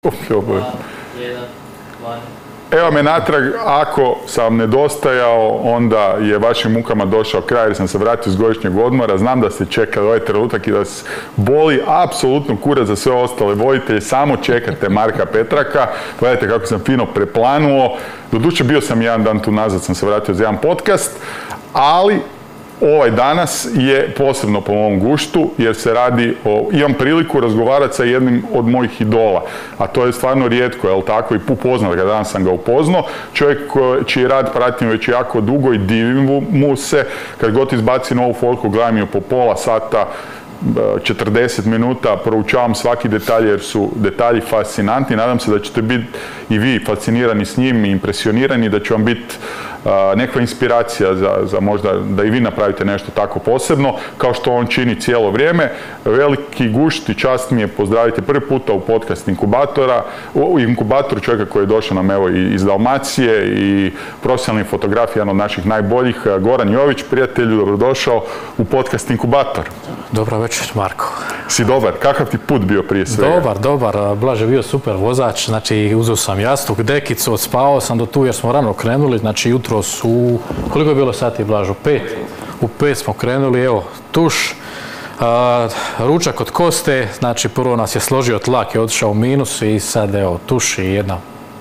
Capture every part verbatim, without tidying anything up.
Evo me natrag, ako sam nedostajao, onda je vašim mukama došao kraj jer sam se vratio iz godišnjeg odmora. Znam da ste čekali ovaj trenutak i da se boli apsolutno kurac za sve ostale voditelje. Samo čekate Marka Petraka. Gledajte kako sam fino preplanuo. Doduše bio sam jedan dan tu nazad, sam se vratio za jedan podcast, ali ovaj danas je posebno po mom guštu jer se radi o, imam priliku razgovarati sa jednim od mojih idola, a to je stvarno rijetko, jel tako, i upoznat ga, danas sam ga upoznao, čovjek čiji rad pratim već jako dugo i divim mu se, kad god izbaci novu fotku, gledam ju po pola sata, četrdeset minuta, proučavam svaki detalj jer su detalji fascinantni. Nadam se da ćete biti i vi fascinirani s njim i impresionirani, da će vam biti uh, nekakva inspiracija za, za možda da i vi napravite nešto tako posebno, kao što on čini cijelo vrijeme. Veliki gušt i čast mi je pozdraviti prvi puta u podcast Inkubatora, u Inkubatoru čovjeka koji je došao nam evo iz Dalmacije i profesionalni fotograf, jedan od naših najboljih, Goran Jović. Prijatelju, dobrodošao u podcast Inkubator. Dobro večer, Marko. Si dobar? Kakav ti put bio prije svega? Dobar, dobar. Blaže bio super vozač. Znači, uzeo sam jastuk, dekicu, odspavao sam do tu jer smo rano krenuli. Znači, jutro su... Koliko je bilo sati, Blaž? U pet? U pet smo krenuli, evo, tuš. A, ručak od Koste. Znači, prvo nas je složio tlak, je otišao u minus i sad, evo, tuš i jedna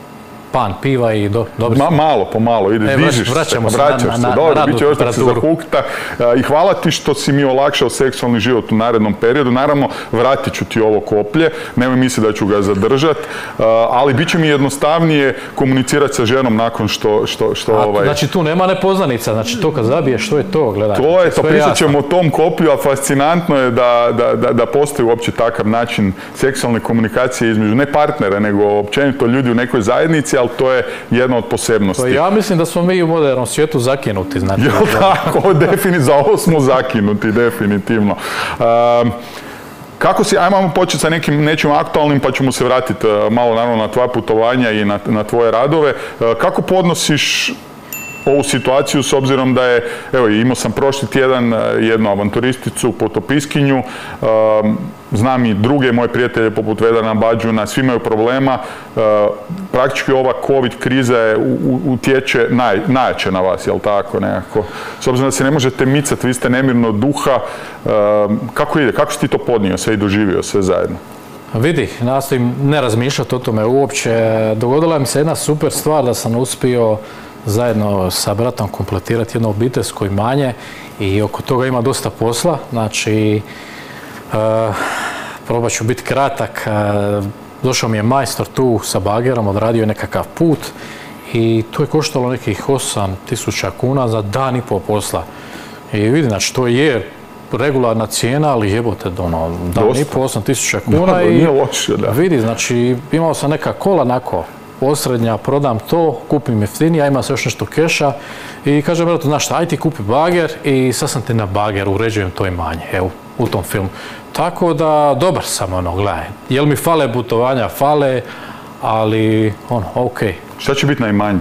pan piva i do, dobro. Ma, malo po malo, ideš, e, dižiš se, vraćamo se vraćaš na, se, na, dobro, na bit će još da se zahukta. I hvala ti što si mi olakšao seksualni život u narednom periodu. Naravno, vratit ću ti ovo koplje, nemoj misli da ću ga zadržat, ali bit će mi jednostavnije komunicirati sa ženom nakon što... što, što a, ovaj... Znači, tu nema nepoznanica, znači to kad zabiješ, što je to, gledaj. To je, to pričat ćemo o tom koplju, a fascinantno je da, da, da, da postoji uopće takav način seksualne komunikacije između ne partnera, nego općenito ljudi u nekoj zajednici, ali to je jedna od posebnosti. Pa ja mislim da smo mi u modernom svijetu zakinuti. Znači, Jel tako? Defini, za ovo smo zakinuti, definitivno. Um, kako si, ajmo početi sa nekim nečim aktualnim, pa ćemo se vratiti uh, malo naravno na tvoja putovanja i na, na tvoje radove. Uh, kako podnosiš ovu situaciju s obzirom da je, evo, imao sam prošli tjedan jednu avanturisticu, potopiskinju, znam i druge moje prijatelje poput Vedrana Bađuna, svi imaju problema, praktički ova COVID kriza je, utječe naj, najjače na vas, jel tako, nekako? S obzirom da se ne možete micati, vi ste nemirno duha, kako ide, kako si ti to podnio sve i doživio sve zajedno? Vidi, nastojim ne razmišljati o tome uopće. Dogodila mi se jedna super stvar da sam uspio zajedno sa bratom kompletirati jedno obiteljsko imanje i oko toga ima dosta posla. Znači, uh, probat ću biti kratak. Uh, došao mi je majstor tu sa bagerom, odradio nekakav put i to je koštalo nekih osam tisuća kuna za dan i pol posla. I vidi, znači, to je regularna cijena, ali jebote, ono, dan i pol, osam tisuća kuna. Da, i nije loše, da. Vidi, znači, imao sam neka kola nako, osrednja, prodam to, kupim jeftinije, a ima se još nešto keša i kažem, bratu, znaš šta, aj ti kupi bager i sad sam te na bager, uređujem to imanje, evo, u tom filmu. Tako da, dobar sam, ono, gledaj, jel mi fale putovanja, fale, ali, ono, okej. Okay. Šta će biti na imanju?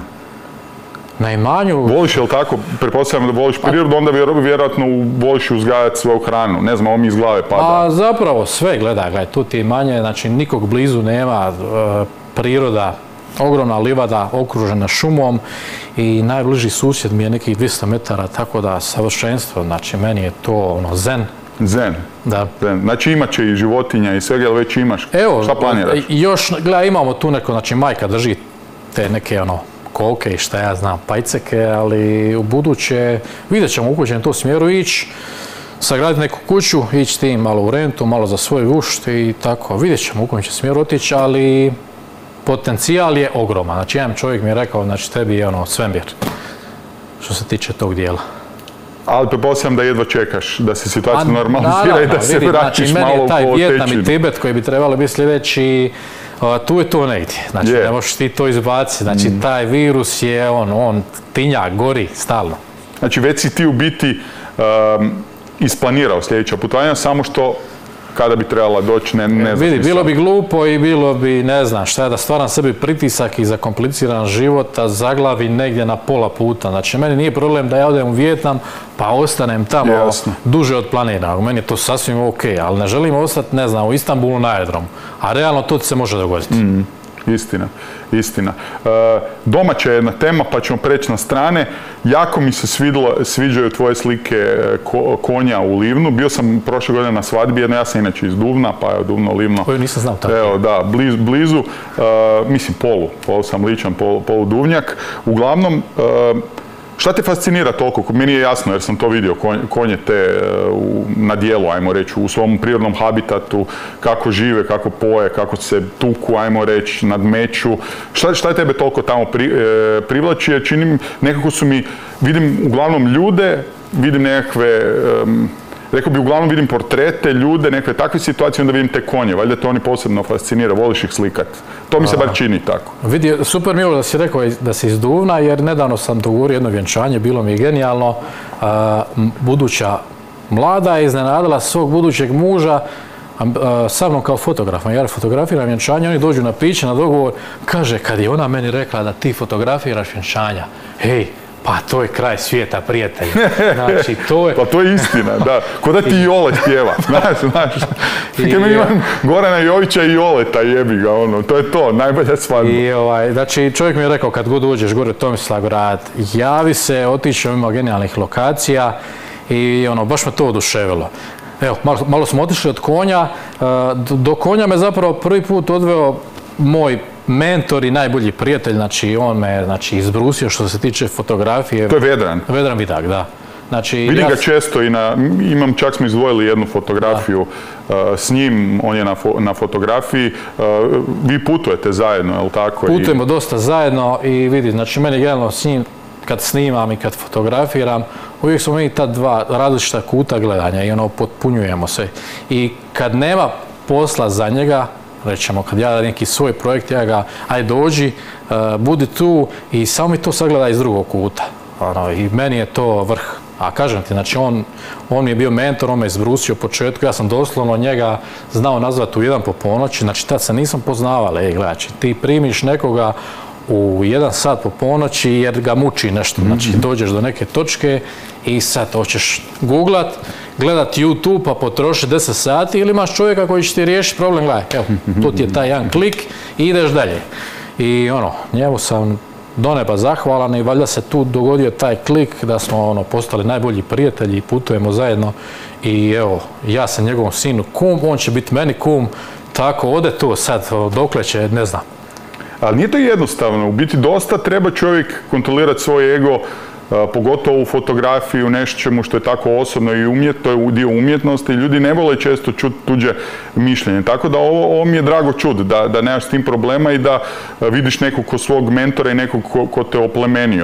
Na imanju... Voliš, jel tako, pretpostavljam da voliš prirodu, onda vjerojatno voliš uzgajati svoju hranu, ne znam, ovo mi iz glave pada. A zapravo sve, gledaj, gledaj, tu ti imanje, znači nikog blizu nema, e, priroda, ogromna livada okružena šumom i najbliži susjed mi je nekih dvjesto metara, tako da savršenstvo, znači meni je to ono zen. Zen? Da. Zen. Znači imat će i životinja i svega, ali već imaš. Evo, šta planiraš? Još, gledaj, imamo tu neko, znači majka drži te neke ono kolke i šta ja znam, pajceke, ali u buduće vidjet ćemo u kojem će to smjeru ići, sagraditi neku kuću, ići tim malo u rentu, malo za svoj gušt i tako, vidjet ćemo u kojem će smjeru otići, ali potencijal je ogroman. Znači, jedan čovjek mi je rekao, znači, tebi je ono svemir, što se tiče tog dijela. Ali pretpostavljam da jedva čekaš, da se situacija normalizira i da se vratiš malo u tečinu. Znači, meni je taj Vijetnam i Tibet koji bi trebali biti sljedeći, tu je to negdje. Znači, ne možeš ti to izbaciti. Znači, taj virus je, on, on tinja, gori, stalno. Znači, već si ti u biti isplanirao sljedeća putovanja, samo što kada bi trebala doći, ne, ne znam. Vidi, bilo bi glupo i bilo bi, ne znam šta, da stvaram sebi pritisak i za kompliciran život, a zaglavi negdje na pola puta. Znači, meni nije problem da ja odem u Vijetnam, pa ostanem tamo Jasno. duže od planiranog. Meni je to sasvim ok, ali ne želim ostati, ne znam, u Istanbulu na aerodromu. A realno to se može dogoditi. Mm. Istina, istina. E, domaća je jedna tema, pa ćemo preći na strane. Jako mi se svidlo, sviđaju tvoje slike ko, konja u Livnu. Bio sam prošle godine na svadbi, jedno, ja sam inače iz Duvna, pa je Duvno, Livno. Koju nisam znao tako. Evo, da, blizu, blizu e, mislim polu, polu sam ličan, polu, polu Duvnjak. Uglavnom, e, šta te fascinira toliko? Meni je jasno jer sam to vidio, konje te na dijelu, ajmo reći, u svom prirodnom habitatu, kako žive, kako poje, kako se tuku, ajmo reći, nadmeću. Šta, šta je tebe toliko tamo pri, e, privlači? Jer činim, nekako su mi, vidim uglavnom ljude, vidim nekakve, um, rekao bi uglavnom vidim portrete, ljude, nekakve takve situacije, onda vidim te konje. Valjda te oni posebno fascinira, voliš ih slikat. To mi se bar čini tako. Vidi, super mi je da si rekao da si iz Duvna, jer nedavno sam dogovorio jedno vjenčanje, bilo mi je genijalno. A, buduća mlada je iznenadila svog budućeg muža a, sa mnom kao fotografom. Ja fotografiram vjenčanje, oni dođu na piće, na dogovor, kaže, kad je ona meni rekla da ti fotografiraš vjenčanja, hej, pa to je kraj svijeta, prijatelji. Znači, to je... Pa to je istina, da. Ko da ti Jole pjeva, znaš, znaš. Kaj mi imam Gorana Jovića i Joleta, jebi ga, ono, to je to, najbolja svadba. I ovaj, znači, čovjek mi je rekao, kad god uđeš gore Tomislavgrad, javi se, otišao, ima genijalnih lokacija i ono, baš me to oduševilo. Evo, malo, malo smo otišli od konja, do konja me zapravo prvi put odveo moj mentor i najbolji prijatelj, znači on me znači, izbrusio što se tiče fotografije. To je Vedran. Vedran Vidak, da. Znači, vidim ja... ga često i na, imam, čak smo izdvojili jednu fotografiju uh, s njim, on je na, fo, na fotografiji. Uh, vi putujete zajedno, je li tako? Putujemo I... dosta zajedno i vidi, znači meni je gledano s njim kad snimam i kad fotografiram, uvijek smo mi ta dva različita kuta gledanja i ono potpunjujemo se. I kad nema posla za njega, rećemo, kad ja neki svoj projekt, ja ga, aj dođi, uh, budi tu i samo mi to sagleda iz drugog kuta. Ono, i meni je to vrh. A kažem ti, znači on, on mi je bio mentor, on me izbrusio u početku, ja sam doslovno njega znao nazvati u jedan po ponoći, znači tad se nisam poznavala, ej, gledaj, ti primiš nekoga u jedan sat po ponoći jer ga muči nešto, znači dođeš do neke točke i sad hoćeš googlat, gledat YouTube pa potroši deset sati ili imaš čovjeka koji će ti riješiti problem, gledaj, evo, tu ti je taj jedan klik i ideš dalje. I ono, njemu sam do neba zahvalan i valjda se tu dogodio taj klik da smo ono, postali najbolji prijatelji i putujemo zajedno i evo, ja sam njegovom sinu kum, on će biti meni kum, tako ode to sad, dokle će, ne znam. Ali nije to jednostavno, u biti dosta treba čovjek kontrolirati svoj ego, pogotovo u fotografiji, u nečemu što je tako osobno i umjetno, to je dio umjetnosti i ljudi ne vole često čuti tuđe mišljenje. Tako da ovo, ovo mi je drago čuti, da, da nemaš s tim problema i da vidiš nekog ko svog mentora i nekog ko, ko te oplemenio.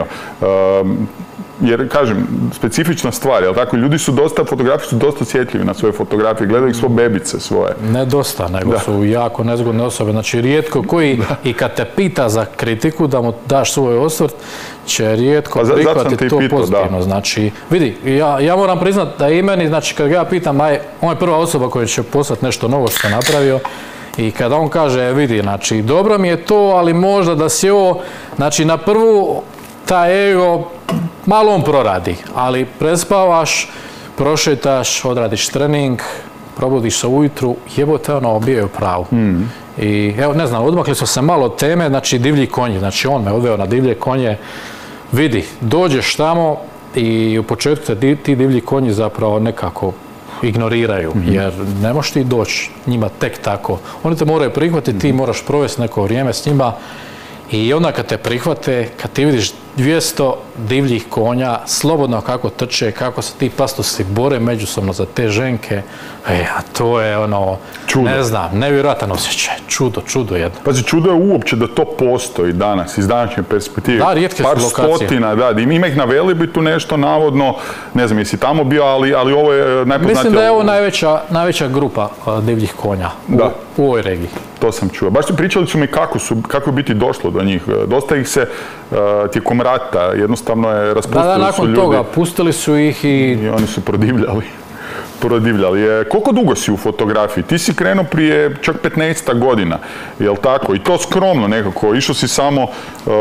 Um, jer, kažem, specifična stvar, jel tako? Ljudi su dosta, fotografi su dosta osjetljivi na svoje fotografije, gledaju ih svo bebice svoje. Ne dosta, nego da. Su jako nezgodne osobe. Znači, rijetko koji, da. I kad te pita za kritiku, da mu daš svoj osvrt, će rijetko za, prihvatiti to pitao, pozitivno. Da. Znači, vidi, ja, ja moram priznat da i meni, znači, kad ga ja pitam, aj, on je prva osoba koja će poslati nešto novo što je napravio, i kada on kaže, vidi, znači, dobro mi je to, ali možda da si ovo, znači, na prvu, taj ego, malo on proradi, ali prespavaš, prošetaš, odradiš trening, probudiš se ujutru, jebote, ono, bio je u pravu. Mm. I evo, ne znam, odmakli smo se malo od teme, znači divlji konji, znači on me odveo na divlje konje, vidi, dođeš tamo i u početku te ti divlji konji zapravo nekako ignoriraju, mm-hmm. jer ne možeš ti doći njima tek tako. Oni te moraju prihvatiti, mm-hmm. ti moraš provesti neko vrijeme s njima i onda kad te prihvate, kad ti vidiš dvjesto divljih konja, slobodno kako trče, kako se ti pastosi bore međusobno za te ženke, e, a to je ono, čudo. Ne znam, nevjerojatan osjećaj, čudo, čudo jedno. Pazi, čudo je uopće da to postoji danas, iz današnje perspektive. Da, rijetke su lokacije. Par stotina, da, ima ih na Velibitu nešto navodno, ne znam, jesi tamo bio, ali, ali ovo je najpoznatije. Mislim da je ovo najveća, najveća grupa uh, divljih konja u, u ovoj regiji. To sam čuo. Baš pričali su mi kako su, kako je biti došlo do njih. Dosta ih se uh, tijekom rata jednostavno je raspustili su ljudi. Da, da, nakon toga pustili su ih i... I oni su prodivljali. prodivljali. Koliko dugo si u fotografiji? Ti si krenuo prije čak petnaestak godina, jel tako? I to skromno nekako. Išao si samo uh,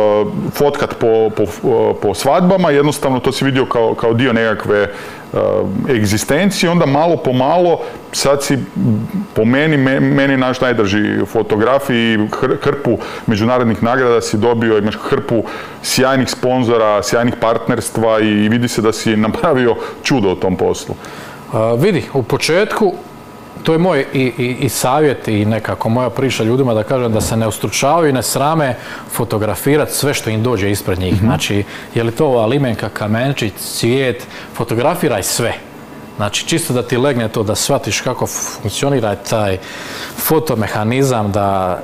fotkat po, po, uh, po svadbama, jednostavno to si vidio kao, kao dio nekakve uh, egzistencije, onda malo po malo, sad si po meni, meni naš najdraži fotograf i hrpu međunarodnih nagrada si dobio, imaš hrpu sjajnih sponzora, sjajnih partnerstva i vidi se da si napravio čudo u tom poslu. Uh, vidi, u početku, to je moj i, i, i savjet i nekako moja priča ljudima da kažem da se ne ustručavaju i ne srame fotografirati sve što im dođe ispred njih. Mm-hmm. Znači, je li to limenka, kamenčić, cvijet, fotografiraj sve. Znači, čisto da ti legne to, da shvatiš kako funkcionira taj fotomehanizam, da,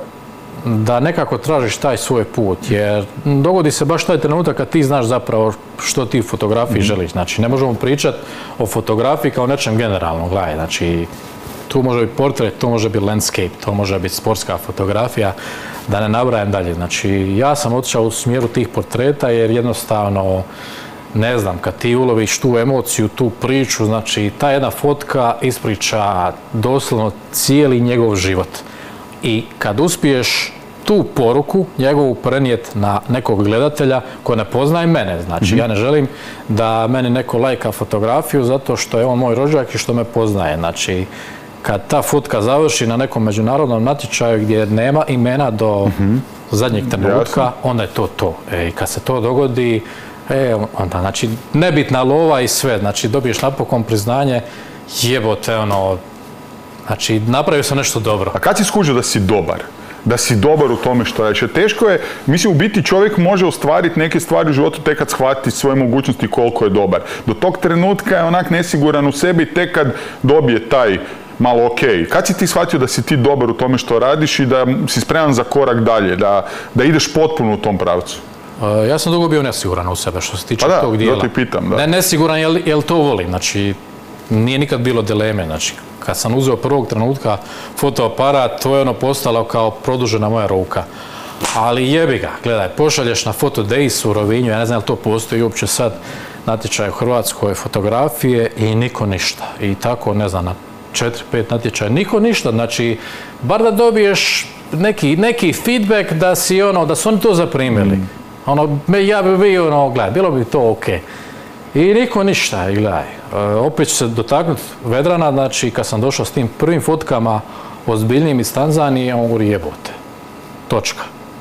da nekako tražiš taj svoj put. Jer dogodi se baš taj trenutak kad ti znaš zapravo što ti u fotografiji mm-hmm. želiš. Znači, ne možemo pričati o fotografiji kao nečem generalnom. Gledaj, znači, tu može biti portret, to može biti landscape, to može biti sportska fotografija, da ne nabrajam dalje. Znači, ja sam otišao u smjeru tih portreta jer jednostavno, ne znam, kad ti uloviš tu emociju, tu priču, znači, ta jedna fotka ispriča doslovno cijeli njegov život. I kad uspiješ tu poruku njegovu prenijeti na nekog gledatelja ko ne poznaje mene, znači, mm-hmm. ja ne želim da meni neko lajka fotografiju zato što je on moj rođak i što me poznaje. Znači, kad ta fotka završi na nekom međunarodnom natječaju gdje nema imena do mm-hmm. zadnjeg trenutka, Jasno. onda je to to. E, i kad se to dogodi, e, onda, znači, nebitna lova i sve, znači, dobiješ napokon priznanje, jebote, ono, znači, napravio sam nešto dobro. A kad si skužio da si dobar? Da si dobar u tome što radiš? Teško je, mislim, u biti čovjek može ostvariti neke stvari u životu tek kad shvati svoje mogućnosti koliko je dobar. Do tog trenutka je onak nesiguran u sebi tek kad dobije taj malo ok. Kad si ti shvatio da si ti dobar u tome što radiš i da si spreman za korak dalje, da, da ideš potpuno u tom pravcu? Uh, ja sam dugo bio nesiguran u sebe što se tiče pa da, tog dijela. Da, ti pitam, da. Ne, nesiguran jel, jel to volim, znači nije nikad bilo dileme, znači kad sam uzeo prvog trenutka fotoaparat, to je ono postalo kao produžena moja ruka. Ali jebi ga, gledaj, pošalješ na Photo Days u Rovinju, ja ne znam je li to postoji uopće sad natječaj u Hrvatskoj fotografije i niko ništa. I tako, ne znam, na četiri, pet natječaja, niko ništa, znači, bar da dobiješ neki, neki feedback da si ono, da su oni to zaprimili. Mm. Ono, ja bi bio, ono, gledaj, bilo bi to ok. I niko ništa, i gledaj, e, opet ću se dotaknuti Vedrana, znači, kad sam došao s tim prvim fotkama ozbiljnim iz Tanzanije, on govori jebote, točka.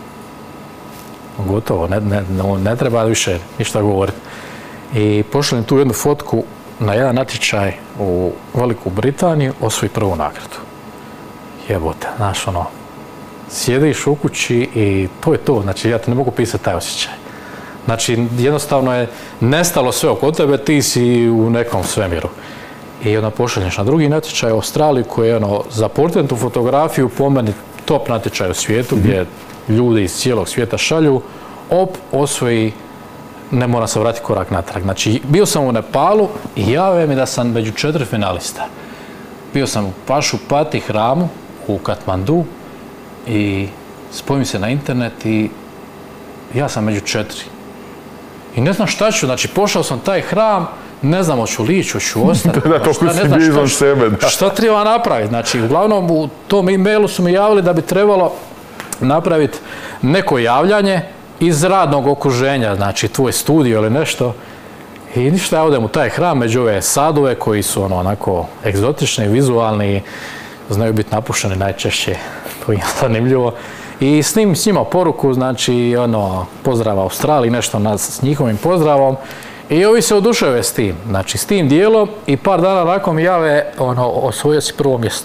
Gotovo, ne, ne, ne treba više ništa govoriti. I pošaljem tu jednu fotku na jedan natječaj u Veliku Britaniju, osvoji prvu nagradu. Jebote, znaš, ono, sjediš u kući i to je to, znači ja te ne mogu pisati taj osjećaj. Znači, jednostavno je nestalo sve oko tebe, ti si u nekom svemiru. I onda pošalješ na drugi natječaj u Australiji koji je ono, za portretnu fotografiju po meni top natječaj u svijetu, mm-hmm. gdje ljudi iz cijelog svijeta šalju, op, osvoji, ne moram se vratiti korak natrag. Znači, bio sam u Nepalu i javio mi da sam među četiri finalista. Bio sam u Pašupati hramu u Katmandu i spojim se na internet i ja sam među četiri. I ne znam šta ću, znači pošao sam taj hram, ne znam hoću li ići, hoću ostati. Da, to šta, ne znam šta, sebe, da. Šta treba napraviti. Znači, uglavnom u tom e-mailu su mi javili da bi trebalo napraviti neko javljanje iz radnog okruženja, znači tvoj studio ili nešto. I ništa, ja odem u taj hram među ove sadove koji su ono, onako egzotični, vizualni, znaju biti napušteni najčešće, to je zanimljivo. I snim s njima poruku, znači, ono, pozdrav Australiji, nešto nas s njihovim pozdravom. I ovi se oduševe s tim, znači s tim dijelom i par dana nakon mi jave, ono, osvojio si prvo mjesto.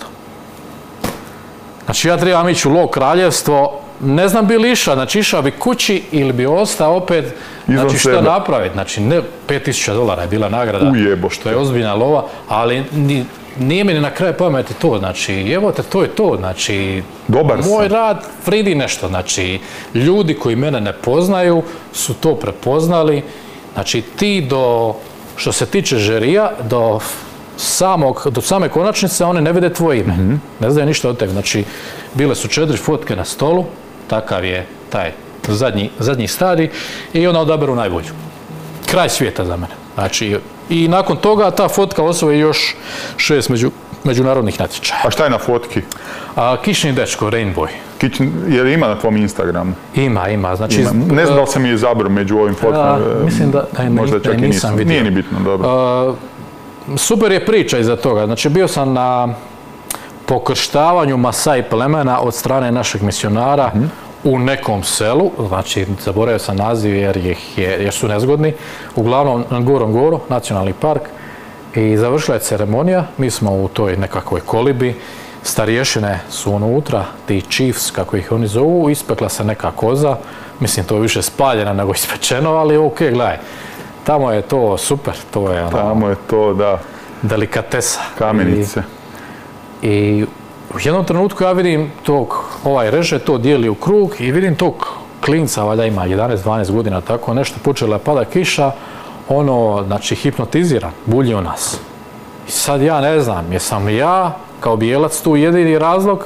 Znači ja trebam ići u Log kraljevstvo, ne znam bi li išao, znači išao bi kući ili bi ostao opet, znači što napraviti, znači ne, pet tisuća dolara je bila nagrada, Ujebo, što je ozbiljna lova, ali ni, nije mi ni na kraju pameti to, znači evo te, to je to, znači dobar moj sam. rad vridi nešto, znači ljudi koji mene ne poznaju su to prepoznali, znači ti do, što se tiče žirija, do samog, do same konačnice oni ne vide tvoje ime, mm-hmm. ne znaju ništa od tebe, znači bile su četiri fotke na stolu, takav je taj zadnji, zadnji stadij i onda odaberu najbolju. Kraj svijeta za mene. Znači, i nakon toga ta fotka osvoji još šest među, međunarodnih natječaja. A šta je na fotki? A, kišni dečko, Rainbow. Kični, je li ima na tvom Instagramu? Ima, ima. Znači, ima. Ne znam da li sam je izabrao među ovim fotkama. Mislim da, da, možda čak da, i nisam nisam. vidio. Nije ni bitno, dobro. A, super je priča iza toga. Znači, bio sam na pokrštavanju Masai plemena od strane našeg misionara mm. u nekom selu, znači zaboravio sam naziv jer, je, jer su nezgodni, uglavnom Ngorongoro, nacionalni park, i završila je ceremonija, mi smo u toj nekakvoj kolibi, starješine su unutra, ti chiefs, kako ih oni zovu, ispekla se neka koza, mislim to je više spaljena nego ispečeno, ali ok, gledaj, tamo je to super, to je ono, tamo je to, da, delikatesa. kamenice. I, i u jednom trenutku ja vidim tog, ovaj reže to dijeli u krug i vidim tog klinca, valjda ima jedanaest dvanaest godina, tako nešto, počela je pada kiša, ono, znači, hipnotiziran, bulji u nas. I sad ja ne znam, jesam li ja, kao bijelac, tu jedini razlog,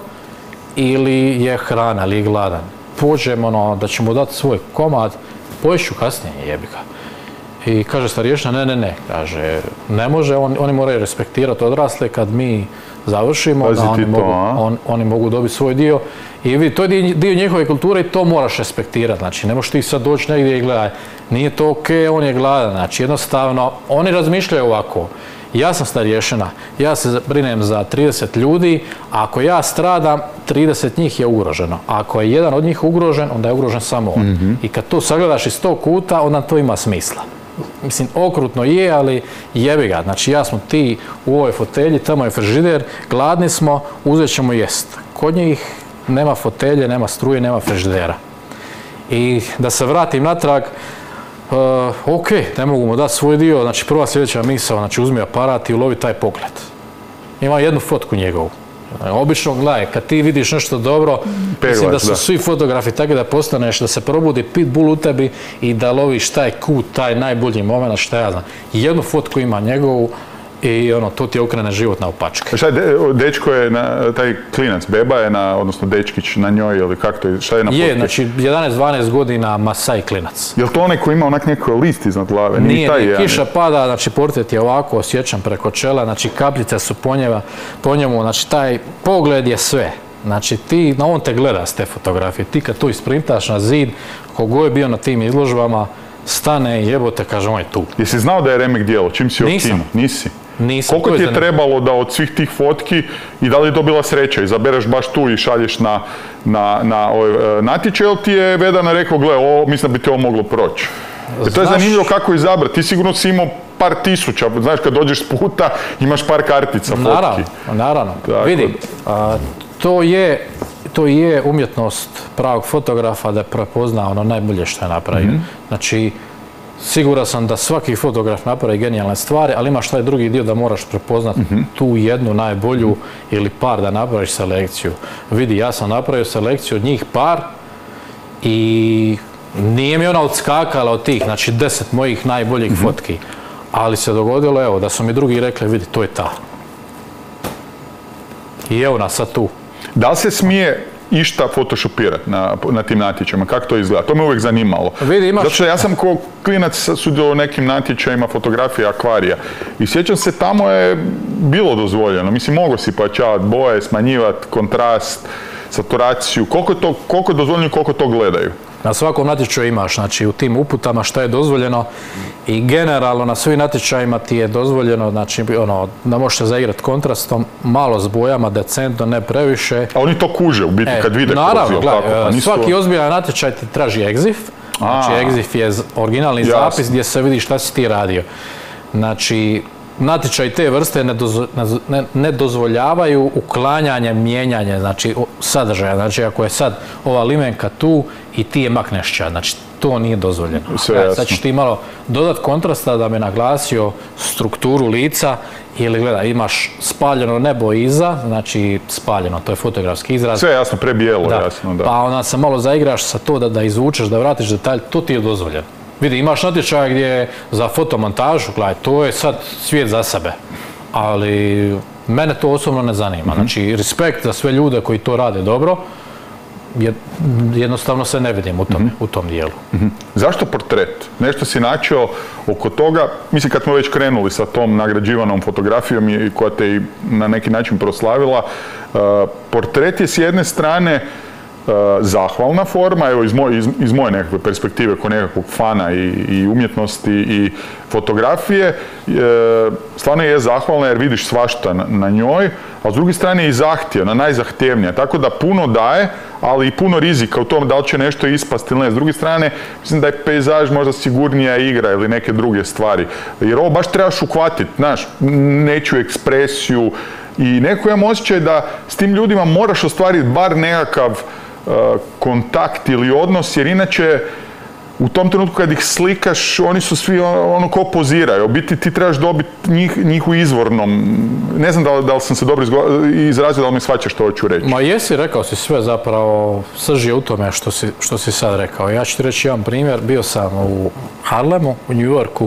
ili je hrana, ili je gladan. Pođem, ono, da ću mu dati svoj komad, poješću kasnije, jebi ga. I kaže starješina, ne, ne, ne, kaže, ne može, on, oni moraju respektirati odrasle kad mi završimo, Pazi da oni, to, mogu, on, oni mogu dobiti svoj dio. I vidi, to je dio njihove kulture i to moraš respektirati. Znači, ne možeš ti sad doći negdje i gledaj, nije to ok, on je gladan. Znači, jednostavno, oni razmišljaju ovako. Ja sam starješina, ja se brinem za trideset ljudi, a ako ja stradam, trideset njih je ugroženo. A ako je jedan od njih ugrožen, onda je ugrožen samo on. Mm-hmm. I kad to sagledaš iz tog kuta, onda to ima smisla. Mislim, okrutno je, ali jebi ga. Znači, ja smo ti u ovoj fotelji, tamo je frižider, gladni smo, uzet ćemo jest. Kod njih nema fotelje, nema struje, nema frižidera. I da se vratim natrag, uh, ok, ne mogu mu dati svoj dio, znači prva sljedeća misao, znači uzmi aparat i ulovi taj pogled. Ima jednu fotku njegovu. Obično, gledaj, kad ti vidiš nešto dobro, Peglač, mislim da su da. svi fotografi tako da postaneš, da se probudi pitbull u tebi i da loviš taj kut, taj najbolji moment, šta ja znam. Jednu fotku ima njegovu i ono, to ti okrene život na opačke. Šta je, dečko je, na, taj klinac, beba je, na, odnosno dečkić na njoj ili kako to je, šta je na fotki? Je, znači jedanaest dvanaest godina Masai klinac. Je li to onaj koji ima onak neko list iznad glave? Nije, nije, taj, nije. Kiša pada, znači portret je ovako osjećan preko čela, znači kapljice su po, njeva, po njemu, znači taj pogled je sve. Znači ti, na on te gleda s te fotografije, ti kad to isprintaš na zid, kogo je bio na tim izložbama, stane i jebote, kaže, on je tu. Jesi znao da je remek djelo? Čim si okino? Nisi? Nisam. Koliko ti je trebalo da od svih tih fotki, i da li je to bila sreća, izabereš baš tu i šalješ na, na, na ovaj, natječaj, ili ti je Vedana rekao, gle, ovo, mislim da bi ti ovo moglo proći? Jer to je zanimljivo kako izabrati. Ti sigurno si imao par tisuća, znaš, kad dođeš s puta, imaš par kartica fotki. Naravno, naravno. Tako. Vidi, a, to je to je umjetnost pravog fotografa da prepozna ono najbolje što je napravio. Mm-hmm. Znači, siguran sam da svaki fotograf napravi genijalne stvari, ali imaš taj drugi dio da moraš prepoznati mm-hmm. tu jednu najbolju mm-hmm. ili par da napraviš selekciju. Vidi, ja sam napravio selekciju od njih par i nije mi ona odskakala od tih, znači deset mojih najboljih mm-hmm. fotki. Ali se dogodilo, evo, da su mi drugi rekli, vidi, to je ta. I evo nas sad tu. Da li se smije išta photoshopirati na, na tim natječajima? Kako to izgleda? To me uvijek zanimalo. Vidi, imaš... Zato što ja sam kao klinac sudjelovao u nekim natječajima fotografije akvarija. I sjećam se, tamo je bilo dozvoljeno. Mislim, mogo si pojačavati boje, smanjivati kontrast, saturaciju. Koliko je to, koliko je dozvoljeno i koliko to gledaju? Na svakom natječaju imaš, znači u tim uputama šta je dozvoljeno i generalno na svim natječajima ti je dozvoljeno, znači ono, da možeš se zaigrati kontrastom, malo s bojama, decentno, ne previše. A oni to kuže u biti e, kad vide naravno, gledaj, tako, pa nisu... svaki ozbiljan natječaj ti traži egzif, znači egzif je originalni jasno. Zapis gdje se vidi šta si ti radio. Znači, natječaj te vrste ne, dozvo, ne, ne dozvoljavaju uklanjanje, mijenjanje, znači sadržaja. Znači ako je sad ova limenka tu i ti je makneš ča, znači to nije dozvoljeno. Ja, sad ćeš ti malo dodat kontrasta da bi naglasio strukturu lica ili gledaj, imaš spaljeno nebo iza, znači spaljeno, to je fotografski izraz. Sve jasno, prebijelo, da. Jasno, da. Pa onda se malo zaigraš sa to da, da izvučeš, da vratiš detalj, to ti je dozvoljeno. Vidi, imaš natječaj gdje za fotomontažu, gledaj, to je sad svijet za sebe, ali mene to osobno ne zanima. Mm-hmm. Znači, respekt za sve ljude koji to rade dobro, jednostavno se ne vidim u tom, mm-hmm. u tom dijelu. Mm-hmm. Zašto portret? Nešto si načeo oko toga, mislim kad smo već krenuli sa tom nagrađivanom fotografijom i koja te i na neki način proslavila, uh, portret je s jedne strane Uh, zahvalna forma, evo iz moje, iz, iz moje nekakve perspektive kao nekakvog fana i, i umjetnosti i fotografije, e, stvarno je zahvalna jer vidiš svašta na, na njoj, a s druge strane i zahtjevna, najzahtjevnija, tako da puno daje, ali i puno rizika u tom da li će nešto ispasti ili ne. S druge strane, mislim da je pejzaž možda sigurnija igra ili neke druge stvari, jer ovo baš trebaš uhvatiti, znaš, neću ekspresiju i neko imam osjećaj da s tim ljudima moraš ostvariti bar nekakav kontakt ili odnos, jer inače u tom trenutku kad ih slikaš, oni su svi ono ko poziraju. U biti ti trebaš dobiti njih, njih u izvornom. Ne znam da li, da li sam se dobro izrazio, da li mi shvaćaš što hoću reći. Ma jesi, rekao si sve zapravo, srž je u tome što si, što si sad rekao. Ja ću ti reći jedan primjer. Bio sam u Harlemu, u New Yorku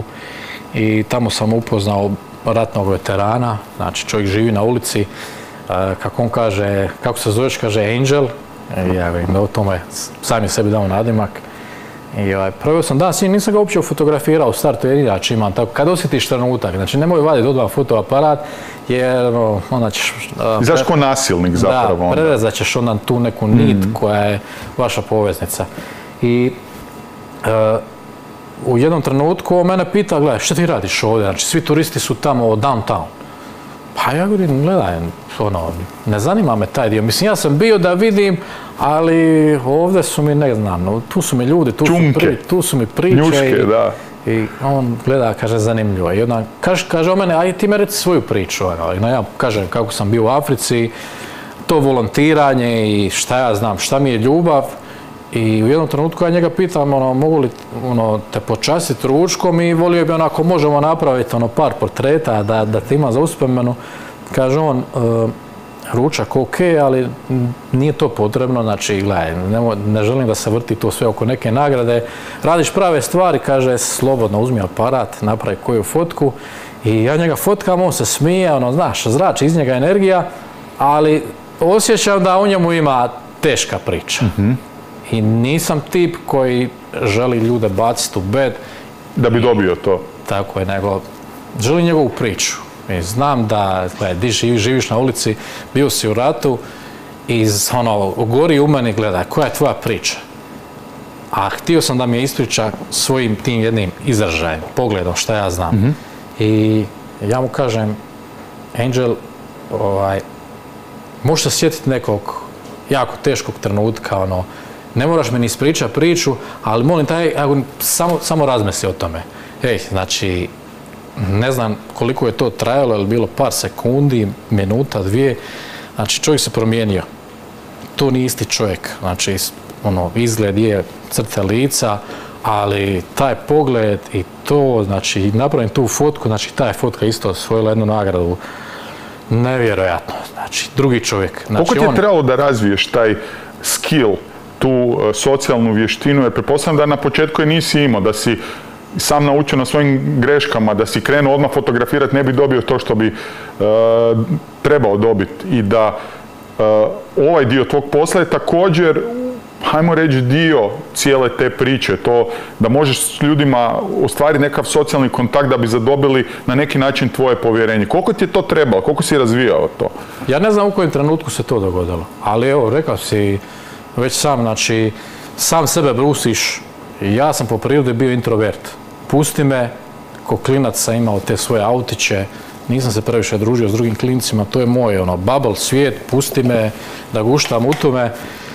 i tamo sam upoznao ratnog veterana, znači čovjek živi na ulici, kako on kaže, kako se zoveš, kaže Angel. Ja vidim da u tome sam je sebi dao nadimak. I ovaj, proveo sam dan s njim, nisam ga uopće fotografirao u startu, jer inače imam tako, kad osjetiš trenutak, znači nemoj vaditi odmah fotoaparat, jer no, onda ćeš... I znaš ko nasilnik zapravo da, onda. prerezat ćeš onda tu neku nit mm. koja je vaša poveznica. I uh, u jednom trenutku on mene pita, gledaj, što ti radiš ovdje, znači svi turisti su tamo downtown. Pa ja govorim, gledaj, ono, ne zanima me taj dio. Mislim, ja sam bio da vidim, ali ovdje su mi, ne znam, no, tu su mi ljudi, tu, su, pri, tu su mi priče. Njuške, i, da. I on gleda, kaže, zanimljivo. I onda kaže, kaže o mene, aj ti me reci svoju priču. I no, ja kažem kako sam bio u Africi, to volontiranje i šta ja znam, šta mi je ljubav. I u jednom trenutku ja njega pitam, ono, mogu li ono, te počastiti ručkom i volio bi onako, možemo napraviti ono, par portreta da, da te ima za uspomenu. Kaže on, e, ručak ok, ali nije to potrebno, znači, gledaj, ne, ne želim da se vrti to sve oko neke nagrade. Radiš prave stvari, kaže, slobodno uzmi aparat, napravi koju fotku i ja njega fotkam, on se smije, ono, znaš, zrači iz njega energija, ali osjećam da u njemu ima teška priča. Mm-hmm. I nisam tip koji želi ljude baciti u bed. Da bi dobio to. Tako je, nego želi njegovu priču. I znam da, gledaj, ti živiš, živiš na ulici, bio si u ratu i ono, gori u meni, gledaj, koja je tvoja priča? A htio sam da mi je ispriča svojim tim jednim izražajem, pogledom, šta ja znam. Mm-hmm. I ja mu kažem, Angel, ovaj, možeš se sjetiti nekog jako teškog trenutka, ono, ne moraš mi ni ispričati priču, ali molim taj, samo, samo razmisli o tome. Ej, znači, ne znam koliko je to trajalo, ali bilo par sekundi, minuta, dvije, znači čovjek se promijenio. To nije isti čovjek, znači, ono, izgled je crte lica, ali taj pogled i to, znači, napravim tu fotku, znači, ta je fotka isto osvojila jednu nagradu. Nevjerojatno, znači, drugi čovjek. Znači, koliko ti je on... trebalo da razviješ taj skill, tu uh, socijalnu vještinu, jer pretpostavljam da na početku je nisi imao, da si sam naučio na svojim greškama, da si krenuo odmah fotografirati, ne bi dobio to što bi uh, trebao dobiti. I da uh, ovaj dio tvog posla je također, hajmo reći, dio cijele te priče, to da možeš s ljudima ostvariti nekakav socijalni kontakt da bi zadobili na neki način tvoje povjerenje. Koliko ti je to trebalo? Koliko si razvijao to? Ja ne znam u kojem trenutku se to dogodilo, ali evo, rekao si već sam, znači, sam sebe brusiš. Ja sam po prirodi bio introvert. Pusti me, ko klinac sam imao te svoje autiće, nisam se previše družio s drugim klincima, to je moj ono, bubble svijet, pusti me da guštam u tome.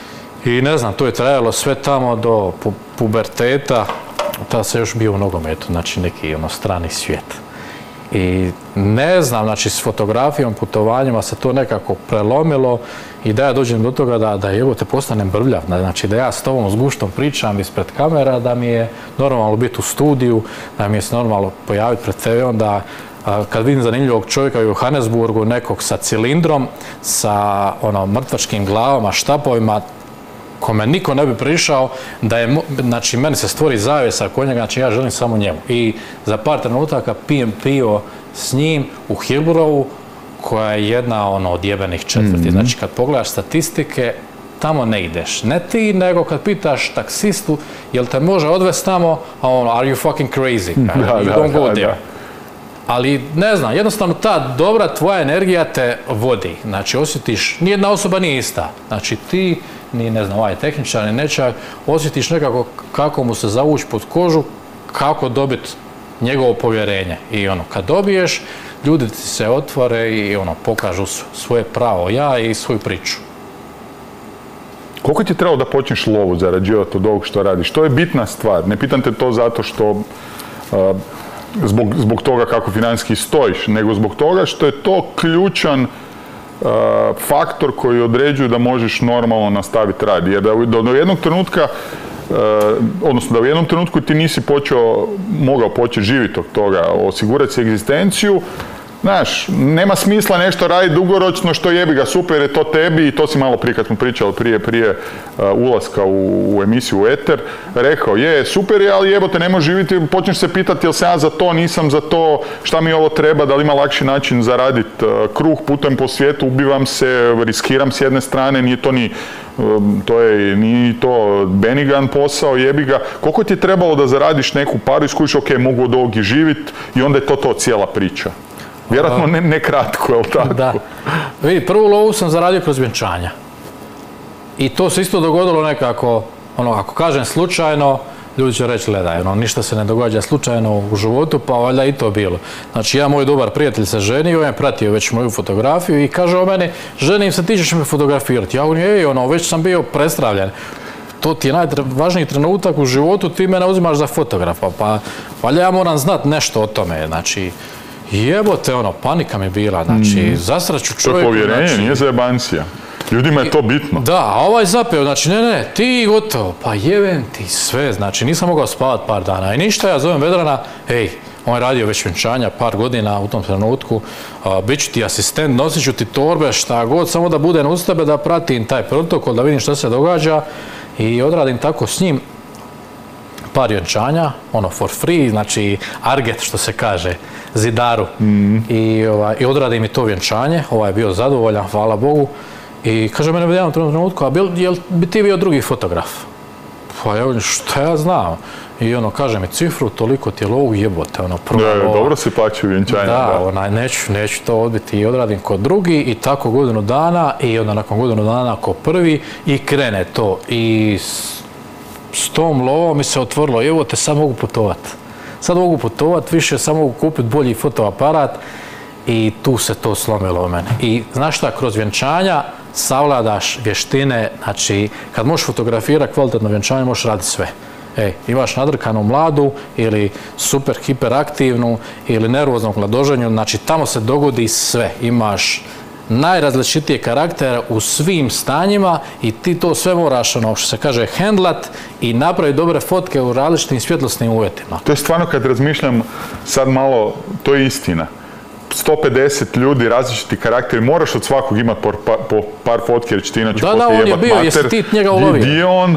I ne znam, to je trajalo sve tamo do pu puberteta, tada se još bio u nogometu, znači neki ono, strani svijet. I ne znam, znači s fotografijom, putovanjima se to nekako prelomilo i da ja dođem do toga da, da evo te postanem brvljav, znači da ja s tobom s guštom pričam ispred kamera, da mi je normalno biti u studiju, da mi je normalno pojaviti pred te ve om, da kad vidim zanimljivog čovjeka u Johannesburgu, nekog sa cilindrom, sa ono, mrtvačkim glavama, štapovima, kome niko ne bi prišao, da je, znači, meni se stvori zavjesa oko njega, znači ja želim samo njemu. I za par trenutaka pijem pivo s njim u Hillbrowu, koja je jedna ono, od jebenih četvrti. Mm-hmm. Znači, kad pogledaš statistike, tamo ne ideš. Ne ti, nego kad pitaš taksistu, jel te može odvesti tamo, a ono, are you fucking crazy? Da, you don't da, go da, there. da. Ali, ne znam, jednostavno ta dobra tvoja energija te vodi. Znači, osjetiš, nijedna osoba nije ista. Znači, ti, ni ne znam, ovaj tehničar, ni nečak, osjetiš nekako kako mu se zavući pod kožu, kako dobiti njegovo povjerenje. I ono, kad dobiješ, ljudi ti se otvore i ono, pokažu svoje pravo ja i svoju priču. Koliko ti je trebalo da počneš lovu zarađivati od ovog što radiš? To je bitna stvar. Ne pitam te to zato što uh, zbog, zbog toga kako financijski stojiš, nego zbog toga što je to ključan uh, faktor koji određuje da možeš normalno nastaviti rad. Jer da, da do jednog trenutka Uh, odnosno da u jednom trenutku ti nisi počeo, mogao početi živjeti od toga, osigurati si egzistenciju, znaš, nema smisla nešto raditi dugoročno što jebi ga super, je to tebi i to si malo prije kad smo pričali prije, prije uh, ulaska u, u emisiju u Eter, rekao je super je, ali jebote ne može živjeti, počneš se pitati jel sam ja za to, nisam za to, šta mi ovo treba, da li ima lakši način zaraditi uh, kruh, putujem po svijetu, ubivam se, riskiram s jedne strane, nije to ni to je, nije to benigan posao, jebi ga. Koliko ti je trebalo da zaradiš neku paru i skušiš, ok, mogu od ovog i živit i onda je to to cijela priča? Vjerojatno ne, ne kratko, je li tako? Da. Vidi, prvu lovu sam zaradio kroz vjenčanja. I to se isto dogodilo nekako, ono, ako kažem slučajno, ljudi će reći, gledaj, ono, ništa se ne događa slučajno u životu, pa valjda i to bilo. Znači, ja, moj dobar prijatelj se ženio, on je pratio već moju fotografiju i kaže o meni, ženim se, ti ćeš me fotografirati. Ja govorim, ej, ono, već sam bio predstavljen. To ti je najvažniji trenutak u životu, ti mene uzimaš za fotografa, pa valjda ja moram znati nešto o tome, znači, jebote, ono, panika mi je bila, znači, zasraću čovjeku. To je povjerenje, znači, nije zajebancija. Ljudima je to bitno. Da, a ovaj zapeo, znači, ne, ne, ti gotovo, pa jebem ti sve, znači, nisam mogao spavati par dana. I ništa, ja zovem Vedrana, ej, on je radio već vjenčanja par godina u tom trenutku, a, bit ću ti asistent, nosit ću ti torbe, šta god, samo da budem uz tebe, da pratim taj protokol, da vidim šta se događa i odradim tako s njim par vjenčanja, ono, for free, znači, arget, što se kaže, zidaru. Mm. I, ovaj, i odradim i to vjenčanje, ovaj je bio zadovoljan, hvala Bogu. I kaže mene u jednom trenutku, a bil, jel bi ti bio drugi fotograf? Pa ja, šta ja znam? I ono, kaže mi cifru, toliko ti je lovu, jebote, ono, prvo... Da, dobro si plaćaju vjenčanja. Da, da. Onaj, neću, neću to odbiti i odradim kod drugi i tako godinu dana i onda nakon godinu dana ko prvi i krene to. I s, s tom lovom mi se otvorilo, jebote, sad mogu putovat. Sad mogu putovat, više sad mogu kupiti bolji fotoaparat i tu se to slomilo u mene. I znaš šta, kroz vjenčanja savladaš vještine, znači kad možeš fotografirati kvalitetno vjenčanje, možeš raditi sve. Ej, imaš nadrkanu mladu ili super hiperaktivnu ili nervoznog mladoženju, znači tamo se dogodi sve. Imaš najrazličitije karaktere u svim stanjima i ti to sve moraš, ono što se kaže, hendlat i napraviti dobre fotke u različitim svjetlosnim uvjetima. To je stvarno, kad razmišljam sad malo, to je istina. sto pedeset ljudi, različiti karakteri, moraš od svakog imati po, po par fotke, jer će ti inače poslije jebat mater. Da, da, on je bio, jesi ti njega ulovio. Gdje je on?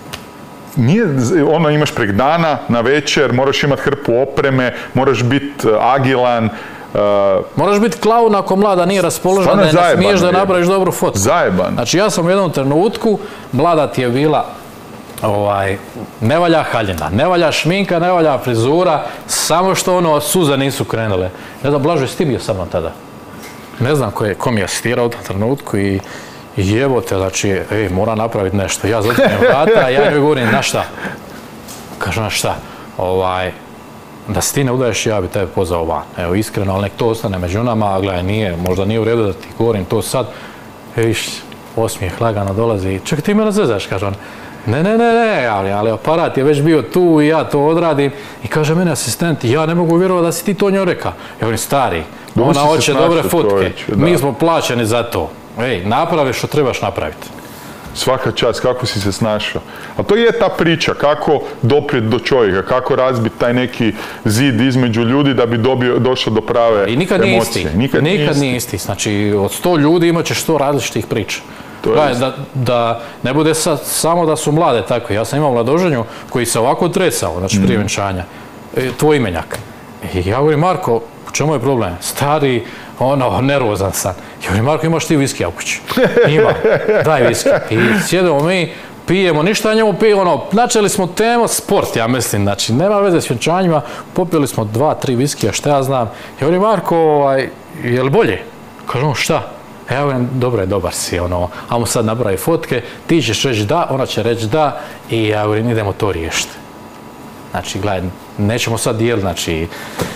Nije, ono, imaš prek dana, na večer, moraš imati hrpu opreme, moraš biti agilan. Uh, moraš biti klaun ako mlada nije raspoložena, da ne smiješ da napraviš dobru fotku. Zajeban. Znači ja sam u jednom trenutku, mlada ti je bila, ovaj, ne valja haljina, ne valja šminka, ne valja frizura, samo što ono, suze nisu krenule. Ne znam, Blažo, jesi ti bio sa mnom tada? Ne znam ko, je, ko mi je asistirao u tom trenutku i jebote, znači, ej, mora napraviti nešto. Ja zatim vrata, ja njoj govorim, na šta? Kažu, na šta? Ovaj, da se ti ne udaješ, ja bi tebe pozvao van. Evo, iskreno, ali nek to ostane među nama, a gledaj, nije, možda nije u redu da ti govorim to sad. E, viš, osmijeh lagano dolazi, čekaj, ti me razvezaš, kaže on. Ne, ne, ne, ne, ali, ali aparat je već bio tu i ja to odradim. I kaže meni asistent, ja ne mogu vjerovati da si ti to njoj rekao. Ja govorim, stari, ona hoće dobre fotke, mi smo plaćeni za to. Ej, napravi što trebaš napraviti. Svaka čast, kako si se snašao. A to je ta priča, kako doprijeti do čovjeka, kako razbiti taj neki zid između ljudi da bi dobio, došao do prave emocije. I nikad nije isti. Nikad, nikad nije isti. Znači, od sto ljudi imat ćeš sto različitih priča. Da, da ne bude sad samo da su mlade tako. Ja sam imao mladoženju koji se ovako tresao, znači prije vjenčanja. E, tvoj imenjak. I ja govorim, Marko, čemu je problem? Stari, ono, nervozan sam. Joj, Marko, imaš ti viski u kući? Imam, daj viski. I sjedemo mi, pijemo, ništa njemu pije, ono, načeli smo temu sport, ja mislim, znači, nema veze s vjenčanjima, popili smo dva, tri viskija, šta ja znam. Joj, Marko, ovaj, je li bolje? Kažem, šta? Evo, dobro je, dobar si, ono, ajmo sad napravi fotke, ti ćeš reći da, ona će reći da i ja govorim, idemo to riješiti. Znači, gledaj, nećemo sad dijeliti, znači,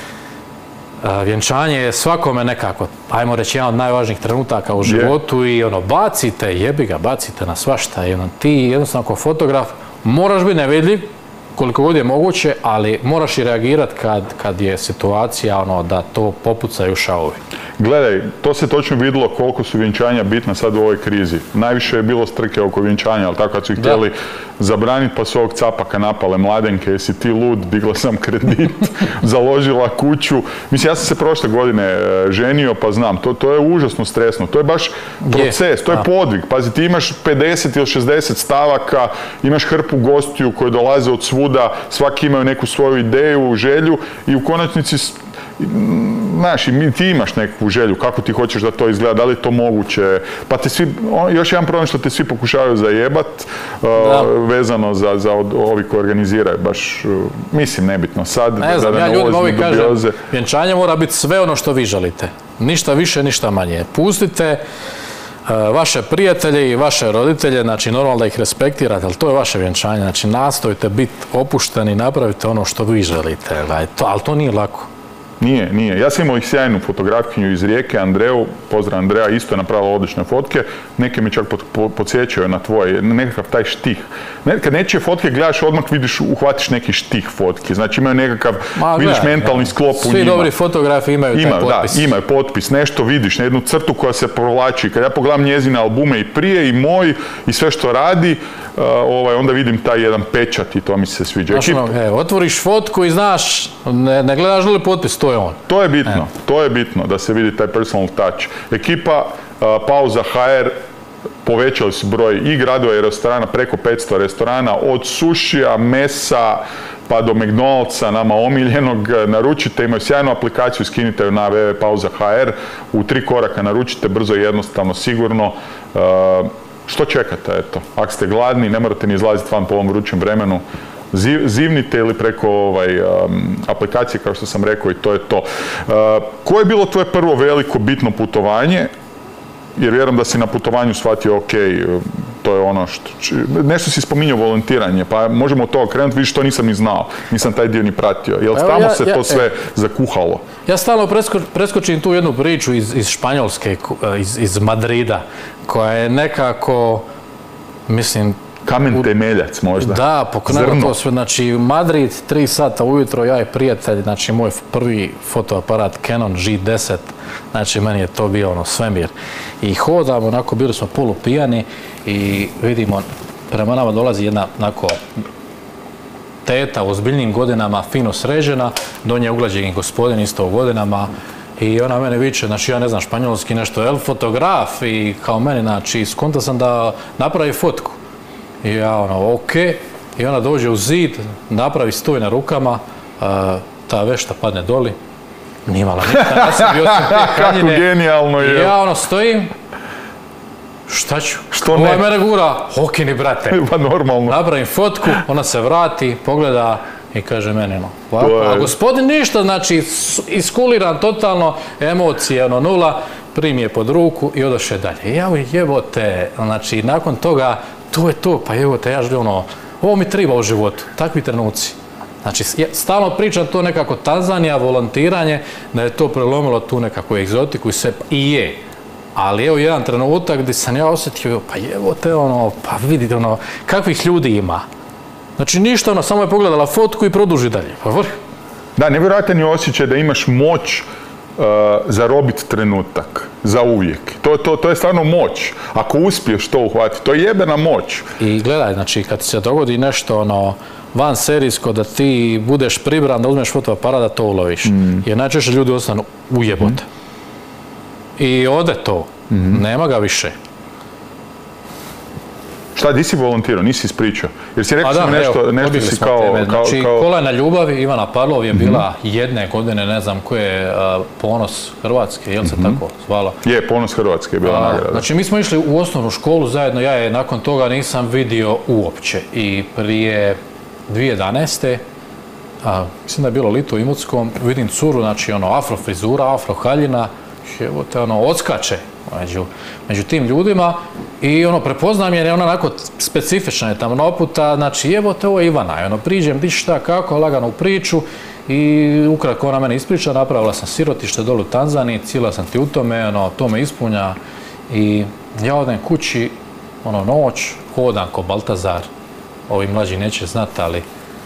vjenčanje je svakome nekako, ajmo reći, jedan od najvažnijih trenutaka u životu i ono, bacite, jebi ga, bacite na svašta i ono, ti jednostavno kao fotograf moraš biti nevidljiv, koliko god je moguće, ali moraš i reagirati kad, kad je situacija ono, da to popucaju šavovi. Gledaj, to se točno vidjelo koliko su vjenčanja bitna sad u ovoj krizi. Najviše je bilo strke oko vjenčanja, ali tako kad su ih htjeli zabraniti pa su ovog capaka napale mladenke, jesi ti lud, digla sam kredit, založila kuću. Mislim, ja sam se prošle godine ženio pa znam, to, to je užasno stresno, to je baš proces, to je podvig. Pazi, ti imaš pedeset ili šezdeset stavaka, imaš hrpu gostiju koji dolaze od svuda, svaki imaju neku svoju ideju, želju i u konačnici znaš, i ti imaš neku želju, kako ti hoćeš da to izgleda, da li je to moguće, pa te svi, još jedan problem što te svi pokušavaju zajebat, uh, vezano za, za od, ovi koji organiziraju, baš, uh, mislim, nebitno, sad, ne znam, da ja ljudima ovi kažem, vjenčanje mora biti sve ono što vi želite, ništa više, ništa manje, pustite uh, vaše prijatelje i vaše roditelje, znači normalno da ih respektirate, ali to je vaše vjenčanje, znači nastojite biti opušteni, napravite ono što vi želite, to, ali to nije lako. Nije, nije. Ja sam imao ih sjajnu fotografkinju iz Rijeke, Andreju, pozdrav Andreja, isto je napravila odlične fotke, neke mi čak podsjećaju na tvoj, nekakav taj štih. Kad nečije fotke gledaš, odmah vidiš, uhvatiš neki štih fotke, znači imaju nekakav, Ma, vidiš gleda, mentalni sklop u njima. Svi dobri fotografi imaju Ima, taj potpis. Da, imaju potpis, nešto vidiš, jednu crtu koja se provlači. Kad ja pogledam njezine albume i prije i moj i sve što radi, uh, ovaj, onda vidim taj jedan pečat i to mi se sviđa. Znaš, ono, he, otvoriš fotku i znaš, ne, ne gledaš li potpis, to je on. To je bitno, e. to je bitno da se vidi taj personal touch. Ekipa uh, Pauza ha er povećali su broj i gradova i restorana, preko petsto restorana, od sušija, mesa, pa do McDonald'sa, nama omiljenog. Naručite, imaju sjajnu aplikaciju, skinite ju na w w w tačka pauza tačka ha er, u tri koraka naručite, brzo i jednostavno, sigurno. Uh, što čekate, eto? Ako ste gladni, ne morate ni izlaziti van po ovom vrućem vremenu, zivnite ili preko ovaj, um, aplikacije, kao što sam rekao, i to je to. Uh, koje je bilo tvoje prvo veliko bitno putovanje? Jer vjerujem da si na putovanju shvatio, ok, to je ono što... Nešto si spominjao volontiranje, pa možemo od toga krenuti, vidiš, to nisam ni znao, nisam taj dio ni pratio. Jel tamo ja, se ja, to sve ja, zakuhalo? Ja stalno presko, preskočim tu jednu priču iz, iz Španjolske, iz, iz Madrida, koja je nekako, mislim... Kamen temeljac možda. Da, pokrenulo to sve. Znači, Madrid, tri sata ujutro, ja i prijatelj, znači moj prvi fotoaparat Canon G deset, znači meni je to bio ono svemir. I hodamo, onako, bili smo polupijani i vidimo, prema nama dolazi jedna, onako, teta u ozbiljnim godinama, fino sređena, do nje uglađeni gospodin isto u godinama. I ona mene viče, znači ja ne znam španjolski nešto, el fotograf i kao meni, znači, skonta sam da napravi fotku. I ja ono, ok, i ona dođe u zid, napravi stoj na rukama, uh, ta vešta padne doli, nije imala ništa, ja sam bio sam te kanjine. Kako genijalno je. I ja ono stojim, šta ću? Što ne? Ovaj mene gura, okini brate. Pa normalno. Napravim fotku, ona se vrati, pogleda i kaže meni ono, je... a gospodin ništa, znači iskuliran totalno, emocije, ono nula, primi je pod ruku i odoše dalje. I ja jebote, znači nakon toga, to je to, pa evo te, ja želim ono, ovo mi treba u životu, takvi trenuci. Znači, stalno pričam to nekako Tanzanija, volontiranje, da je to prelomilo tu nekakvu egzotiku i sve, i je. Ali evo jedan trenutak gdje sam ja osjetio, pa evo te ono, pa vidite ono, kakvih ljudi ima. Znači ništa, ono, samo je pogledala fotku i produži dalje. Pa vrh. Da, nevjerojatan je osjećaj da imaš moć Uh, zarobiti trenutak, za uvijek. To, to, to je stvarno moć. Ako uspiješ to uhvatiti, to je jebena moć. I gledaj, znači, kad se dogodi nešto ono, van serijsko, da ti budeš pribran, da uzmeš fotoaparat, da to uloviš. Mm. Jer najčešće ljudi ostanu ujebote. Mm. I ode to. Mm. Nema ga više. Šta Sad, di si volontirao, nisi ispričao? Jer si rekao sam nešto, nešto si kao... Znači, Kolena ljubavi, Ivana Parlov je bila jedne godine, ne znam koje je Ponos Hrvatske, je li se tako zvala? Je, Ponos Hrvatske je bila nagrada. Znači, mi smo išli u osnovnu školu zajedno, ja je nakon toga nisam vidio uopće. I prije dvije tisuće jedanaeste. mislim da je bilo lito u Imotskom, vidim curu, znači ono, afro frizura, afro haljina, evo te ono, odskače među, među tim ljudima i ono, prepoznam jer je ona onako specifična je tamnoputa, znači evo te ovo je Ivana, i ono, priđem, di šta, kako, lagano u priču i ukratko ona mene ispriča, napravila sam sirotište dolu u Tanzaniji, cijela sam ti u tome, ono, to me ispunja i ja odem kući, ono, noć, hodam ko Baltazar, ovi mlađi neće znati, ali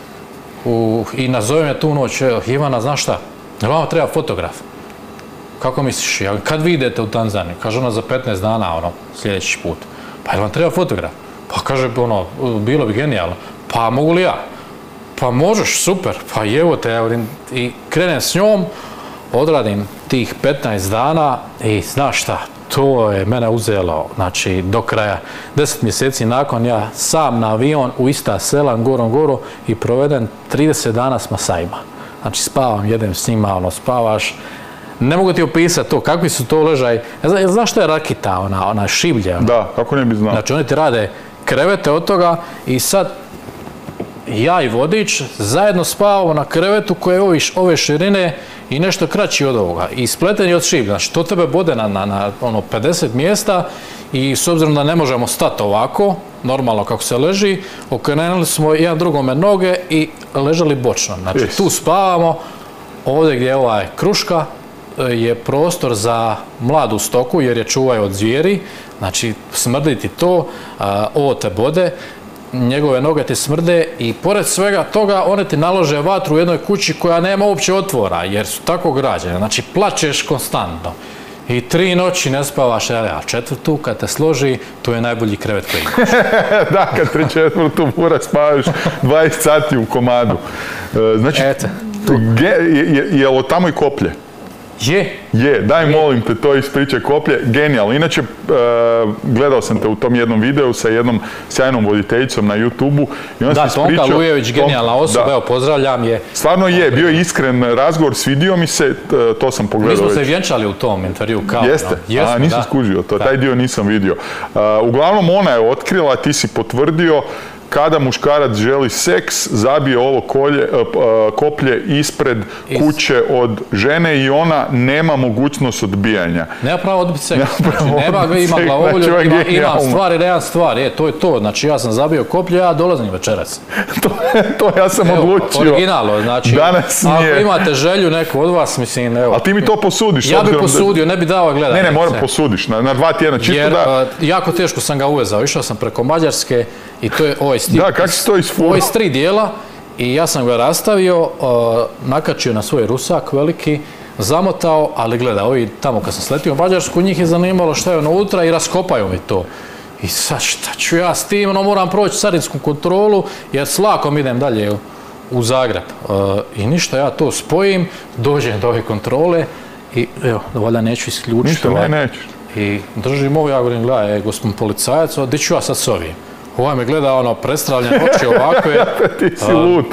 U, i nazovem je tu noć, Ivana, znaš šta, vama treba fotograf. Kako misliš, ja, kad vi idete u Tanzaniju? Kaže ona za petnaest dana, ono, sljedeći put. Pa jel vam treba fotograf? Pa kaže, ono, bilo bi genijalno. Pa mogu li ja? Pa možeš, super, pa evo te, evo, i krenem s njom, odradim tih petnaest dana i znaš šta, to je mene uzelo, znači, do kraja. Deset mjeseci nakon ja sam na avion u ista sela, gorom goro i provedem trideset dana s Masajima. Znači, spavam, jedem s njima, ono, spavaš. Ne mogu ti opisati to, kakvi su to ležaj. Znaš što je rakita, ona, ona šiblja? Da, kako ne bi znao. Znači, oni ti rade krevete od toga i sad ja i vodič zajedno spavamo na krevetu koje je ove širine i nešto kraći od ovoga. I spleteni od šiblja. Znači, to tebe bode na, na, na ono, pedeset mjesta i s obzirom da ne možemo stati ovako, normalno kako se leži, okrenuli smo jedan drugome noge i ležali bočno. Znači, yes. Tu spavamo, ovdje gdje je ovaj kruška, je prostor za mladu stoku jer je čuvaju od zvijeri, znači smrdi ti to, ovo te bode, njegove noge ti smrde i pored svega toga one ti nalože vatru u jednoj kući koja nema uopće otvora jer su tako građene, znači plačeš konstantno i tri noći ne spavaš, a četvrtu kad te složi, to je najbolji krevet koji imaš. Da, kad tri četvrtu mora spavaš dvadeset sati u komadu. Znači, je li tamo i koplje? Je. Je, daj molim te, to ispričaj koplje, genijalno. Inače, gledao sam te u tom jednom videu sa jednom sjajnom voditeljicom na YouTube-u. Da, Tonka Lujević, genijalna osoba, evo, pozdravljam je. Stvarno je, bio je iskren razgovor, svidio mi se, to sam pogledao već. Mi smo se vjenčali u tom intervju, kao. Jeste? A, nisam skužio to, taj dio nisam vidio. Uglavnom, ona je otkrila, ti si potvrdio, kada muškarac želi seks, zabije ovo kolje, koplje ispred kuće od žene i ona nema mogućnost odbijanja. Nema pravo odbiti seks. Nema, ima glavovolju, ima, ima stvari, nema stvari. E, to je to. Znači, ja sam zabio koplje, ja dolazim večeras. to, to ja sam evo, odlučio. Originalno, znači, danas ako nije. Imate želju neku od vas, mislim, evo. Ali ti mi to posudiš. Ja bi posudio, da... ne bi dao gledati. Ne, ne, moram posudiš, na, na dva tjedna. Čisto jer, da... uh, jako teško sam ga uvezao. Išao sam preko Mađarske i to je ovaj stil. Da, kako si to isfurao? Ovo je iz tri dijela i ja sam ga rastavio, uh, nakačio na svoj rusak veliki, zamotao, ali gleda, ovi tamo kad sam sletio u Mađarsku, njih je zanimalo šta je unutra i raskopaju mi to. I sad šta ću ja s tim, no moram proći carinsku kontrolu jer s vlakom idem dalje u, u Zagreb. Uh, I ništa, ja to spojim, dođem do ove kontrole i evo, valjda neću isključiti. Ništa, ovaj, ne, nećeš. I držim ovo, ja govorim, gledaj, gospodin policajac, di ću ja sad s ovim? Ovaj me gleda, ono, prestravljen oči ovakve. Ti si lud.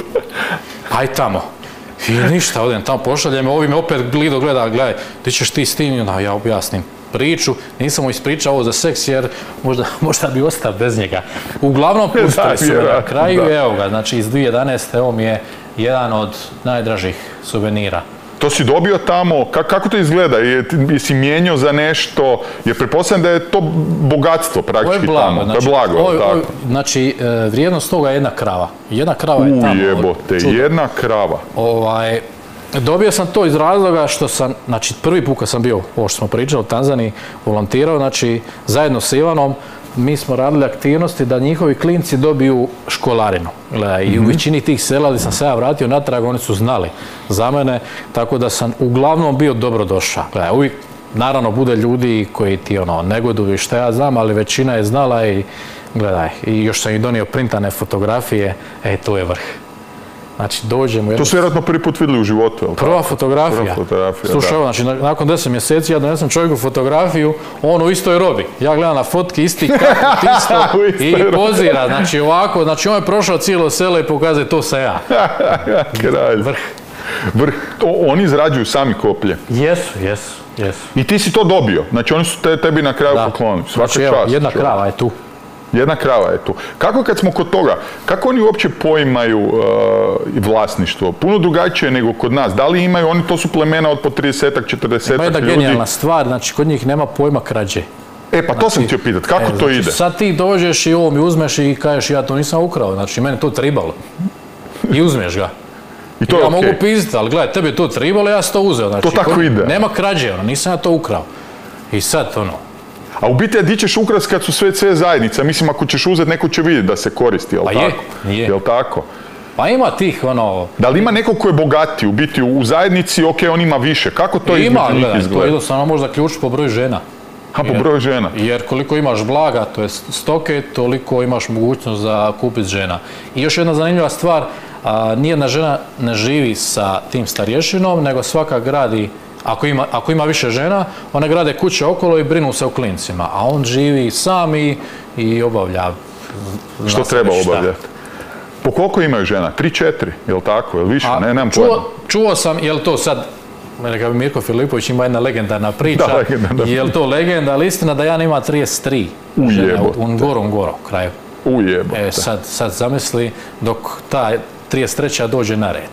Aj tamo. I ništa, odem tamo, pošaljem, ovi me opet glido gleda, gledaj, ti ćeš ti s tim, no, ja objasnim priču, nisam mu ispričao ovo za seks jer možda, možda bi ostao bez njega. Uglavnom, pustili su me na kraju, da. Evo ga, znači iz dvije tisuće jedanaeste ovo mi je jedan od najdražih suvenira. To si dobio tamo, kako to izgleda? Jesi mijenjao za nešto? Jer pretpostavljam da je to bogatstvo praktički tamo. Znači, to je blago, oj, tako? Oj, znači, vrijednost toga je jedna krava. Jedna krava je tamo. Ujebote, jedna krava. Ovaj, dobio sam to iz razloga što sam, znači prvi put kad sam bio, ovo što smo pričali u Tanzaniji, volontirao, znači zajedno s Ivanom, mi smo radili aktivnosti da njihovi klinci dobiju školarinu. Gledaj, i u većini tih sela gdje sam se ja vratio natrag, oni su znali za mene, tako da sam uglavnom bio dobro došao. Gledaj, uvijek, naravno, bude ljudi koji ti ono, negoduju i šta ja znam, ali većina je znala i gledaj, i još sam ih donio printane fotografije, e, to je vrh. Znači, dođemo... To su vjerojatno prvi put vidjeli u životu, je li? Prva fotografija. Slušaj, evo, znači, nakon deset mjeseci ja donesem čovjeku fotografiju, on u istoj robi. Ja gledam na fotki, isti kaput, isto, i pozira. Znači, ovako, znači, on je prošao cijelo selo i pokazuje to sam ja. Kralj. Vrh. Vrh. Oni izrađuju sami koplje. Jesu, jesu, jesu. I ti si to dobio. Znači, oni su te, tebi na kraju poklonili. Svaka znači, čast. Jedna čovjek. Krava je tu. Jedna krava je tu. Kako kad smo kod toga, kako oni uopće poimaju uh, vlasništvo? Puno drugačije nego kod nas. Da li imaju, oni to su plemena od po tridesetak, četrdesetak ljudi? Ima jedna genijalna stvar, znači kod njih nema pojma krađe. E, pa to znači, sam htio pitat, kako e, to znači, ide? Sad ti dođeš i ovo mi uzmeš i kažeš ja to nisam ukrao, znači mene to tribalo. I uzmeš ga. I to ja je mogu okay. pisati, ali gledaj, tebi je to tribalo, ja sam to uzeo. Znači, to tako kod, ide. Nema krađe, ono, nisam ja to ukrao. I sad ono, a u biti, di ćeš ukras kad su sve sve zajednice? Mislim, ako ćeš uzeti, neko će vidjeti da se koristi, jel' pa tako? Je, je. Jel' tako? Pa ima tih, ono... Da li ima neko ko je bogatiji, u biti u zajednici, ok, on ima više. Kako to ima, izgleda? Ima, gledaj, to jednostavno možda ključ po broju žena. A, po broju žena? Jer koliko imaš blaga, to je stoke, toliko imaš mogućnost za kupiti žena. I još jedna zanimljiva stvar, a, nijedna žena ne živi sa tim starješinom, nego svaka gradi, ako ima, ako ima više žena, one grade kuće okolo i brinu se o klincima, a on živi sam i, i obavlja. Što treba obavljati? Po koliko imaju žena? Tri, četiri, jel' tako? Jel' više? A, ne, nemam čuo, pojma. Čuo sam, jel' to sad, neka bi Mirko Filipović ima jedna legendarna priča, da, legendarna. Je li to legenda, ali istina da Jan ima trideset tri žena u Gorom Goro kraju. Ujebote. E, sad, sad zamisli dok ta trideset treća dođe na red.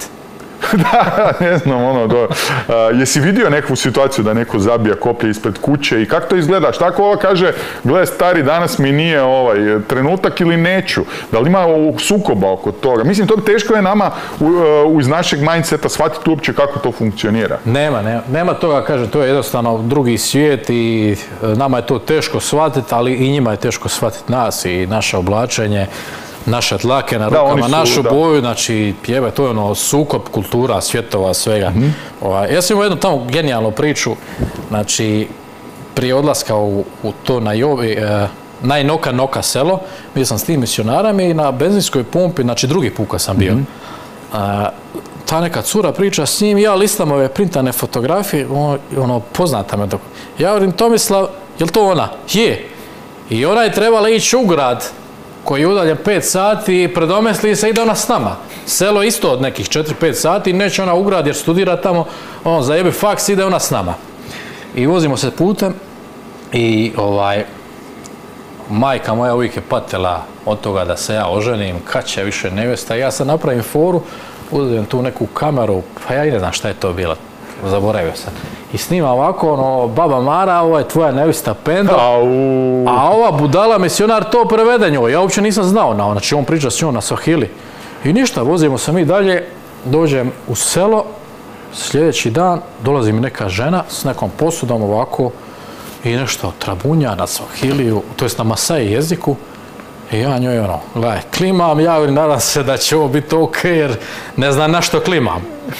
Da, ne znam, ono, do, a, jesi vidio neku situaciju da neko zabija koplje ispred kuće i kako to izgleda? Šta ako ova kaže, gle stari, danas mi nije ovaj trenutak ili neću? Da li ima ovog sukoba oko toga? Mislim, to teško je nama u, u, iz našeg mindseta shvatiti uopće kako to funkcionira. Nema, nema, nema toga, kaže, to je jednostavno drugi svijet i nama je to teško shvatiti, ali i njima je teško shvatiti nas i naše oblačenje. Naše tlake na rukama, da, su, našu da. boju, znači, pjeve, to je ono sukob kultura, svjetova, svega. Mm-hmm. Ovaj, ja sam imao jednu tamo genijalnu priču, znači, prije odlaska u, u to na Jovi, eh, najnoka noka selo, bio sam s tim misionarama i na benzinskoj pumpi, znači drugi put kad sam bio, mm-hmm. eh, ta neka cura priča s njim, ja listam ove printane fotografije, ono, ono poznata me. Ja govorim, Tomislav, je li to ona? Je. I ona je trebala ići u grad, koji je udaljen pet sati i predomisli se ide ona s nama. Selo isto od nekih četiri pet sati, neće ona u grad jer studira tamo, on zajebi faks, ide ona s nama. I vozimo se putem i ovaj, majka moja uvijek je patila od toga da se ja oženim, kad će više nevjesta. Ja sad napravim foru, uzem tu neku kameru, pa ja i ne znam šta je to bilo, zaboravio sam. I snima ovako, ono, baba Mara, ovo je tvoja nevista Pendo, a ova budala misionar to prevede njoj. Ja uopće nisam znao, na, znači on priča s njom na Swahili. I ništa, vozimo se mi dalje, dođem u selo, sljedeći dan dolazi mi neka žena s nekom posudom ovako i nešto trabunja na Swahiliju, to jest na Masai jeziku. I ja njoj ono, gledaj, klimam, ja nadam se da će ovo biti ok, jer ne znam na što klimam.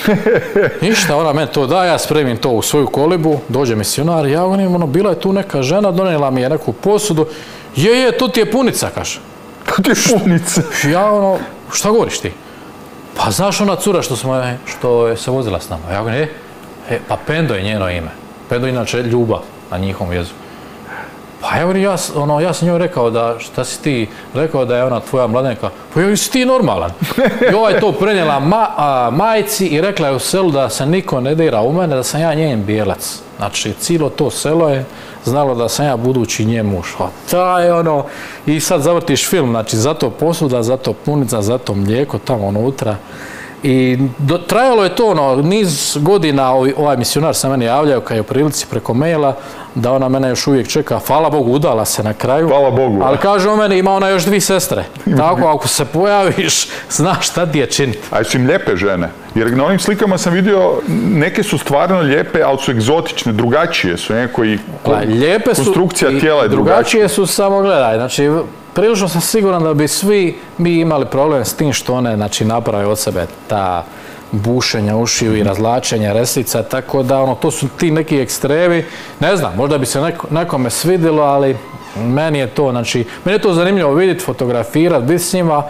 Ništa, ona meni to da, ja spremim to u svoju kolibu, dođe misionar, ja govorim, ono, bila je tu neka žena, donijela mi je neku posudu, je, je, tu ti je punica, kaže. Tu ti je punica? Ja ono, šta govoriš ti? Pa znaš ona cura što, smo, što je se vozila s nama? Ja govorim, e, e, pa Pendo je njeno ime. Pendo je inače ljubav na njihovom jeziku. Pa ja, ja, ono, ja sam njoj rekao da, šta si ti rekao da je ona tvoja mladenka, pa joj si ti normalan. I ova je to prenijela ma, a, majci i rekla je u selu da se niko ne dira u mene, da sam ja njen bijelac. Znači, cijelo to selo je znalo da sam ja budući njen muž. A taj ono, i sad zavrtiš film, znači zato posuda, zato punica, zato mlijeko tamo unutra. I do, trajalo je to ono, niz godina, ovaj, ovaj misionar se meni javljao kad je u prilici preko maila, da ona mene još uvijek čeka, hvala Bogu, udala se na kraju. Hvala Bogu. Ali kaže o meni, ima ona još dvije sestre. Tako, ako se pojaviš, znaš šta ti je činiti. A su im lijepe žene? Jer na onim slikama sam vidio, neke su stvarno lijepe, ali su egzotične, drugačije su, neko i konstrukcija tijela je drugačija. Drugačije su, samo gledaj, znači, prilično sam siguran da bi svi mi imali problem s tim što one, znači, naprave od sebe ta bušenja ušiju i razlačenja reslica, tako da ono, to su ti neki ekstremi. Ne znam, možda bi se neko, nekome svidjelo, ali meni je to, znači, meni je to zanimljivo vidjeti, fotografirati, biti s njima,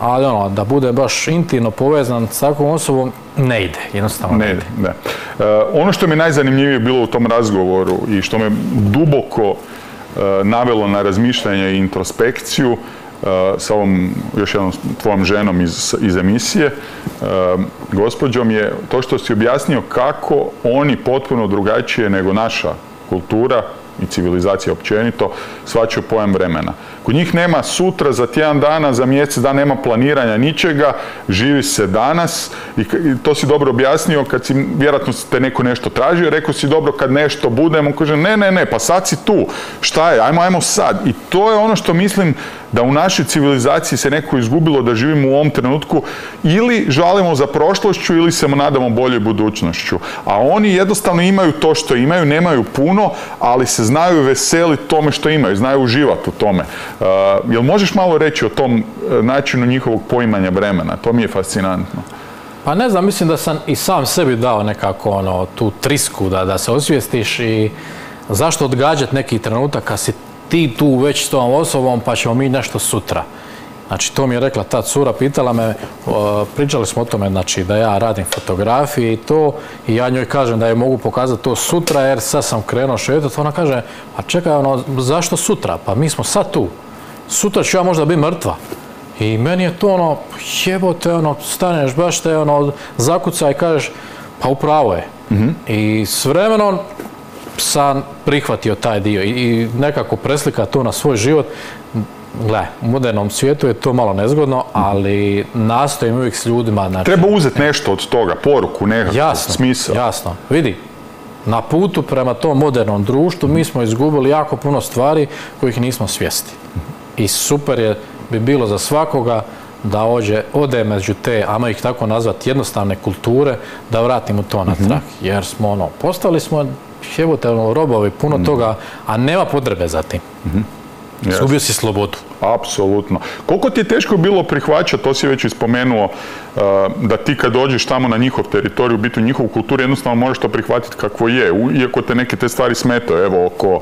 ali ono, da bude baš intimno povezan s takvom osobom, ne ide, jednostavno ne, ne ide. Ne. Uh, ono što mi je najzanimljivije bilo u tom razgovoru i što me duboko uh, navelo na razmišljanje i introspekciju, Uh, sa ovom još jednom tvojom ženom iz, iz emisije, uh, gospođom, je to što si objasnio kako oni potpuno drugačije nego naša kultura i civilizacija općenito shvaćaju pojam vremena. Kod njih nema sutra, za tjedan dana, za mjesec dana, nema planiranja ničega, živi se danas i to si dobro objasnio kad si, vjerojatno te neko nešto tražio, rekao si dobro kad nešto budemo, kaže ne, ne, ne, pa sad si tu, šta je, ajmo, ajmo sad. I to je ono što mislim da u našoj civilizaciji se neko izgubilo, da živimo u ovom trenutku ili žalimo za prošlošću ili se nadamo boljoj budućnošću. A oni jednostavno imaju to što imaju, nemaju puno, ali se znaju veseliti tome što imaju, znaju uživati u tome. Uh, jel možeš malo reći o tom načinu njihovog poimanja vremena? To mi je fascinantno. Pa ne znam, mislim da sam i sam sebi dao nekako ono, tu trisku da, da se osvijestiš i zašto odgađati neki trenutak kad si ti tu već s tom osobom pa ćemo mi nešto sutra. Znači, to mi je rekla ta cura, pitala me, pričali smo o tome, znači, da ja radim fotografije i to, i ja njoj kažem da je mogu pokazati to sutra, jer sad sam krenuo šetati. Ona kaže, a čekaj, ono, zašto sutra? Pa mi smo sad tu. Sutra ću ja možda biti mrtva. I meni je to ono, jebote, ono, staneš baš te, ono, zakuca i kažeš, pa upravo je. Mm-hmm. I s vremenom sam prihvatio taj dio i nekako preslika to na svoj život. Gle, u modernom svijetu je to malo nezgodno, ali nastojim uvijek s ljudima. Znači, treba uzeti nešto od toga, poruku, nekakav smisao. Jasno, vidi, na putu prema tom modernom društvu mi smo izgubili jako puno stvari kojih nismo svjesni. I super je bi bilo za svakoga da ođe, ode među te, ajmo ih tako nazvati, jednostavne kulture, da vratimo to natrag. Mm-hmm. Jer smo ono, postali smo jebote, ono, robovi, puno mm-hmm. toga, a nema potrebe za tim. Mm-hmm. Izgubio si slobodu. Apsolutno. Koliko ti je teško bilo prihvaćati, to si već ispomenuo, da ti kad dođeš tamo na njihov teritorij, biti u njihovu kulturu, jednostavno moraš to prihvatiti kakvo je, iako te neke te stvari smetaju, evo, oko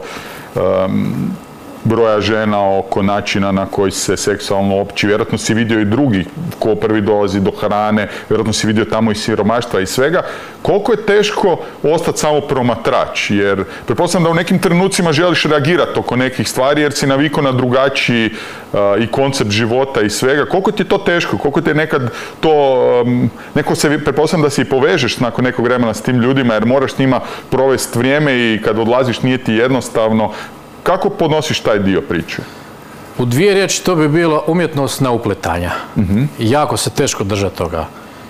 um, broja žena, oko načina na koji se seksualno opći. Vjerojatno si vidio i drugi ko prvi dolazi do hrane, vjerojatno si vidio tamo i siromaštva i svega. Koliko je teško ostati samo promatrač, jer pretpostavljam da u nekim trenucima želiš reagirati oko nekih stvari, jer si navikao na drugačiji uh, i koncept života i svega. Koliko ti je to teško? Koliko ti je nekad to, um, neko se, pretpostavljam da se i povežeš nakon nekog vremena s tim ljudima, jer moraš s njima provesti vrijeme i kad odlaziš nije ti jednostavno. Kako podnosiš taj dio priče? U dvije riječi to bi bilo umjetnost neupletanja. Mm-hmm. Jako se teško držati toga.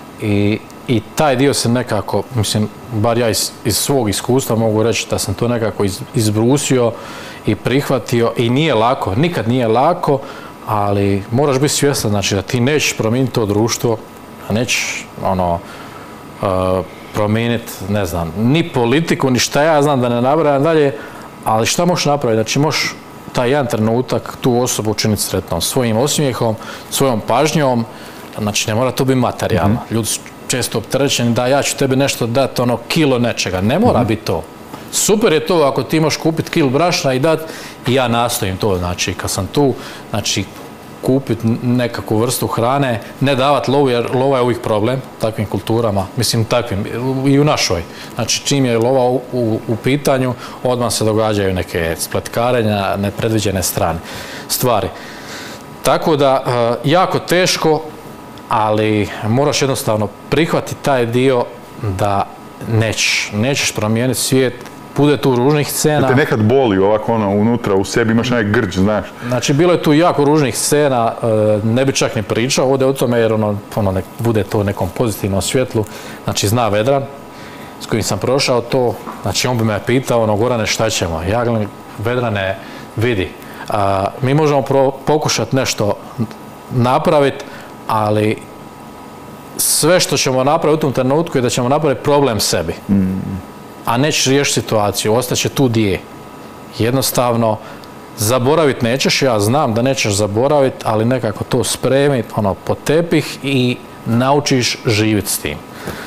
I, i taj dio se nekako, mislim, bar ja iz, iz svog iskustva mogu reći da sam to nekako iz, izbrusio i prihvatio i nije lako, nikad nije lako, ali moraš biti svjestan, znači da ti nećeš promijeniti to društvo, da nećeš ono, uh, promijeniti, ne znam, ni politiku, ni šta ja znam da ne nabrajam dalje, ali šta možeš napraviti? Znači, možeš taj jedan trenutak tu osobu učiniti sretnom, svojim osmijehom, svojom pažnjom, znači ne mora to biti materijalno. Mm-hmm. Ljudi su često opterećeni da ja ću tebi nešto dati, ono, kilo nečega. Ne mora mm-hmm. biti to. Super je to ako ti možeš kupiti kilo brašna i dati, i ja nastojim to, znači, kad sam tu, znači, kupiti nekakvu vrstu hrane, ne davati lovu, jer lova je uvijek problem u takvim kulturama, mislim takvim, i u našoj. Znači, čim je lova u, u, u pitanju, odmah se događaju neke spletkarenja, nepredviđene strane stvari. Tako da, jako teško, ali moraš jednostavno prihvatiti taj dio da nećeš, nećeš promijeniti svijet. Bude tu ružnih scena. Da te nekad boli ovako ono unutra u sebi, imaš onaj grč, znaš. Znači, bilo je tu jako ružnih scena, ne bi čak ni pričao ovdje o tome, jer ono, ono nek, bude to u nekom pozitivnom svjetlu. Znači, zna Vedran, s kojim sam prošao to, znači on bi me pitao, ono, Gorane, šta ćemo? Ja gledam, Vedrane, vidi, a, mi možemo pro, pokušati nešto napraviti, ali sve što ćemo napraviti u tom trenutku je da ćemo napraviti problem sebi. Mm. A nećeš riješiti situaciju, ostaće tu di je. Jednostavno, zaboraviti nećeš, ja znam da nećeš zaboraviti, ali nekako to spremiti, ono, pod tepih i naučiš živjeti s tim.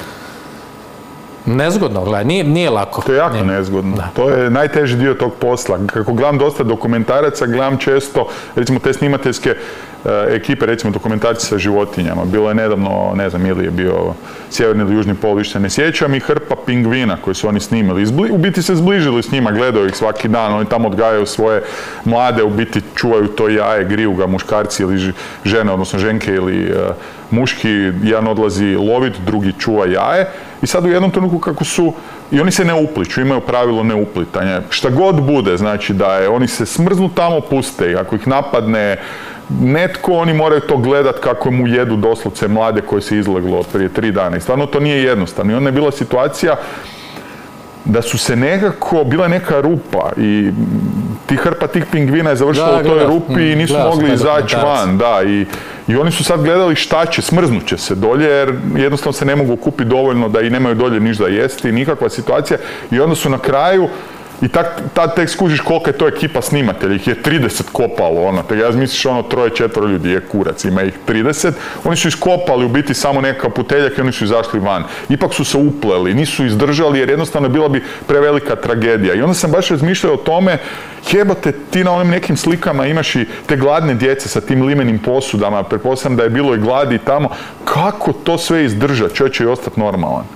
Nezgodno, gledaj, nije, nije lako. To je jako nije. nezgodno. Da. To je najteži dio tog posla. Kako gledam dosta dokumentaraca, gledam često, recimo te snimateljske ekipe, recimo dokumentarci sa životinjama. Bilo je nedavno, ne znam, ili je bio sjeverni ili južni pol, više ne sjećam, i hrpa pingvina koji su oni snimili. U biti se zbližili s njima, gledaju ih svaki dan, oni tamo odgajaju svoje mlade, u biti čuvaju to jaje, griju ga muškarci ili žene, odnosno ženke ili uh, muški, jedan odlazi loviti, drugi čuva jaje. I sad u jednom trenutku kako su, i oni se ne upliču, imaju pravilo neuplitanja. Šta god bude, znači da je, oni se smrznu tamo, puste i ako ih napadne netko, oni moraju to gledat kako mu jedu doslovce mlade koje se izleglo prije tri dana. I stvarno to nije jednostavno. I onda je bila situacija da su se nekako, bila neka rupa i ti hrpa tih pingvina je završila u toj rupi i nisu mogli izaći van. Da, i, i oni su sad gledali šta će, smrznut će se dolje jer jednostavno se ne mogu kupiti dovoljno da i nemaju dolje ništa jesti, nikakva situacija. I onda su na kraju, i tad tek skužiš kolika je to ekipa snimatelja, ih je trideset kopalo, ono, te ja misliš ono troje, četvoro ljudi, je kurac, ima ih trideset, oni su iskopali u biti samo nekakav puteljak i oni su izašli van. Ipak su se upleli, nisu izdržali jer jednostavno bila bi prevelika tragedija. I onda sam baš razmišljao o tome, jebote, ti na onim nekim slikama imaš i te gladne djece sa tim limenim posudama, pretpostavljam da je bilo i gladi tamo, kako to sve izdržati, čovjek će i ostati normalan?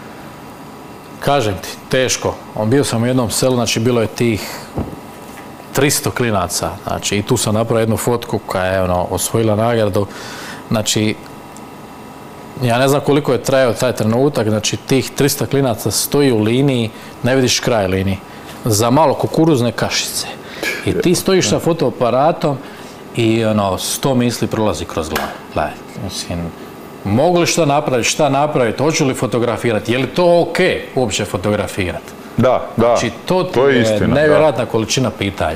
Kažem ti, teško. On bio sam u jednom selu, znači bilo je tih tristo klinaca, znači i tu sam napravio jednu fotku koja je ono, osvojila nagradu. Znači, ja ne znam koliko je trajao taj trenutak, znači tih tristo klinaca stoji u liniji, ne vidiš kraj liniji, za malo kukuruzne kašice. I ti stojiš sa fotoaparatom i ono, sto misli prolazi kroz glavu. Gledaj, mislim, mogu li šta napraviti, šta napraviti, hoću li fotografirati, je li to ok uopće fotografirati? Da, da, znači, to, to je istina. Nevjerojatna količina pitanja.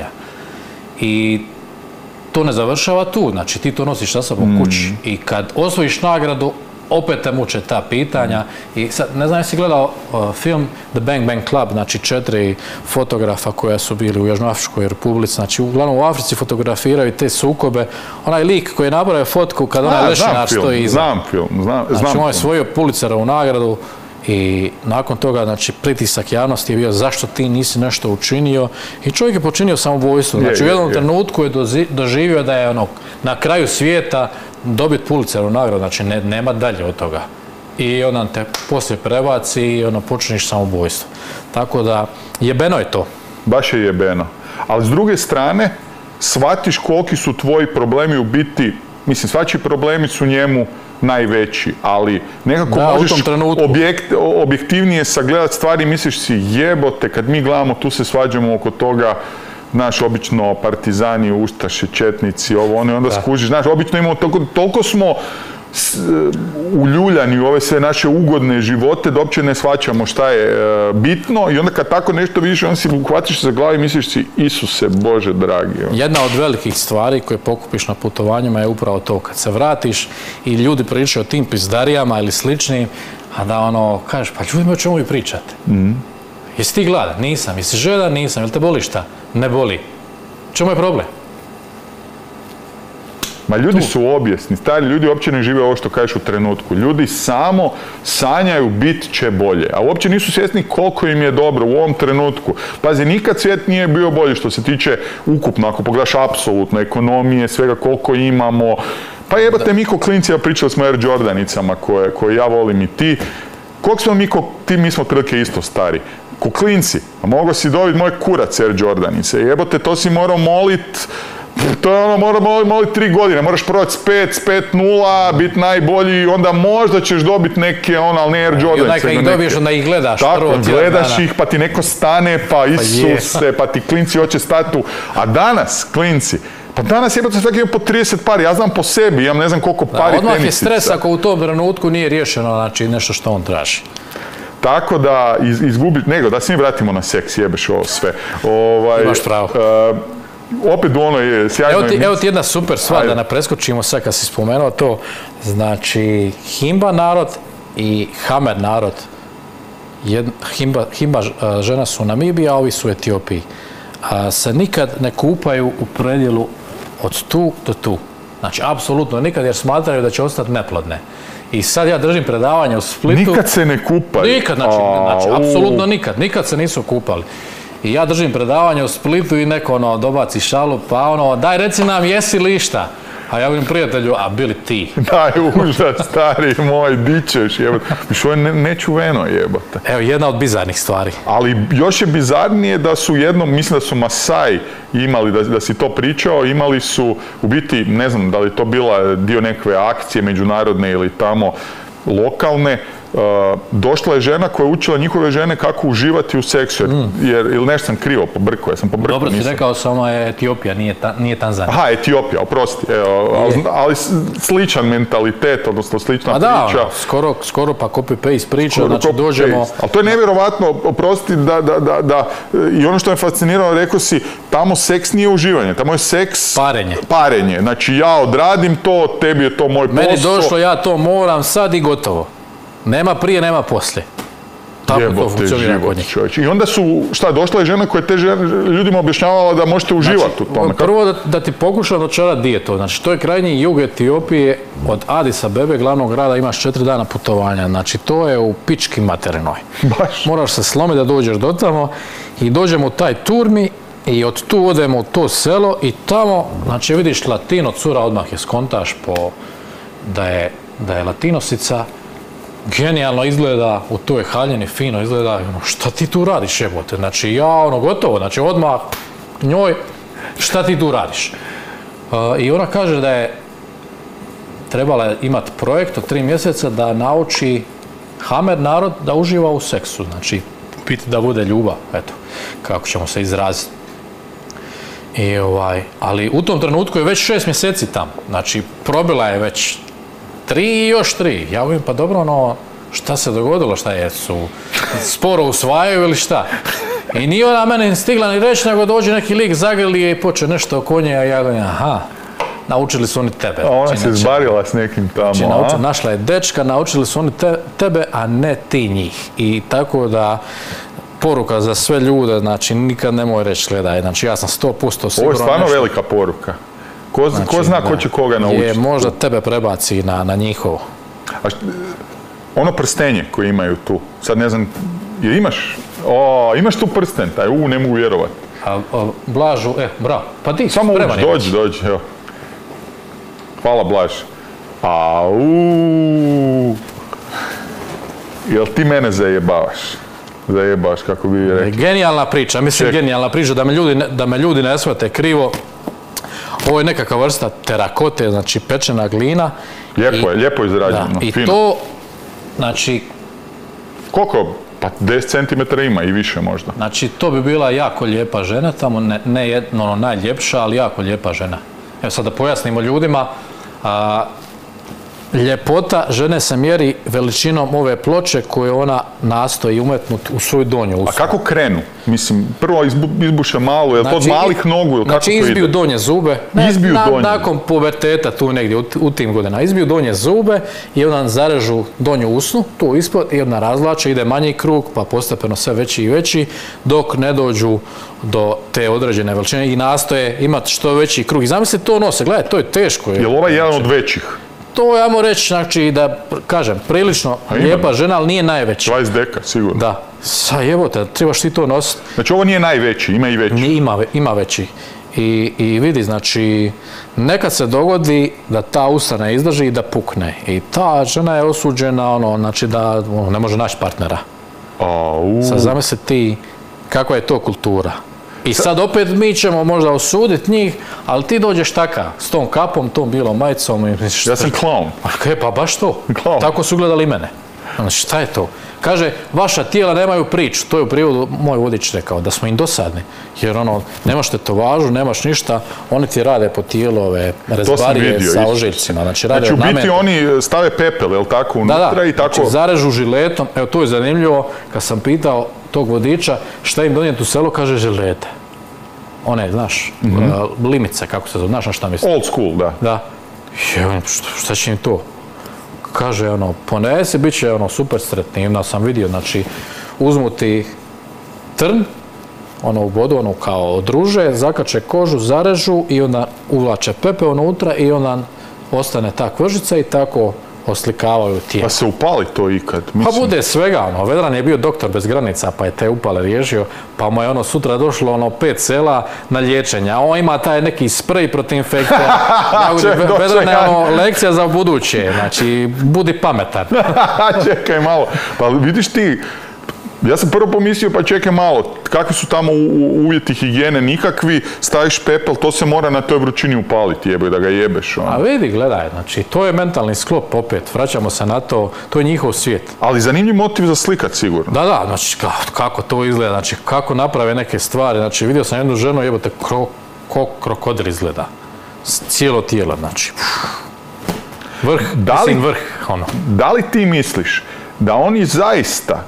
I to ne završava tu, znači ti to nosiš sa sobom mm. kući i kad osvojiš nagradu, opet te muče ta pitanja. I sad, ne znam, jesi gledao uh, film The Bang Bang Club, znači četiri fotografa koja su bili u Južnoafričkoj republici, znači uglavnom u Africi fotografiraju te sukobe. Onaj lik koji je napravio fotku kad onaj lešinar stoji iza. Znam film, znam film. Znači, on je osvojio Pulitzerovu nagradu i nakon toga, znači, pritisak javnosti je bio zašto ti nisi nešto učinio i čovjek je počinio samoubojstvo. Znači, u jednom trenutku je doživio da je ono, na kraju svijeta dobiti Pulitzerovu nagradu, znači ne, nema dalje od toga. I onda te poslije prebaci i ono, počiniš samoubojstvo. Tako da, jebeno je to. Baš je jebeno. Ali s druge strane, shvatiš koliki su tvoji problemi u biti, mislim, svačiji problemi su njemu najveći, ali nekako da, možeš objekt, objektivnije sagledati stvari i misliš si jebote, kad mi gledamo, tu se svađamo oko toga, znaš, obično partizani, ustaše, četnici, ovo, ono, i onda da. skužiš, znaš, obično imamo toliko, toliko smo s, uljuljani u ove sve naše ugodne živote da uopće ne shvaćamo šta je e, bitno i onda kad tako nešto vidiš, onda si uhvatiš za glavu i misliš si Isuse Bože dragi. On. Jedna od velikih stvari koje pokupiš na putovanjima je upravo to, kad se vratiš i ljudi pričaju o tim pizdarijama ili sličnim, a da ono, kažeš, pa ljudi, o čemu vi pričate? Mm. Jesi ti gladan? Nisam. Jesi žedan? Nisam. Jel te boli šta? Ne boli. Čemu je problem? Ma ljudi tu. su objesni. Stari ljudi uopće ne žive ovo što kažeš u trenutku. Ljudi samo sanjaju bit će bolje. A uopće nisu svjesni koliko im je dobro u ovom trenutku. Pazi, nikad svijet nije bio bolji što se tiče ukupno, ako pogledaš apsolutno, ekonomije, svega koliko imamo. Pa jebate mi ko klinci, ja pričali smo o Air Jordanicama koje, koje ja volim i ti. Koliko smo mi ko ti, mi smo otprilike isto stari. Ko klinci, a mogao si dobiti moj kurac Air Jordanice. Jebote, to si morao molit, to je ono, morao molit, molit tri godine, moraš proći s pet, s pet nula, biti najbolji, onda možda ćeš dobiti neke, ono, ali ne Air Jordanice. I onaj kad ih dobiješ, onda ih gledaš. Tako, gledaš ih, pa ti neko stane, pa Isuse, pa ti klinci hoće stati tu. A danas, klinci, pa danas jebate svaki po trideset pari, ja znam po sebi, imam ne znam koliko pari tenisica. Odmah je stres ako u tom trenutku nije riješeno, znači nešto što on traži. Tako da iz, izgubi, nego da se mi vratimo na seks, jebeš ovo sve. Ovaj, Imaš pravo. Uh, opet ono je sjajno... Evo ti, evo ti jedna super stvar, ajde, da ne preskočimo sad kad si spomenuo to. Znači, Himba narod i Hamer narod, jedna, Himba, Himba žena su u Namibiji, a ovi su u Etiopiji. A, se nikad ne kupaju u predjelu od tu do tu. Znači, apsolutno nikad, jer smatraju da će ostati neplodne. I sad ja držim predavanje u Splitu. Nikad se ne kupaju? Nikad, znači, znači apsolutno nikad. Nikad se nisu kupali. I ja držim predavanje u Splitu i neko ono dobaci šalu, pa ono, daj reci nam jesi li išta? A ja vidim prijatelju, a bili ti. Daj, užas, stari moj, di ćeš, jebote. Što je ne, nečuveno, jebote. Evo, jedna od bizarnih stvari. Ali još je bizarnije da su jednom, mislim da su Masai imali, da, da si to pričao, imali su, u biti, ne znam da li to bila dio nekakve akcije međunarodne ili tamo lokalne, Uh, došla je žena koja je učila njihove žene kako uživati u seksu, jer, mm. jer ili nešto sam krivo pobrkao, ja sam pobrkao. Dobro si rekao, samo je Etiopija, nije, ta, nije Tanzanija. Aha, Etiopija, oprosti, evo, ali, ali sličan mentalitet, odnosno slična A da, priča. Skoro, skoro pa copy-paste priča, skoro znači copy dođemo... Paste. Ali to je nevjerovatno, oprosti, da, da, da, da, i ono što me fasciniralo, rekao si, tamo seks nije uživanje, tamo je seks... Parenje. Parenje, znači ja odradim to, tebi je to moj posao. Meni došlo, ja to moram sad i gotovo. Nema prije, nema poslije. Tako to funkcionira kod njih. I onda su, šta, došla je žena koja te žene, ljudima objašnjavala da možete uživati znači, u tome. Prvo da, da ti pokušam dočarati di je to. Znači, to je krajnji jug Etiopije, od Adis Abebe, glavnog grada, imaš četiri dana putovanja. Znači, to je u pički materinoj. Baš. Moraš se slomiti da dođeš do tamo i dođemo u taj Turmi i od tu odemo u to selo i tamo, znači, vidiš latino cura, odmah je skontaš po da je, da je latinosica. Genijalno izgleda, u toj haljini fino izgleda, ono, šta ti tu radiš, jebote? Znači, ja, ono, gotovo, znači, odmah njoj, šta ti tu radiš? Uh, I ona kaže da je trebala imati projekt od tri mjeseca da nauči Hamer narod da uživa u seksu, znači, biti da bude ljubav, eto, kako ćemo se izraziti. I, ovaj, ali u tom trenutku je već šest mjeseci tamo, znači, probila je već tri i još tri. Ja govorim, pa dobro, ono, šta se dogodilo, šta je, su sporo usvajaju ili šta? I nije ona mene stigla ni reći, nego dođe neki lik, zagrli je i poče nešto oko nje, a ja govorim, aha, naučili su oni tebe. A ona se zbarila s nekim tamo, znači, naučila, našla je dečka, naučili su oni te, tebe, a ne ti njih. I tako da, poruka za sve ljude, znači, nikad nemoj reći, gledaj, znači, ja sam sto posto siguran. Ovo je stvarno nešto... velika poruka. Ko, znači, ko zna da, ko će koga naučiti? Je, možda tebe prebaci na, na njihovo. A št, ono prstenje koje imaju tu, sad ne znam, je imaš, o, imaš tu prsten, taj, u, ne mogu vjerovati. A, a, Blažu, e, bravo, pa ti samo uđi, dođi, dođi, evo. Hvala, Blaž. A, u, jel ti mene zajebavaš? Zajebavaš, kako bi rekli. Genijalna priča, mislim, Ček. genijalna priča, da me ljudi, da me ljudi ne shvate krivo. Ovo je nekakva vrsta terakote, znači pečena glina. Lijepo je, i, lijepo izrađeno, da, i fino. to, znači... Koliko? Pa deset centimetara ima i više možda. Znači, to bi bila jako lijepa žena, tamo ne, ne jedno, ono, najljepša, ali jako lijepa žena. Evo sad da pojasnimo ljudima, a, ljepota žene se mjeri veličinom ove ploče koje ona nastoji umetnuti u svoju donju usnu. A kako krenu? Mislim, prvo izbuše malo, je li znači, to od malih nogu ili kako znači, to ide? Znači izbiju donje zube, ne, izbiju na, donje. nakon puberteta tu negdje u, u tim godinama, izbiju donje zube i onda zarežu donju usnu, tu ispod i onda razvlače, ide manji krug, pa postepeno sve veći i veći, dok ne dođu do te određene veličine i nastoje imati što veći krug. I zamislite to nose, gledaj, to je teško. Je li ovaj jedan od većih? To ja mu reći, znači, da, kažem, prilično lijepa žena, ali nije najveća. dvadeset deka, sigurno. Da. Sa jebote, trebaš ti to nositi. Znači, ovo nije najveći, ima i veći. Ima, ima veći. I, I vidi, znači, nekad se dogodi da ta usta ne izdrži i da pukne. I ta žena je osuđena, ono, znači, da ono, ne može naći partnera. Au. Sad zamisli ti kakva je to kultura. I sad opet mi ćemo možda osuditi njih, ali ti dođeš taka, s tom kapom, tom bilom majicom. I misliš, ja sam klaun. A pa baš to. Klaun. Tako su gledali mene. Znači, šta je to? Kaže, vaša tijela nemaju priču. To je u prijevodu moj vodič rekao, da smo im dosadni. Jer ono, nemaš tetovažu, nemaš ništa, oni ti rade po tijelu ove rezbarije sa ožiljcima. Znači, rade znači u biti oni stave pepel, je li tako, unutra da, da. i tako... Znači, zarežu žiletom. Evo, to je zanimljivo. Kad sam pitao tog vodiča šta im donijeti u selo, kaže žilete. One, znaš, mm-hmm. uh, limice, kako se zove, znaš na šta mislim? Old school, da. Da. I ono, šta, šta će im to? Kaže, ono, ponesi, bit će, ono, super sretni. I onda sam vidio, znači, uzmu ti trn, ono, u vodu, ono, kao odruže, zakače kožu, zarežu i onda uvlače pepe unutra i onda ostane ta kvržica i tako oslikavaju tijelo. Pa se upali to ikad? Mislim. Pa bude svega, ono, Vedran je bio doktor bez granica, pa je te upale riješio, pa mu je ono sutra došlo ono pet sela na liječenje, a on ima taj neki sprej protiv infekcije. Vedran je ono lekcija za buduće, znači, budi pametan. Čekaj malo, pa vidiš ti, ja sam prvo pomislio, pa čekaj malo, kakvi su tamo uvjeti higijene, nikakvi, staviš pepel, to se mora na toj vrućini upaliti, jebe, da ga jebeš. A vidi, gledaj, znači, to je mentalni sklop opet, vraćamo se na to, to je njihov svijet. Ali zanimljiv motiv za slikat, sigurno. Da, da, znači, kako to izgleda, znači, kako naprave neke stvari, znači, vidio sam jednu ženu, jebote, ko krokodil izgleda, cijelo tijelo, znači, vrh, mislim vrh, ono. Da li ti misliš da oni zaista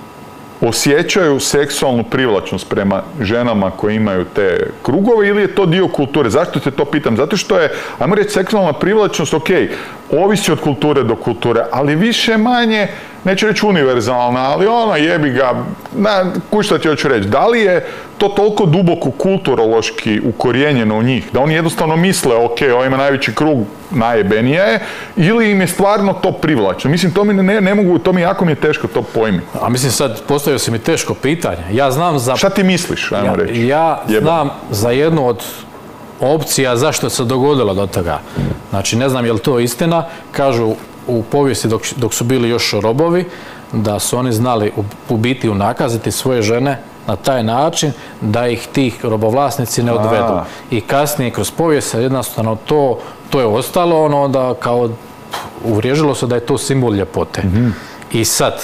osjećaju seksualnu privlačnost prema ženama koje imaju te krugove ili je to dio kulture? Zašto te to pitam? Zato što je, ajmo reći, seksualna privlačnost, ok, ovisi od kulture do kulture, ali više manje, neću reći univerzalna, ali ono, jebi ga, na, kuć šta ti hoću reći, da li je to toliko duboko kulturološki ukorijenjeno u njih, da oni jednostavno misle, ok, ovo ima najveći krug, najjebenija je, ili im je stvarno to privlačno? Mislim, to mi ne, ne mogu, to mi jako mi je teško to pojmiti. A mislim, sad postavio si mi teško pitanje. Ja znam za... Šta ti misliš, ajmo ja, reći? Ja Jeba. znam za jednu od opcija zašto se dogodilo do toga. Znači, ne znam je li to istina. Kažu u povijesti dok, dok su bili još robovi, da su oni znali u, u biti unakaziti svoje žene na taj način da ih tih robovlasnici ne odvedu. A. I kasnije kroz povijest jednostavno to, to je ostalo, ono onda kao uvriježilo se da je to simbol ljepote. Mm-hmm. I sad,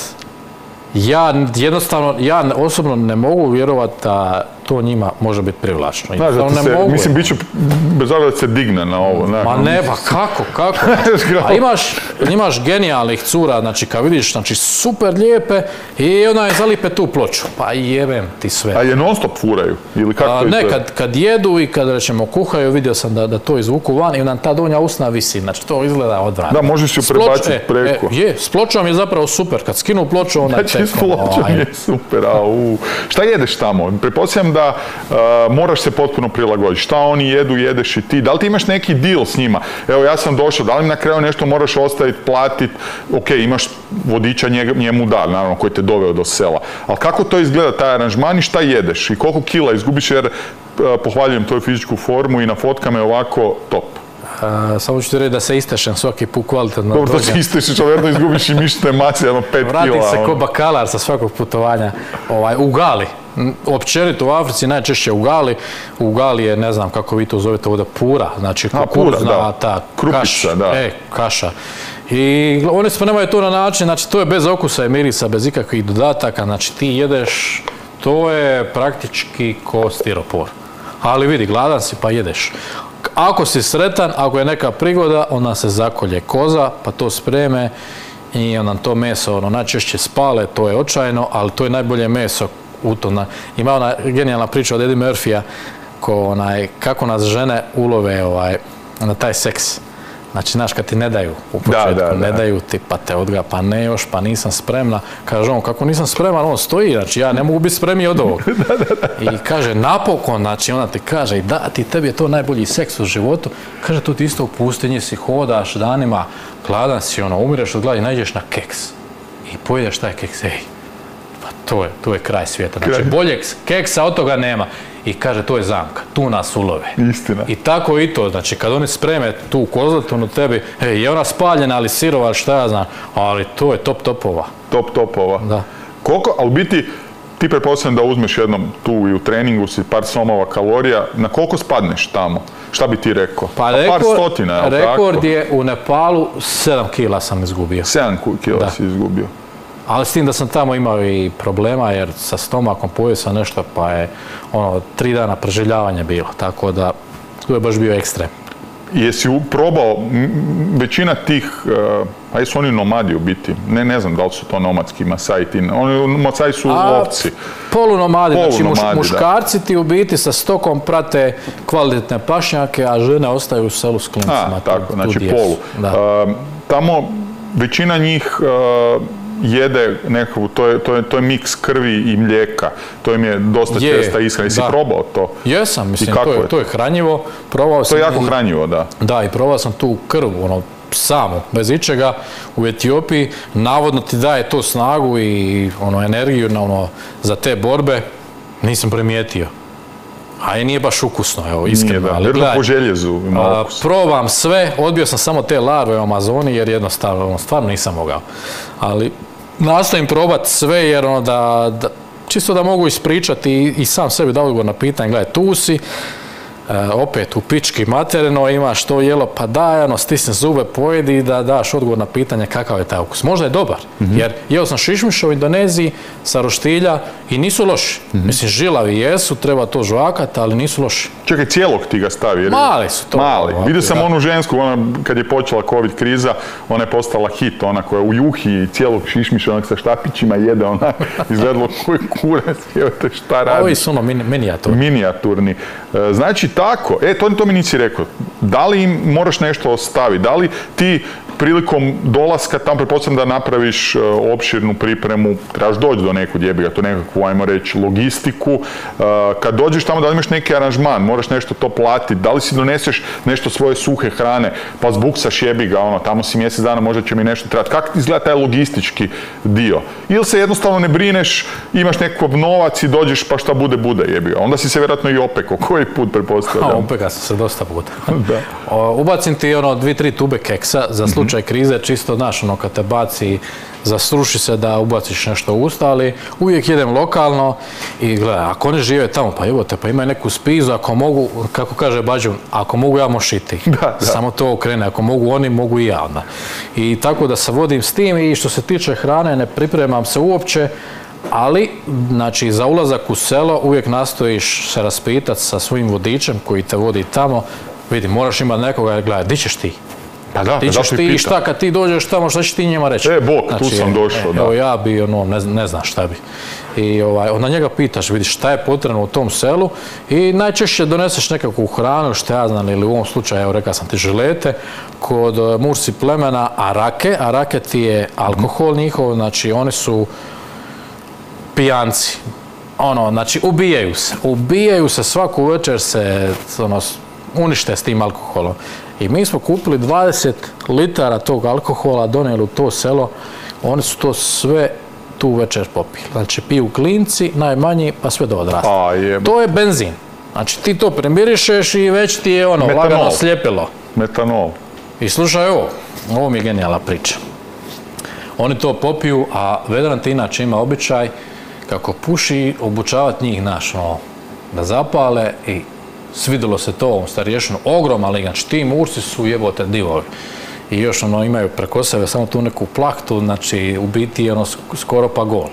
ja jednostavno, ja osobno ne mogu vjerovati da to njima može biti privlačno. Znaš, da se, mogu, mislim, bit ću bez obzira da se digne na ovo. Ne, Ma ne, pa kako, kako? A imaš, imaš genijalnih cura, znači kad vidiš, znači super lijepe i ona je zalipe tu ploču. Pa jebem ti sve. A je non stop furaju? Ili kako to ne, kad, kad jedu i kad rećemo kuhaju, vidio sam da, da to izvuku van i nam ta donja usna visi. Znači to izgleda odvratno. Da, možeš ju prebaciti preko. E, je, s pločom je zapravo super. Kad skinu ploču, ona je teko. Znači s pločom je super. A, u. Šta jedeš tamo? Pretpostavljam da uh, moraš se potpuno prilagoditi. Šta oni jedu, jedeš i ti. Da li ti imaš neki deal s njima? Evo, ja sam došao, da li na kraju nešto moraš ostaviti, platiti? Ok, imaš vodiča njemu da, naravno, koji te doveo do sela. Ali kako to izgleda, taj aranžman i šta jedeš? I koliko kila izgubiš, jer uh, pohvaljujem tvoju fizičku formu i na fotkama je ovako top. Uh, samo ću ti reći da se istešem svaki put kvalitetno. Dobro, to se istešeš, ali jedno izgubiš i mišite masi, jedno pet kila. Vratim se ko bakalar sa svakog putovanja. Ovaj, u Gali. Općenito u Africi najčešće u Gali. U Gali je, ne znam kako vi to zovete ovdje, pura. Znači kukuruzna ta krupica, da. E, kaša. I oni spremaju to na način, znači to je bez okusa i mirisa, bez ikakvih dodataka. Znači ti jedeš, to je praktički ko stiropor. Ali vidi, gladan si pa jedeš. Ako si sretan, ako je neka prigoda, onda se zakolje koza, pa to spreme i onda to meso ono, najčešće spale, to je očajno, ali to je najbolje meso u to. Ima ona genijalna priča od Eddie Murphy-a ko, onaj, kako nas žene ulove ovaj, na taj seks. Znači, znaš, kad ti ne daju u početku, da, da, ne da. daju ti, pa te odga, pa ne još, pa nisam spremna. Kaže on, kako nisam spreman, on stoji, znači ja ne mogu biti spremniji od ovog. da, da, da. I kaže, napokon, znači ona ti kaže, da ti, tebi je to najbolji seks u životu. Kaže, tu ti isto u pustinji si, hodaš danima, gladan si, ono, umireš od gladi, nađeš na keks. I pojedeš taj keks, ej, pa to je, to je kraj svijeta. Znači, kraj. Boljeg keksa od toga nema. I kaže, to je zamka, tu nas ulove. Istina. I tako i to, znači, kad oni spreme tu kozletinu tebi, ej, je ona spaljena, ali sirova, šta ja znam, ali to je top topova. Top topova. Da. Koliko, ali biti, ti pretpostavljam da uzmeš jednom tu i u treningu si par somova kalorija, na koliko spadneš tamo? Šta bi ti rekao? Pa, pa rekord, par stotina, je li tako? Rekord je u Nepalu, sedam kila sam izgubio. sedam kila da. Si izgubio. Ali s tim da sam tamo imao i problema jer sa stomakom pojeo sam nešto pa je ono tri dana preživljavanje bilo, tako da to je baš bio ekstrem. Jesi probao, većina tih, a jesu oni nomadi u biti, ne, ne znam da li su to nomadski Masai, ti, oni Masai su a, ovci. Polunomadi, Polu znači muš, muškarci da. Ti u biti sa stokom prate kvalitetne pašnjake, a žene ostaju u selu s klincima. A, tako, znači polu. Uh, tamo većina njih uh, jede nekakvu, to je, to, je, to je miks krvi i mlijeka. To im je dosta je, česta ishrana. Jesi probao to? Jesam, mislim, to je, je to je hranjivo. Probao to sam je jako i, hranjivo, da. Da, i probao sam tu krv, ono, samo, bez ičega, u Etiopiji, navodno ti daje to snagu i ono, energiju na, ono, za te borbe, nisam primijetio. A i nije baš ukusno, evo, iskreno. Ali gledaj, po željezu ima ukus. Probam sve, odbio sam samo te larve u Amazoni jer jednostavno, stvarno nisam mogao. Ali nastojim probati sve jer ono da, da čisto da mogu ispričati i, i sam sebi da odgovor na pitanje, gledaj, tu si, e, opet u pički materino, imaš to jelo, pa daj, ono, stisni zube, pojedi i da daš odgovor na pitanje kakav je taj ukus. Možda je dobar, mm-hmm. jer jeo sam šišmiša u Indoneziji sa roštilja i nisu loši. Mm-hmm. Mislim, žilavi jesu, treba to žvakati, ali nisu loši. Čekaj, cijelog ti ga stavi? Jer... Mali su to. Mali. Vidio sam da. Onu žensku, ona, kad je počela COVID kriza, ona je postala hit, ona koja u juhi cijelog šišmiša, onak sa štapićima jede, ona izgledalo koji kurac, evo te šta radi. Ovi su ono mini, minijaturni. Minijaturni. Znači tako, e, to, to mi nisi rekao, da li im moraš nešto ostaviti, da li ti prilikom dolaska tam pretpostavljam da napraviš uh, opširnu pripremu, trebaš doći do nekud jebiga, to nekakvu, ajmo reći, logistiku. Uh, kad dođeš tamo da li imaš neki aranžman, moraš nešto to platiti, da li si doneseš nešto svoje suhe hrane, pa zbuksaš jebiga, ono, tamo si mjesec dana, možda će mi nešto trebati. Kako ti izgleda taj logistički dio? Ili se jednostavno ne brineš, imaš nekakav novac i dođeš pa šta bude, bude jebiga. Onda si se vjerojatno i opeko, koji put pretpostavljam? Opeka sam se dosta puta. Ubacim ti ono dvi, tri tube keksa za slučaj krize, čisto, znaš, ono, kad te baci, zasruši se da ubaciš nešto u usta, ali uvijek jedem lokalno i gledaj, ako oni žive tamo, pa evo te, pa imaju neku spizu, ako mogu, kako kaže Bađun, ako mogu ja mošiti, da, da. Samo to okrene, ako mogu oni, mogu i ja onda. I tako da se vodim s tim i što se tiče hrane, ne pripremam se uopće, ali, znači, za ulazak u selo uvijek nastojiš se raspitati sa svojim vodičem koji te vodi tamo, vidi, moraš imati nekoga, gledaj, di ćeš ti? Pa da, ti ćeš ti i šta kad ti dođeš tamo, šta ćeš ti njima reći? E, bok, znači, tu sam došao, e, da. Evo ja bi, ono, ne, ne znam šta bi. I ovaj, onda njega pitaš, vidiš šta je potrebno u tom selu i najčešće doneseš nekakvu hranu, šta ja znam, ili u ovom slučaju, evo rekao sam ti žilete, kod uh, Mursi plemena arake, arake ti je alkohol njihov, znači oni su pijanci. Ono, znači ubijaju se, ubijaju se, svaku večer se, ono, unište s tim alkoholom. I mi smo kupili dvadeset litara tog alkohola, donijeli u to selo, oni su to sve tu večer popili. Znači piju klinci, najmanji, pa sve do odrasta. To je benzin. Znači ti to primirišeš i već ti je ono, metanol. Lagano sljepilo. Metanol. I slušaj ovo, ovo mi je genijalna priča. Oni to popiju, a Vedran ti inače ima običaj kako puši, obučavati njih naš, ono, da zapale i svidjelo se to ovom starješinu, ogroman liganč, ti Mursi su jebote divovi. I još ono imaju preko sebe samo tu neku plahtu, znači u biti je ono skoro pa gol.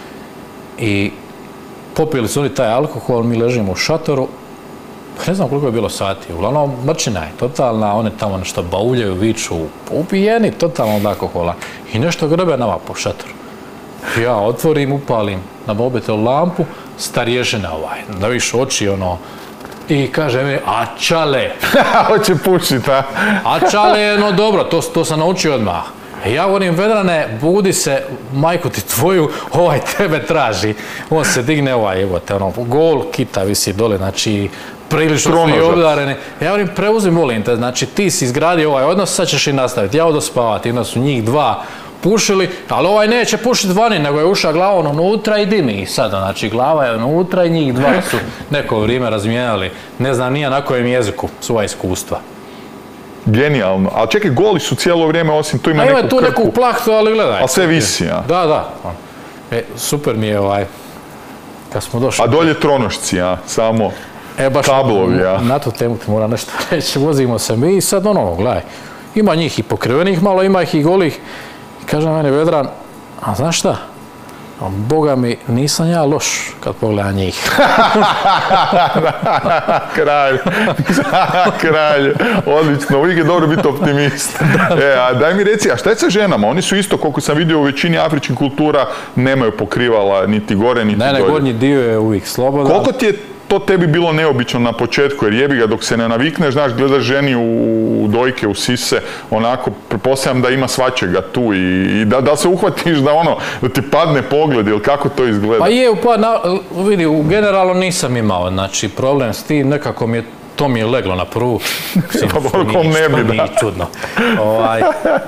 I popili su oni taj alkohol, mi ležimo u šatoru, ne znam koliko je bilo sati, uglavnom mrčina je totalna, one tamo nešto bauljaju, viču, upijeni totalno od alkohola i nešto grebe nama po šatoru. Ja otvorim, upalim na mobitel lampu, starješina ovaj, da viš oči ono, i kaže mi, a čale. Hoće pušit, a? A čale, no dobro, to, to sam naučio odmah. Ja govorim, Vedrane, budi se, majku ti tvoju, ovaj tebe traži. On se digne, ovaj, evo te, ono, gol kita visi dole, znači, prilično su i obdareni. Ja govorim, preuzim, volim te, znači, ti si izgradio ovaj odnos, sad ćeš i nastaviti. Ja odo spavati, onda su njih dva pušili, ali ovaj neće pušiti vani, nego je ušao glavom unutra i dimi. Sad, znači, glava je unutra i njih dva su neko vrijeme razmijenjali. Ne znam, nije na kojem jeziku svoja iskustva. Genijalno. Ali čekaj, goli su cijelo vrijeme, osim tu ima neku krpu. A ima tu neku plahtu, ali gledaj. Ali sve visi, a? Da, da. E, super mi je ovaj, kad smo došli. A dolje tronošci, a? Samo e, baš kablovi, a? Na tu temu ti moram nešto reći. Vozimo se mi i sad ono, gledaj. Ima njih i pokrivenih malo, ima ih i golih. Kaže meni Vedran, a znaš šta? Boga mi, nisam ja loš kad pogledam njih. Kralj, kralj, odlično, uvijek je dobro biti optimist. E, a daj mi reci, a šta je sa ženama? Oni su isto, koliko sam vidio u većini afričkih kultura, nemaju pokrivala niti gore, niti dolje. Ne, ne, gornji dio je uvijek slobodan. Koliko ti je to tebi bilo neobično na početku, jer jebi ga dok se ne navikneš, znaš, gledaš ženi u dojke, u sise, onako, pretpostavljam da ima svačega tu i, i da, da se uhvatiš da ono, da ti padne pogled ili kako to izgleda? Pa je, pa, na, vidi, u generalno nisam imao, znači, problem s tim, nekako mi je to mi je leglo na prvu. Pa kom ne bi, da. Nije čudno. Ovaj,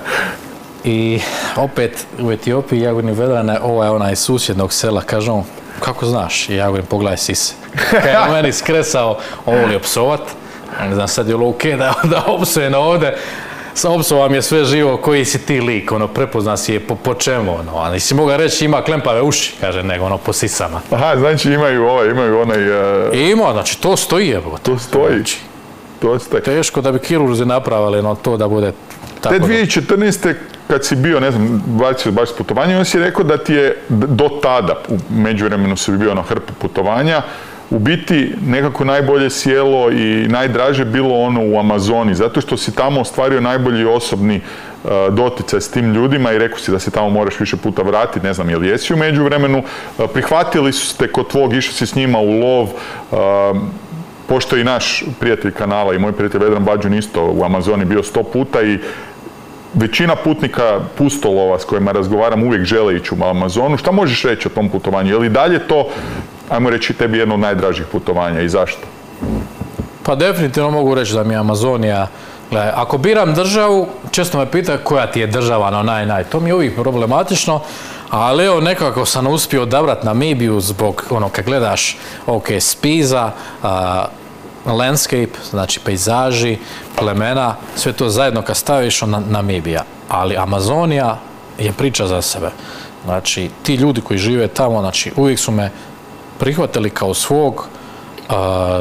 I opet u Etiopiji Jagodini Vedrane, ovo je onaj susjednog sela, kaže on, kako znaš? I Jagodin, pogledaj sise. Kad je meni skresao, ovo li opsovat, ne znam, sad je ovo ok da, da opsujem ovde, sa opsovam je sve živo, koji si ti lik, ono, prepozna si je po, po čemu, ono, a nisi mogao reći ima klempave uši, kaže, nego, ono, po sisama. Aha, znači imaju ovaj, imaju onaj... Uh... Ima, znači, to stoji, evo. To stoji. Znači, to stoji. Teško da bi kirurzi napravili, no, to da bude tako. Te dvije tisuće četrnaeste kad si bio, ne znam, baš, baš s putovanjem, on si rekao da ti je do tada, u međuvremenu si bio na hrpu putovanja, u biti nekako najbolje sjelo i najdraže bilo ono u Amazoni, zato što si tamo ostvario najbolji osobni uh, doticaj s tim ljudima i rekao si da se tamo moraš više puta vratiti, ne znam je li jesi u međuvremenu, uh, prihvatili su te kod tvog, išao si s njima u lov, uh, pošto i naš prijatelj kanala i moj prijatelj Vedran Bađun isto u Amazoni bio sto puta i većina putnika pustolova s kojima razgovaram uvijek žele ići u Amazonu. Šta možeš reći o tom putovanju? Je li dalje to, ajmo reći, tebi jedno od najdražih putovanja i zašto? Pa definitivno mogu reći da mi je Amazonija, gledaj, ako biram državu, često me pitaju koja ti je država, no naj, naj, to mi je uvijek problematično, ali evo nekako sam uspio odabrati Namibiju zbog, ono, kad gledaš, ok, spiza, a, landscape, znači pejzaži, plemena, sve to zajedno kad staviš na Namibija. Ali Amazonija je priča za sebe. Znači, ti ljudi koji žive tamo, znači, uvijek su me prihvatili kao svog, uh,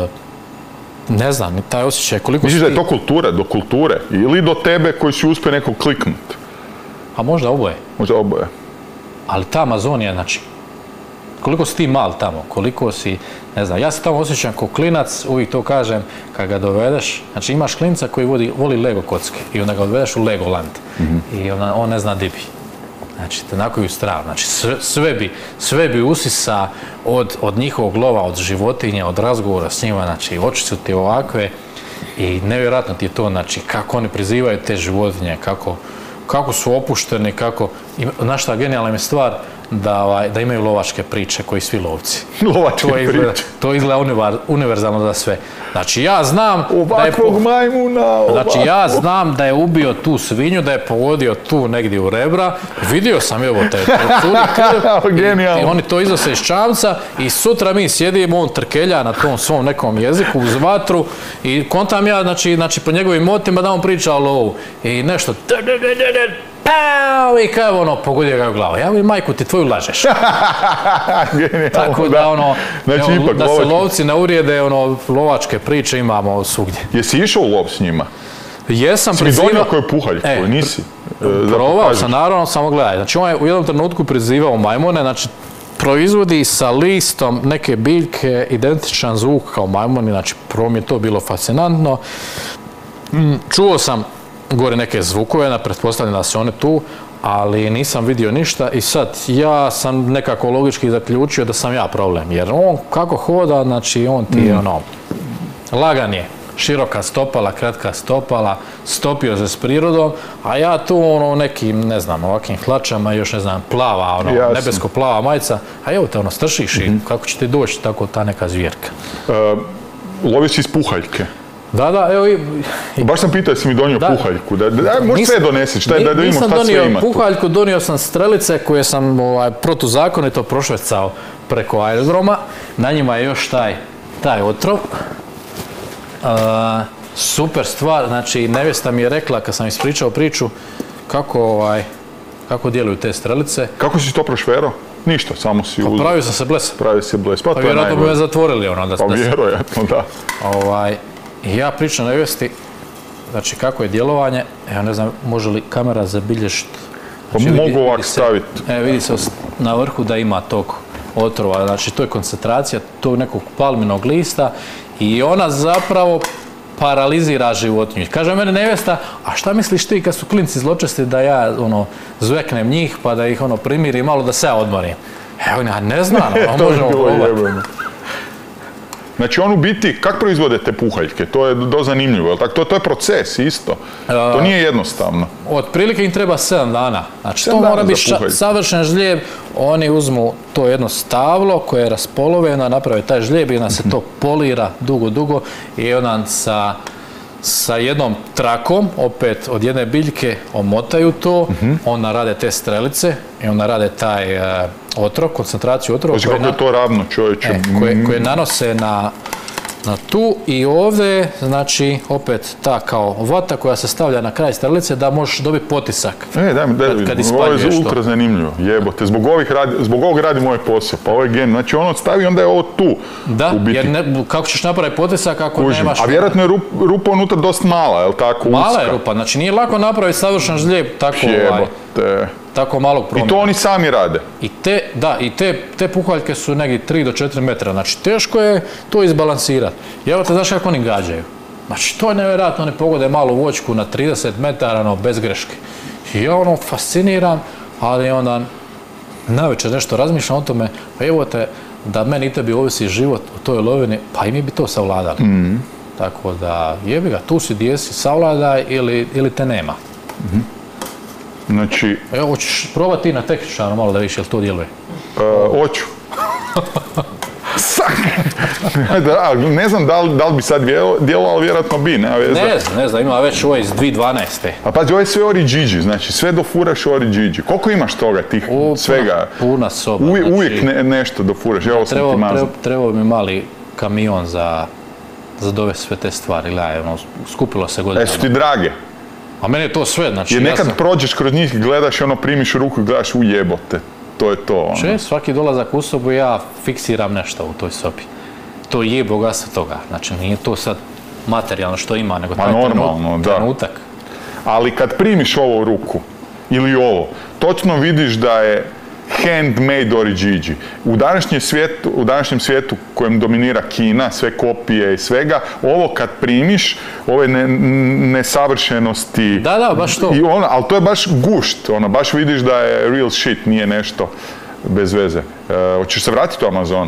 ne znam, ni taj osjećaj koliko... Misliš da je to kultura, do kulture? Ili do tebe koji si uspio nekog kliknuti? A možda oboje. Možda oboje. Ali ta Amazonija, znači, koliko si ti mal tamo, koliko si, ne znam, ja se tamo osjećam kao klinac, uvijek to kažem, kad ga dovedeš, znači imaš klinca koji vodi, voli Lego kocke i onda ga dovedeš u Legoland mm-hmm. i on, on ne zna di bi. Znači, onako ju strah, znači sve, sve, bi, sve bi usisa od, od njihovog lova, od životinja, od razgovora s njima, znači oči su ti ovakve i nevjerojatno ti je to, znači kako oni prizivaju te životinje, kako, kako su opušteni, kako, znaš šta, genijalna mi je stvar, Da, ovaj, da imaju lovačke priče koji svi lovci. Lovačke to izgleda, priče. To izgleda univar, univerzalno za sve. Znači ja znam da je, po... majmuna, znači ja znam da je ubio tu svinju, da je pogodio tu negdje u rebra. Vidio sam evo te Genijalno. I, i oni to iznose iz čamca i sutra mi sjedimo, on trkelja na tom svom nekom jeziku uz vatru i kontam ja, znači, znači po njegovim motima da on priča o lovu i nešto Pao, i kao ono, pogodio ga u glavu. Ja mi, majku, ti tvoju lažeš. Tako da, ono, znači, evo, ipak, da lovački. se lovci ne urijede, ono, lovačke priče imamo svugdje. Jesi išao u lov s njima? Jesam si prizivao... Si mi donio koju puhaljku, e, nisi? E, probao sam, naravno, samo gledaj. Znači, on je u jednom trenutku prizivao majmune, znači, proizvodi sa listom neke biljke identičan zvuk kao majmuni, znači, prvo mi je to bilo fascinantno. Čuo sam gore neke zvukove, pretpostavljam da se one tu, ali nisam vidio ništa i sad ja sam nekako logički zaključio da sam ja problem, jer on kako hoda, znači on ti je mm. ono, lagan je, široka stopala, kratka stopala, stopio se s prirodom, a ja tu ono nekim, ne znam, ovakvim hlačama, još ne znam, plava, ono, Jasne. nebesko plava majica, a evo te ono, stršiš mm-hmm. i kako će ti doći tako ta neka zvjerka. Uh, lovi si iz puhaljke? Da, da, evo i... Baš sam pitao jesi mi donio da. puhaljku, da, da, da možeš sve donesiš, da, da vidimo šta sve ima. Nisam donio puhaljku, donio sam strelice koje sam ovaj, protuzakonito prošvercao preko aerodroma, na njima je još taj, taj otrov. Uh, super stvar, znači nevjesta mi je rekla kad sam ispričao priču kako, ovaj, kako djeluju te strelice. Kako si to prošverao? Ništa, samo si... Pa uz... pravio sam se bles. Pravio se bles, pa, pa to je vjerojatno bi me zatvorili ono da... Pa vjerojatno, da. Ovaj, I ja pričam nevjesti, znači kako je djelovanje, ja ne znam, može li kamera zabilježiti? Znači, pa mogu ovak staviti. E, vidi se na vrhu da ima tog otrova, znači to je koncentracija tog nekog palminog lista i ona zapravo paralizira životinju. Kaže mene nevjesta, a šta misliš ti kad su klinci zločesti da ja ono, zveknem njih pa da ih ono primirim malo da se ja odmorim? Evo, ja ne znam, ono možemo probati. Znači on u biti, kako proizvode te puhaljke? To je do zanimljivo, tako? To, to je proces isto. To nije jednostavno. Otprilike im treba sedam dana. Znači to mora biti savršen žlijeb. Oni uzmu to jedno stablo koje je raspoloveno, naprave taj žlijeb i onda se to polira dugo, dugo i onda sa sa jednom trakom, opet od jedne biljke, omotaju to, mm-hmm. onda rade te strelice i onda rade taj uh, otrok, koncentraciju otrova. Znači kako je to ravno, čovječe? E, koje, koje nanose na, na tu i ovdje, znači, opet ta kao vata koja se stavlja na kraj strelice da možeš dobiti potisak. E, daj mi, daj mi, ovo je ultra zanimljivo, jebote, zbog, ovih radi, zbog ovog radi moj posao, pa ovo je gen, znači ono stavi, onda je ovo tu. Da, jer ne, kako ćeš napraviti potisak ako Kužim. nemaš... A vjerojatno je rup, rupa unutra dosta mala, je li tako, Mala uska. je rupa, znači nije lako napraviti savršen žlijeb tako ovaj... tako malog promjera. I to oni sami rade? I te, da, i te, te puhaljke su negdje tri do četiri metra, znači teško je to izbalansirati. I evo te, znaš kako oni gađaju? Znači to je nevjerojatno, oni pogode malu voćku na trideset metara, no, bez greške. I ja ono fasciniram, ali onda navečer nešto razmišljam o tome, pa evo te, da meni i tebi ovisi život u toj lovini, pa i mi bi to savladali. Mm-hmm. Tako da, jebi ga, tu si gdje si, savladaj ili, ili te nema. Mm-hmm. Znači... Evo, hoćeš probati ti na tehničanu malo da vidiš, jel to djeluje? Uh, hoću. da, ne znam da li, da li bi sad djelovalo, ali vjerojatno bi, nema veze. Ne znam, ne znam, ima već ovo iz dvije tisuće dvanaeste. A pazi, ovo je sve Origigi, znači sve dofuraš Origigi. Koliko imaš toga, tih U, svega? Puna soba. Uvi, znači, uvijek ne, nešto dofuraš, evo sam ti mazan. Trebao mi mali kamion za, za dovesti sve te stvari, gledaj, ono, skupilo se godinama. E, su ti drage? A meni je to sve, znači... Jer nekad ja sam... prođeš kroz njih, gledaš i ono, primiš u ruku i gledaš u jebote. To je to, ono. Če, svaki dolazak u sobu ja fiksiram nešto u toj sobi. To je bogatstvo toga. Znači, nije to sad materijalno što ima, nego taj normalno, trenutak. Da. Ali kad primiš ovo u ruku, ili ovo, točno vidiš da je handmade Origigi. U današnjem svijetu, u današnjem svijetu kojem dominira Kina, sve kopije i svega, ovo kad primiš, ove ne, nesavršenosti... Da, da, baš to. I ono, ali to je baš gušt, ono, baš vidiš da je real shit, nije nešto bez veze. E, hoćeš se vratiti u Amazon?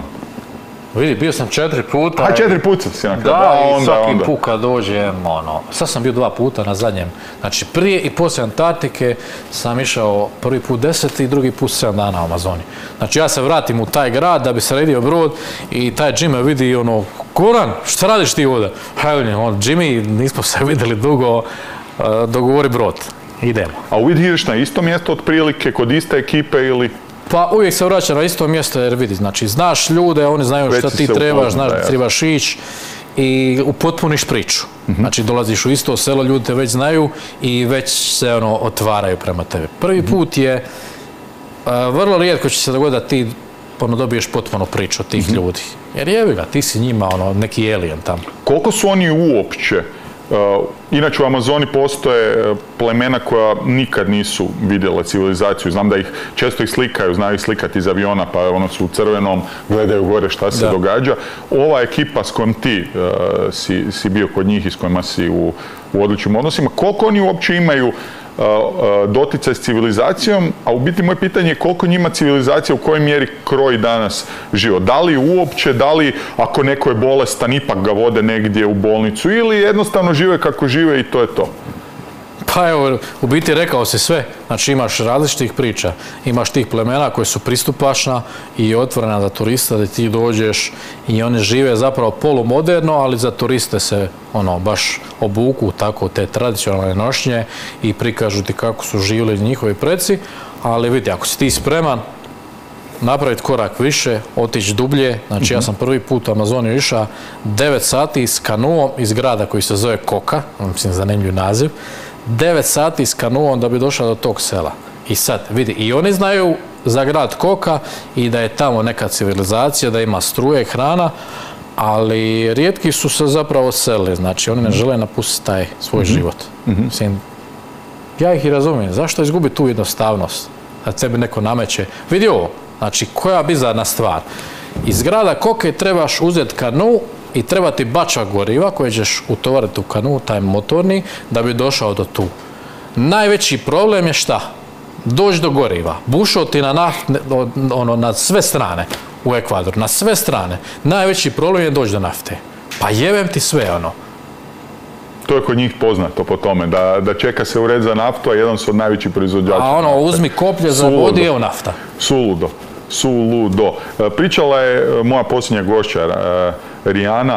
Vidi, bio sam četiri puta. A, četiri puta si na kraju. Da, i onda, svaki onda. put kad dođem, ono, sad sam bio dva puta na zadnjem. Znači, prije i poslije Antarktike sam išao prvi put deset i drugi put sedam dana u Amazoni. Znači, ja se vratim u taj grad da bi se redio brod i taj Jimmy vidi, ono, Goran, šta radiš ti ovdje? Hej, on, Jimmy, nismo se vidjeli dugo, uh, dogovori brod. Idemo. A uvijek ideš na isto mjesto otprilike, kod iste ekipe ili... Pa uvijek se vraća na isto mjesto jer vidi, znači znaš ljude, oni znaju šta ti trebaš, znaš da trebaš ići i upotpuniš priču. Mm-hmm. Znači dolaziš u isto selo, ljudi te već znaju i već se ono otvaraju prema tebi. Prvi mm-hmm. put je, uh, vrlo rijetko će se dogoditi da ti ono, dobiješ potpuno priču od tih mm-hmm. ljudi. Jer jebi ga, ti si njima ono, neki alien tamo. Koliko su oni uopće? Uh, inače u Amazoni postoje plemena koja nikad nisu vidjele civilizaciju. Znam da ih često ih slikaju, znaju ih slikati iz aviona, pa ono su u crvenom, gledaju gore šta se da. događa. Ova ekipa s kojom ti uh, si, si bio kod njih i s kojima si u, u odličnim odnosima, koliko oni uopće imaju uh, uh, doticaj s civilizacijom, a u biti moje pitanje je koliko njima civilizacija u kojoj mjeri kroji danas život. Da li uopće, da li ako neko je bolestan ipak ga vode negdje u bolnicu ili jednostavno žive kako žive i to je to. Pa evo, u biti rekao si sve, znači imaš različitih priča, imaš tih plemena koje su pristupačna i otvorena za turista, da ti dođeš i oni žive zapravo polumoderno, ali za turiste se ono baš obuku tako te tradicionalne nošnje i prikažu ti kako su živjeli njihovi preci, ali vidi, ako si ti spreman napraviti korak više, otići dublje, znači mm-hmm. ja sam prvi put u Amazoniju išao devet sati s kanuom iz grada koji se zove Koka, mislim zanimljiv naziv, devet sati s kanuom da bi došao do tog sela. I sad, vidi, i oni znaju za grad Koka i da je tamo neka civilizacija, da ima struje, hrana, ali rijetki su se zapravo selili, znači oni ne žele napustiti taj svoj mm-hmm. život. Mm-hmm. Mislim, ja ih i razumijem, zašto izgubiti tu jednostavnost? Da tebi neko nameće. Vidi ovo, znači koja bizarna stvar. Iz grada Koke trebaš uzeti kanu i treba ti bača goriva koje ćeš utovariti u kanu, taj motorni, da bi došao do tu. Najveći problem je šta? Doći do goriva. Bušao ti na, naft, ono, na sve strane. u Ekvador, na sve strane. Najveći problem je doći do nafte. Pa jebem ti sve, ono. To je kod njih poznato po tome, da, da čeka se u red za naftu, a jedan su od najvećih proizvođača. A ono, nafte. Uzmi koplje za vodi, evo nafta. Suludo. Suludo. Pričala je moja posljednja gošća, Rijana,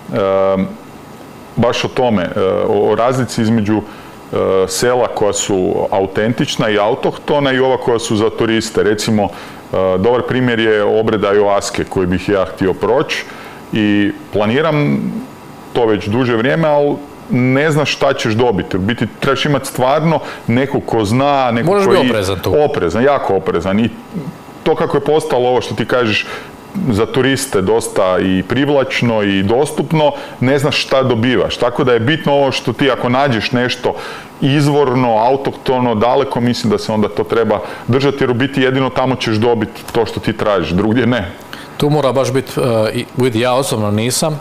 baš o tome, o razlici između sela koja su autentična i autohtona i ova koja su za turiste. Recimo, dobar primjer je Obreda Joaske koji bih ja htio proći i planiram to već duže vrijeme, ali ne znaš šta ćeš dobiti. U biti trebaš imati stvarno neko ko zna, neko Moraš koji... biti oprezan tu. Oprezan, jako oprezan. I to kako je postalo ovo što ti kažeš za turiste dosta i privlačno i dostupno, ne znaš šta dobivaš. Tako da je bitno ovo što ti ako nađeš nešto izvorno, autohtono, daleko, mislim da se onda to treba držati, jer u biti jedino tamo ćeš dobiti to što ti tražiš, drugdje ne. Tu mora baš biti, uh, vidi, ja osobno nisam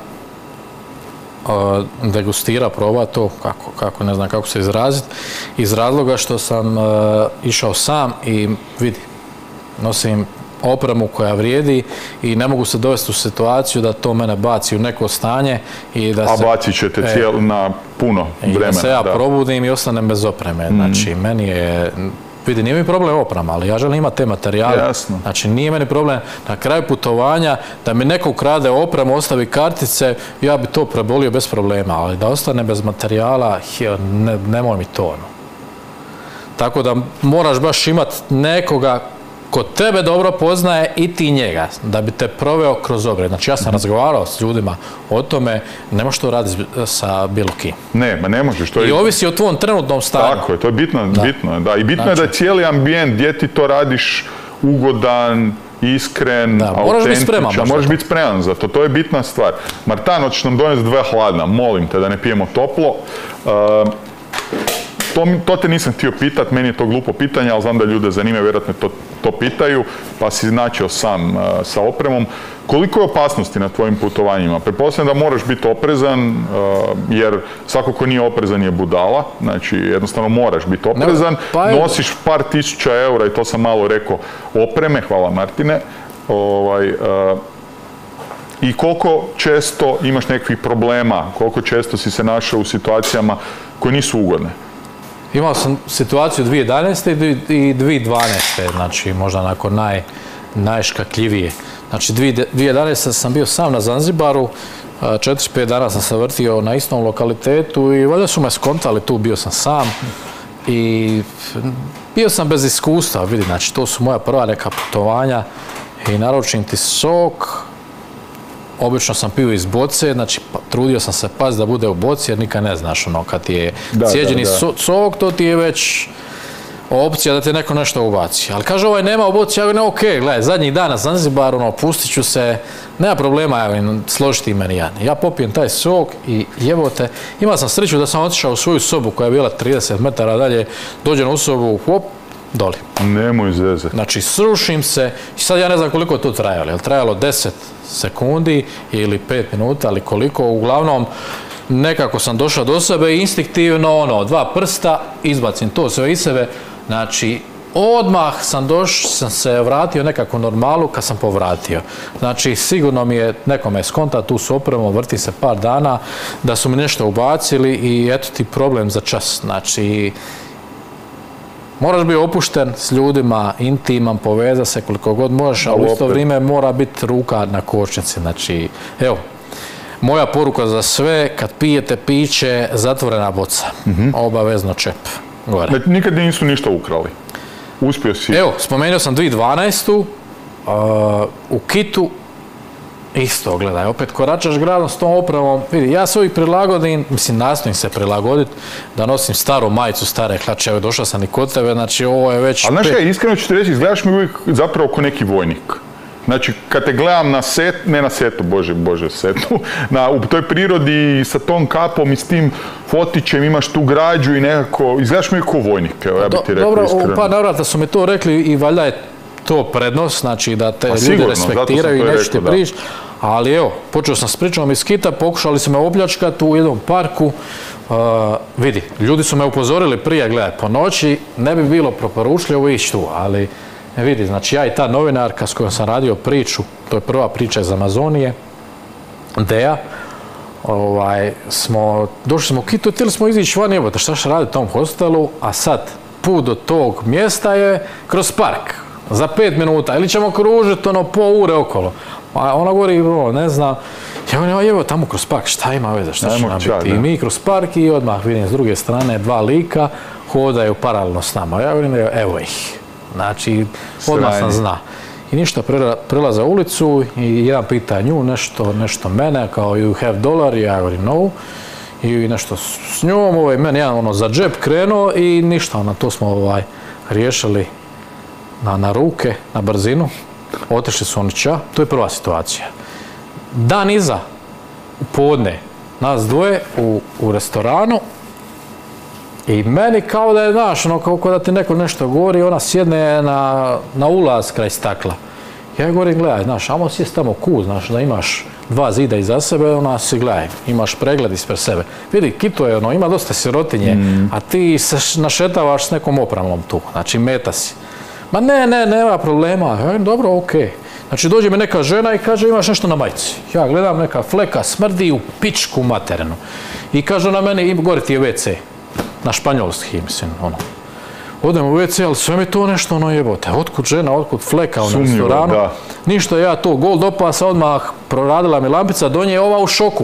uh, degustira, proba to, kako, kako, ne znam kako se izraziti, iz razloga što sam uh, išao sam i vidi, nosim opremu koja vrijedi i ne mogu se dovesti u situaciju da to mene baci u neko stanje i da A se... A bacit ćete e, cijel, na puno vremena. I da se ja da. probudim i ostanem bez opreme. Mm. Znači, meni je... Vidi, nije mi problem oprema, ali ja želim imati te materijale. Jasno. Znači, nije meni problem na kraju putovanja da mi neko ukrade opremu, ostavi kartice, ja bi to prebolio bez problema, ali da ostane bez materijala, ne, nemoj mi to. No. Tako da moraš baš imati nekoga ko tebe dobro poznaje i ti njega, da bi te proveo kroz obred. Znači, ja sam razgovarao s ljudima o tome, ne možeš to raditi sa bilo kim. Ne, ma ne možeš. To I je... ovisi o tvom trenutnom stanju. Tako je, to je bitno. Da. bitno da. I bitno znači... je da je cijeli ambijent gdje ti to radiš ugodan, iskren, da, moraš biti spreman. Moraš biti spreman za to, to je bitna stvar. Martan, hoćeš nam donesti dve hladna, molim te da ne pijemo toplo. Uh, To, to te nisam htio pitat, meni je to glupo pitanje, ali znam da ljude zanima, vjerojatno to, to pitaju, pa si načeo sam uh, sa opremom. Koliko je opasnosti na tvojim putovanjima? Pretpostavljam da moraš biti oprezan, uh, jer svako ko nije oprezan je budala, znači jednostavno moraš biti oprezan, pa nosiš par tisuća eura, i to sam malo rekao, opreme, hvala Martine, ovaj, uh, i koliko često imaš nekakvih problema, koliko često si se našao u situacijama koje nisu ugodne? Imao sam situaciju dvije tisuće jedanaeste i dvije tisuće dvanaeste, znači možda nakon naj, najškakljivije. Znači dvije tisuće jedanaeste sam bio sam na Zanzibaru, četiri pet dana sam se vrtio na istom lokalitetu i valjda su me skontali tu, bio sam sam i bio sam bez iskustva, vidi, znači to su moja prva neka putovanja i naručim ti sok. Obično sam pio iz boce, znači pa, trudio sam se paziti da bude u boci jer nikad ne znaš ono kad ti je cijeđeni sok, to ti je već opcija da ti neko nešto ubaci. Ali kaže ovaj nema u boci, ja govorim ok, gledaj, zadnjih dana Zanzibar, ono, pustit ću se, nema problema, evo, složiti meni ja. Ja popijem taj sok i jebote, imao sam sreću da sam otišao u svoju sobu koja je bila trideset metara dalje, dođem u sobu, hop, doli. Nemoj zeze. Znači, srušim se i sad ja ne znam koliko je to trajalo. Je li trajalo deset sekundi ili pet minuta, ali koliko? Uglavnom, nekako sam došao do sebe i instinktivno, ono, dva prsta, izbacim to sve iz sebe. Znači, odmah sam došao, sam se vratio nekako normalu kad sam povratio. Znači, sigurno mi je nekome skonta tu s opremom, vrti se par dana, da su mi nešto ubacili i eto ti problem za čas. Znači, moraš biti opušten s ljudima, intiman, poveza se koliko god možeš, a u isto vrijeme mora biti ruka na kočnici. Znači, evo, moja poruka za sve, kad pijete piće, zatvorena boca. Mm-hmm. Obavezno čep. Gore. Nikad nisu ništa ukrali. Uspio si... Evo, spomenuo sam dvije tisuće dvanaestu. Uh, u Kitu isto, gledaj, opet koračaš gradom s tom opremom, vidi, ja se uvijek prilagodim, mislim, nastojim se prilagoditi, da nosim staru majicu, stare hlače, evo, došao sam i kod tebe, znači, ovo je već... Ali, znaš, ja, iskreno ću ti reći, izgledaš mi uvijek zapravo ko neki vojnik. Znači, kad te gledam na set, ne na setu, bože, bože, setu, na, u toj prirodi sa tom kapom i s tim fotićem imaš tu građu i nekako, izgledaš mi uvijek ko vojnik, evo, ja bih ti rekao dobro, iskreno. Dobro, pa navrata su mi to rekli i valjda je to prednost, znači da te pa, ljudi sigurno, respektiraju i neću ti prići. Ali evo, počeo sam s pričom iz Kita, pokušali su me opljačkati u jednom parku. Uh, vidi, ljudi su me upozorili prije, gledaj, po noći ne bi bilo preporučljivo ići tu, ali E vidi, znači ja i ta novinarka s kojom sam radio priču, to je prva priča iz Amazonije, Deja, ovaj, smo, došli smo u Kitu, htjeli smo izići van, jebote, šta će raditi u tom hostelu, a sad put do tog mjesta je kroz park, za pet minuta, ili ćemo kružiti ono po ure okolo. A ona govori, ne znam, ja govorim, evo tamo kroz park, šta ima veze, šta će nam biti? I mi kroz park i odmah vidim s druge strane dva lika hodaju paralelno s nama. Ja govorim, evo ih. Znači, odmah sam zna. I ništa, prelaza ulicu i jedan pita nju, nešto, nešto mene, kao you have dollar, ja govorim no. I nešto s njom, ovaj, meni jedan ono za džep krenuo i ništa, ono, to smo ovaj, riješili na, na ruke, na brzinu. Otišli su oni ča, to je prva situacija. Dan iza, u podne, nas dvoje u, u restoranu i meni kao da je, znaš, ono, kao da ti neko nešto govori, ona sjedne na, na ulaz kraj stakla. Ja govorim, gledaj, znaš, amo sjest tamo ku, znaš, da imaš dva zida iza sebe, ona si gledaj, imaš pregled ispred sebe. Vidi, Kito je, ono, ima dosta sirotinje, mm. a ti se našetavaš s nekom opremom tu, znači meta si. Ma ne, ne, nema problema. Ja, dobro, okej. Okay. Znači, dođe mi neka žena i kaže, imaš nešto na majici. Ja gledam, neka fleka smrdi u pičku materinu. I kaže na meni, gore ti je ve ce. Na španjolski, mislim, ono. Odem u ve ce, ali sve mi to nešto, ono, jebote. Otkud žena, otkud fleka, ono, restoranu. Da. Ništa, ja to, gol do pasa, odmah proradila mi lampica, do nje je ova u šoku.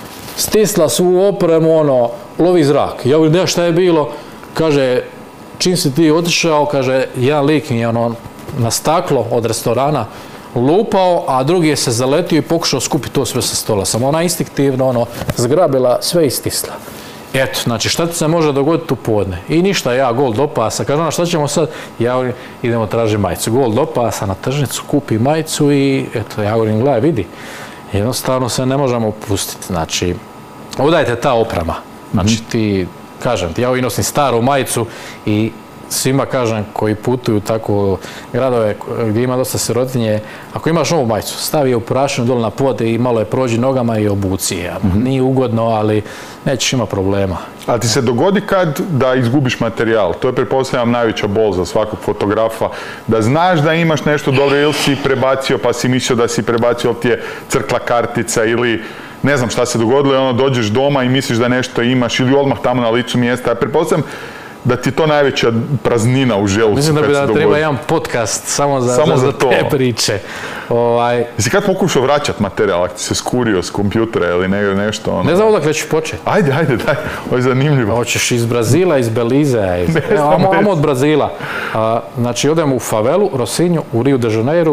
Stisla svu opremu, ono, lovi zrak. Ja govorim, šta je bilo? Kaže, čim si ti otišao, kaže, jedan lik mi je ono, na staklo od restorana lupao, a drugi je se zaletio i pokušao skupiti to sve sa stola. Samo ona instinktivno ono, zgrabila, sve istisla. Eto, znači šta ti se može dogoditi u podne? I ništa, ja gol do pasa. Kaže ona, šta ćemo sad? Ja govorim, idemo tražiti majicu. Gol do pasa na tržnicu, kupi majicu i eto, ja govorim, gledaj, vidi. Jednostavno se ne možemo pustiti. Znači, odajte ta oprema. Znači ti, kažem ti, ja ovdje nosim staru majicu i svima kažem koji putuju tako gradove gdje ima dosta sirotinje, ako imaš novu majicu, stavi je u prašinu dole na pod i malo je prođi nogama i obuci je. Mm-hmm. Nije ugodno, ali nećeš imati problema. A ti se dogodi kad da izgubiš materijal? To je, pretpostavljam, najveća bol za svakog fotografa. Da znaš da imaš nešto dobro ili si prebacio pa si mislio da si prebacio, ili ti je crkla kartica ili ne znam šta se dogodilo i ono dođeš doma i misliš da nešto imaš ili odmah tamo na licu mjesta. Ja pretpostavljam da ti je to najveća praznina u želucu. Mislim da bi da treba jedan podcast samo za, samo za, za te priče. Ovaj... Jesi kad pokušao vraćati materijal, ako ti se skurio s kompjutera ili ne, nešto? Ono... Ne znam odakle ćeš početi. Ajde, ajde, daj, ovo je zanimljivo. Hoćeš iz Brazila, iz Belize, iz... Evo, amo, amo od Brazila. A, znači, odem u favelu, Rosinju, u Rio de Janeiro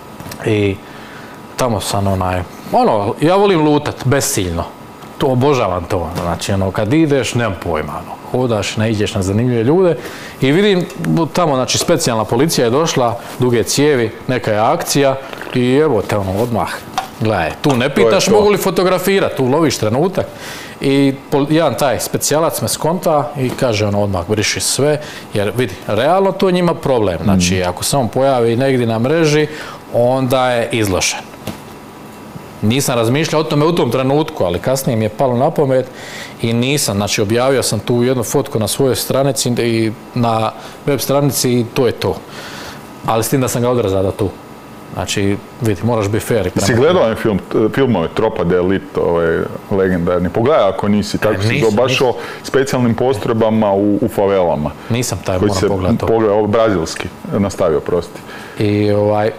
i tamo sam onaj... Ono, ja volim lutat, besciljno. To, obožavam to. Znači, ono, kad ideš, nemam pojma, ono. Hodaš, ne ideš na zanimljive ljude i vidim tamo, znači, specijalna policija je došla, duge cijevi, neka je akcija i evo te ono, odmah, gledaj, tu ne pitaš mogu li fotografirati, tu loviš trenutak i jedan taj specijalac me skonta i kaže ono, odmah briši sve, jer vidi, realno to je njima problem, znači, ako se on pojavi negdje na mreži, onda je izložen. Nisam razmišljao o tome u tom trenutku, ali kasnije mi je palo na pamet i nisam. Znači, objavio sam tu jednu fotku na svojoj stranici i na web stranici i to je to. Ali s tim da sam ga odrezao da tu. Znači, vidi, moraš biti fair. Si gledao ovaj film, filmove Tropa de Elite, ovaj legendarni? Pogledaj ako nisi, tako si baš o specijalnim postrojbama u, u favelama. Nisam taj, moram pogledati to. Pogledao, brazilski, nastavio, prosti. I ovaj...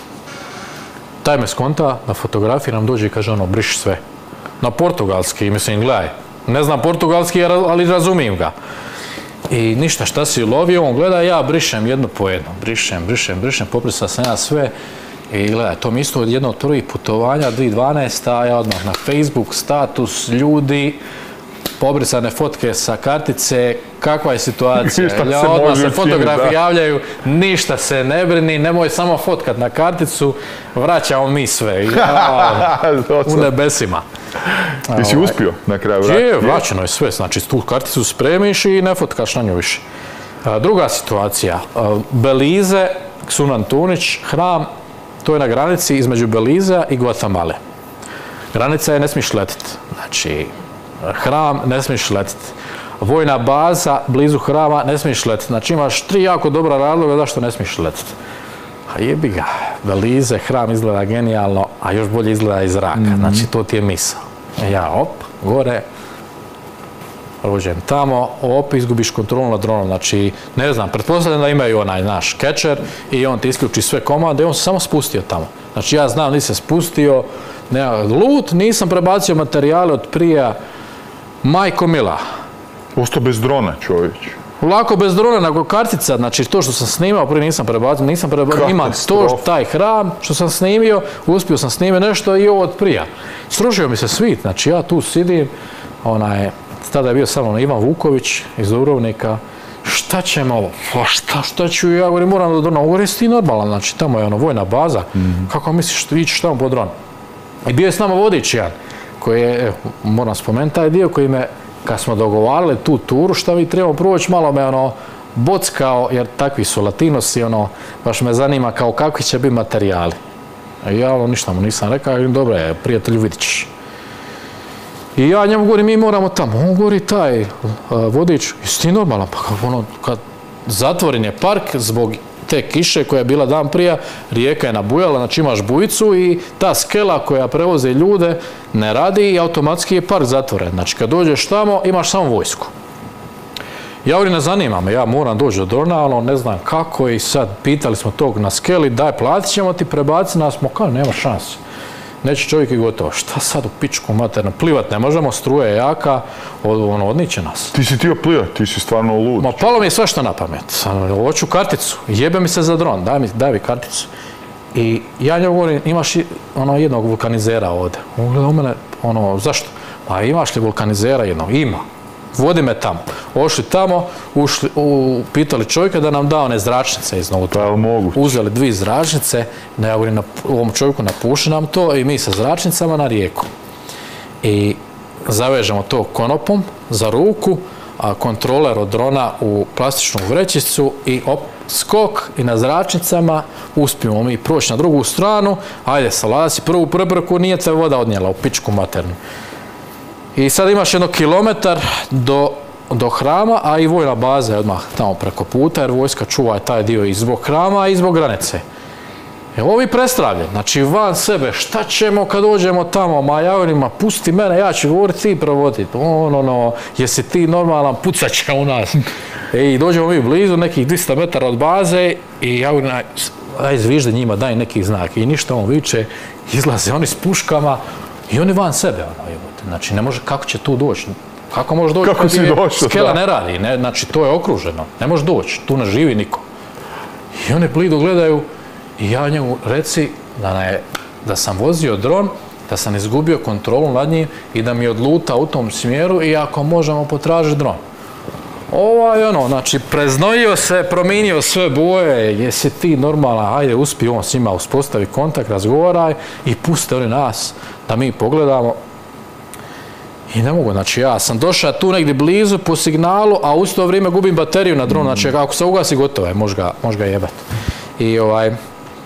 Taj me skonta, na fotografiji nam dođe i kaže ono, briši sve. Na portugalski, mislim, gledaj, ne znam portugalski, ali razumijem ga. I ništa, šta si lovio, on gleda, ja brišem jedno po jedno, brišem, brišem, brišem, poprisao sam ja sve. I gledaj, to mi isto od jednog od prvih putovanja, dvije tisuće dvanaesta. ja odmah na Facebook, status, ljudi, pobrisane fotke sa kartice, kakva je situacija, ja, odmah se fotografi javljaju, ništa se ne brini, nemoj samo fotkat na karticu, vraćamo mi sve, ja, u nebesima. Ti si uspio na kraju vratiti? Je, vraćeno je sve, znači tu karticu spremiš i ne fotkaš na nju više. Druga situacija, Belize, Ksun Antunić, hram, to je na granici između Belizea i Guatemala. Granica je ne smiješ letiti, znači hram ne smiješ letiti. vojna baza, blizu hrama, ne smiješ letiti. Znači imaš tri jako dobra razloga zašto ne smiješ letiti. A jebi ga, Belize, hram izgleda genijalno, a još bolje izgleda iz zraka. Mm-hmm. Znači to ti je misao. Ja op, gore, rođen tamo, op, izgubiš kontrolu nad dronom. Znači, ne znam, pretpostavljam da imaju onaj naš catcher i on ti isključi sve komande i on se samo spustio tamo. Znači, ja znam, nisi se spustio, ne, lut, nisam prebacio materijale od prije, majko mila. Ostao bez drona, čovječ. Lako bez drona, nego kartica, znači to što sam snimao, prije nisam prebacio, nisam prebacio, imam to, taj hram što sam snimio, uspio sam snimiti nešto i ovo od prija. Srušio mi se svit, znači ja tu sidim, onaj, tada je bio samo Ivan Vuković iz Dubrovnika, šta ćemo ovo, pa šta, šta ću ja, govorim, moram do drona, govorim, si ti normalan, znači tamo je ono vojna baza, mm-hmm. kako misliš, ićeš tamo po dron? I bio je s nama vodič jedan, koji je, evo, moram spomenuti taj dio koji me, kad smo dogovarali tu turu, šta mi trebamo proći, malo me ono bockao, jer takvi su Latinosi, ono, baš me zanima kao kakvi će biti materijali. I ja ono ništa mu nisam rekao, dobro je, prijatelju, vidit ćeš. I ja njemu govorim, mi moramo tamo. On govori, taj uh, vodič, jesi ti normalan? Pa ono, kad zatvoren je park zbog te kiše koja je bila dan prije, rijeka je nabujala, znači imaš bujicu i ta skela koja prevoze ljude ne radi i automatski je park zatvoren. Znači kad dođeš tamo imaš samo vojsku. Ja govorim, ne zanima me, ja moram doći do drona, ono ne znam kako i sad pitali smo tog na skeli, daj platit ćemo ti, prebaci nas, mo kao nema šanse. Neće čovjek i gotovo. Šta sad u pičku materno? Plivat ne možemo, struja je jaka, ono, odniće nas. Ti si tio plivat, ti si stvarno lud. Ma palo mi je svašta na pamet. Hoću karticu, jebe mi se za dron, daj mi, daj mi karticu. I ja njegu govorim, imaš ono, jednog vulkanizera ovdje. On gleda u mene, ono, zašto? Pa imaš li vulkanizera jednog? Ima. Vodi me tamo. Ošli tamo, ušli, u, pitali čovjeka da nam da one zračnice iznutra. Pa mogu. Uzeli dvije zračnice, ne, ja govorim, na, ovom čovjeku napuši nam to i mi sa zračnicama na rijeku. I zavežemo to konopom za ruku, a kontroler od drona u plastičnu vrećicu i op, skok i na zračnicama uspijemo mi proći na drugu stranu, ajde salasi prvu prepreku, nije te voda odnijela u pičku maternu. I sad imaš jedno kilometar do, do hrama, a i vojna baza je odmah tamo preko puta, jer vojska čuva taj dio i zbog hrama i zbog granice. E, ovi prestravljen, znači van sebe, šta ćemo kad dođemo tamo, ma ja govorim, ma pusti mene, ja ću govoriti, ti provoditi, ono, ono, jesi ti normalan, pucat će u nas. E, i dođemo mi blizu, nekih dvjesto metara od baze i ja govorim, aj zvižde njima, daj neki znak. I ništa on viče, izlaze oni s puškama i oni van sebe, ono, znači ne može, kako će tu doći? Kako može doći? Kako si došao? Skela ne radi, ne, znači to je okruženo, ne može doći, tu ne živi niko. I oni blido gledaju i ja njemu reci da, ne, da sam vozio dron, da sam izgubio kontrolu nad njim i da mi odluta u tom smjeru i ako možemo potražiti dron. Ovaj ono, znači preznojio se, promijenio sve boje, jesi ti normalna, ajde uspij on s njima uspostavi kontakt, razgovaraj i puste oni nas da mi pogledamo. I ne mogu, znači ja sam došao tu negdje blizu po signalu, a u to vrijeme gubim bateriju na dronu, znači ako se ugasi gotovo je, može ga, može ga jebati. I ovaj, e,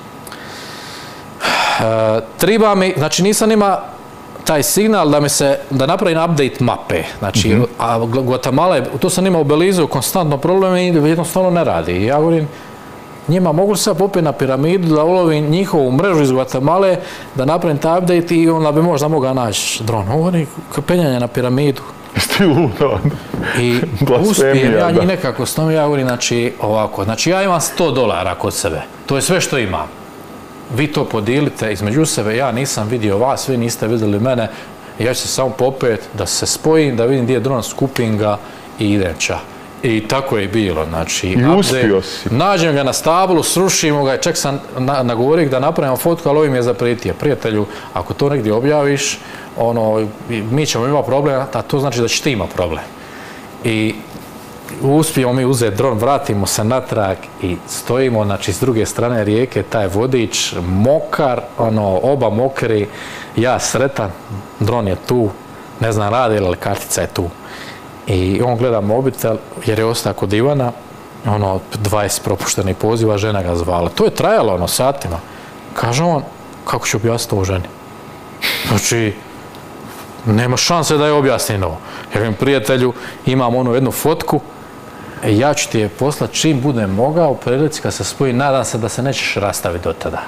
treba mi, znači nisam ima taj signal da mi se, da napravim update mape, znači, mm-hmm. a Guatemala, tu sam imao u Belizu konstantno problem i jednostavno ne radi. I ja govorim, njima mogu se popiti na piramidu da ulovim njihovu mrežu iz Guatemala, da napravim taj update i onda bi možda mogao naći dron. Ovo je penjanje na piramidu. Jesi ti luda? I uspijem ja njih nekako s tom, ja govorim, znači ovako, znači ja imam sto dolara kod sebe, to je sve što imam. Vi to podijelite između sebe, ja nisam vidio vas, vi niste vidjeli mene, ja ću se samo popet da se spojim, da vidim gdje je dron, skupim ga i idem ča. I tako je bilo, znači... I uspio si. Nađem ga na stablu, srušimo ga, čak sam na, nagovorio da napravimo fotku, ali ovim je zaprijetio. Prijatelju, ako to negdje objaviš, ono, mi ćemo imati problem, a to znači da će ti imati problem. I uspijemo mi uzeti dron, vratimo se natrag i stojimo, znači, s druge strane rijeke, taj vodič, mokar, ono, oba mokri, ja sretan, dron je tu, ne znam radi, ali kartica je tu. I on gleda mobitel, jer je ostao kod Ivana, ono, dvadeset propuštenih poziva, žena ga zvala. To je trajalo, ono, satima. Kaže on, kako ću objasniti ovo ženi? Znači, nema šanse da je objasnim ovo. Ja kažem, prijatelju, imam onu jednu fotku, ja ću ti je poslati čim budem mogao, u prilici kad se spoji, nadam se da se nećeš rastaviti do tada.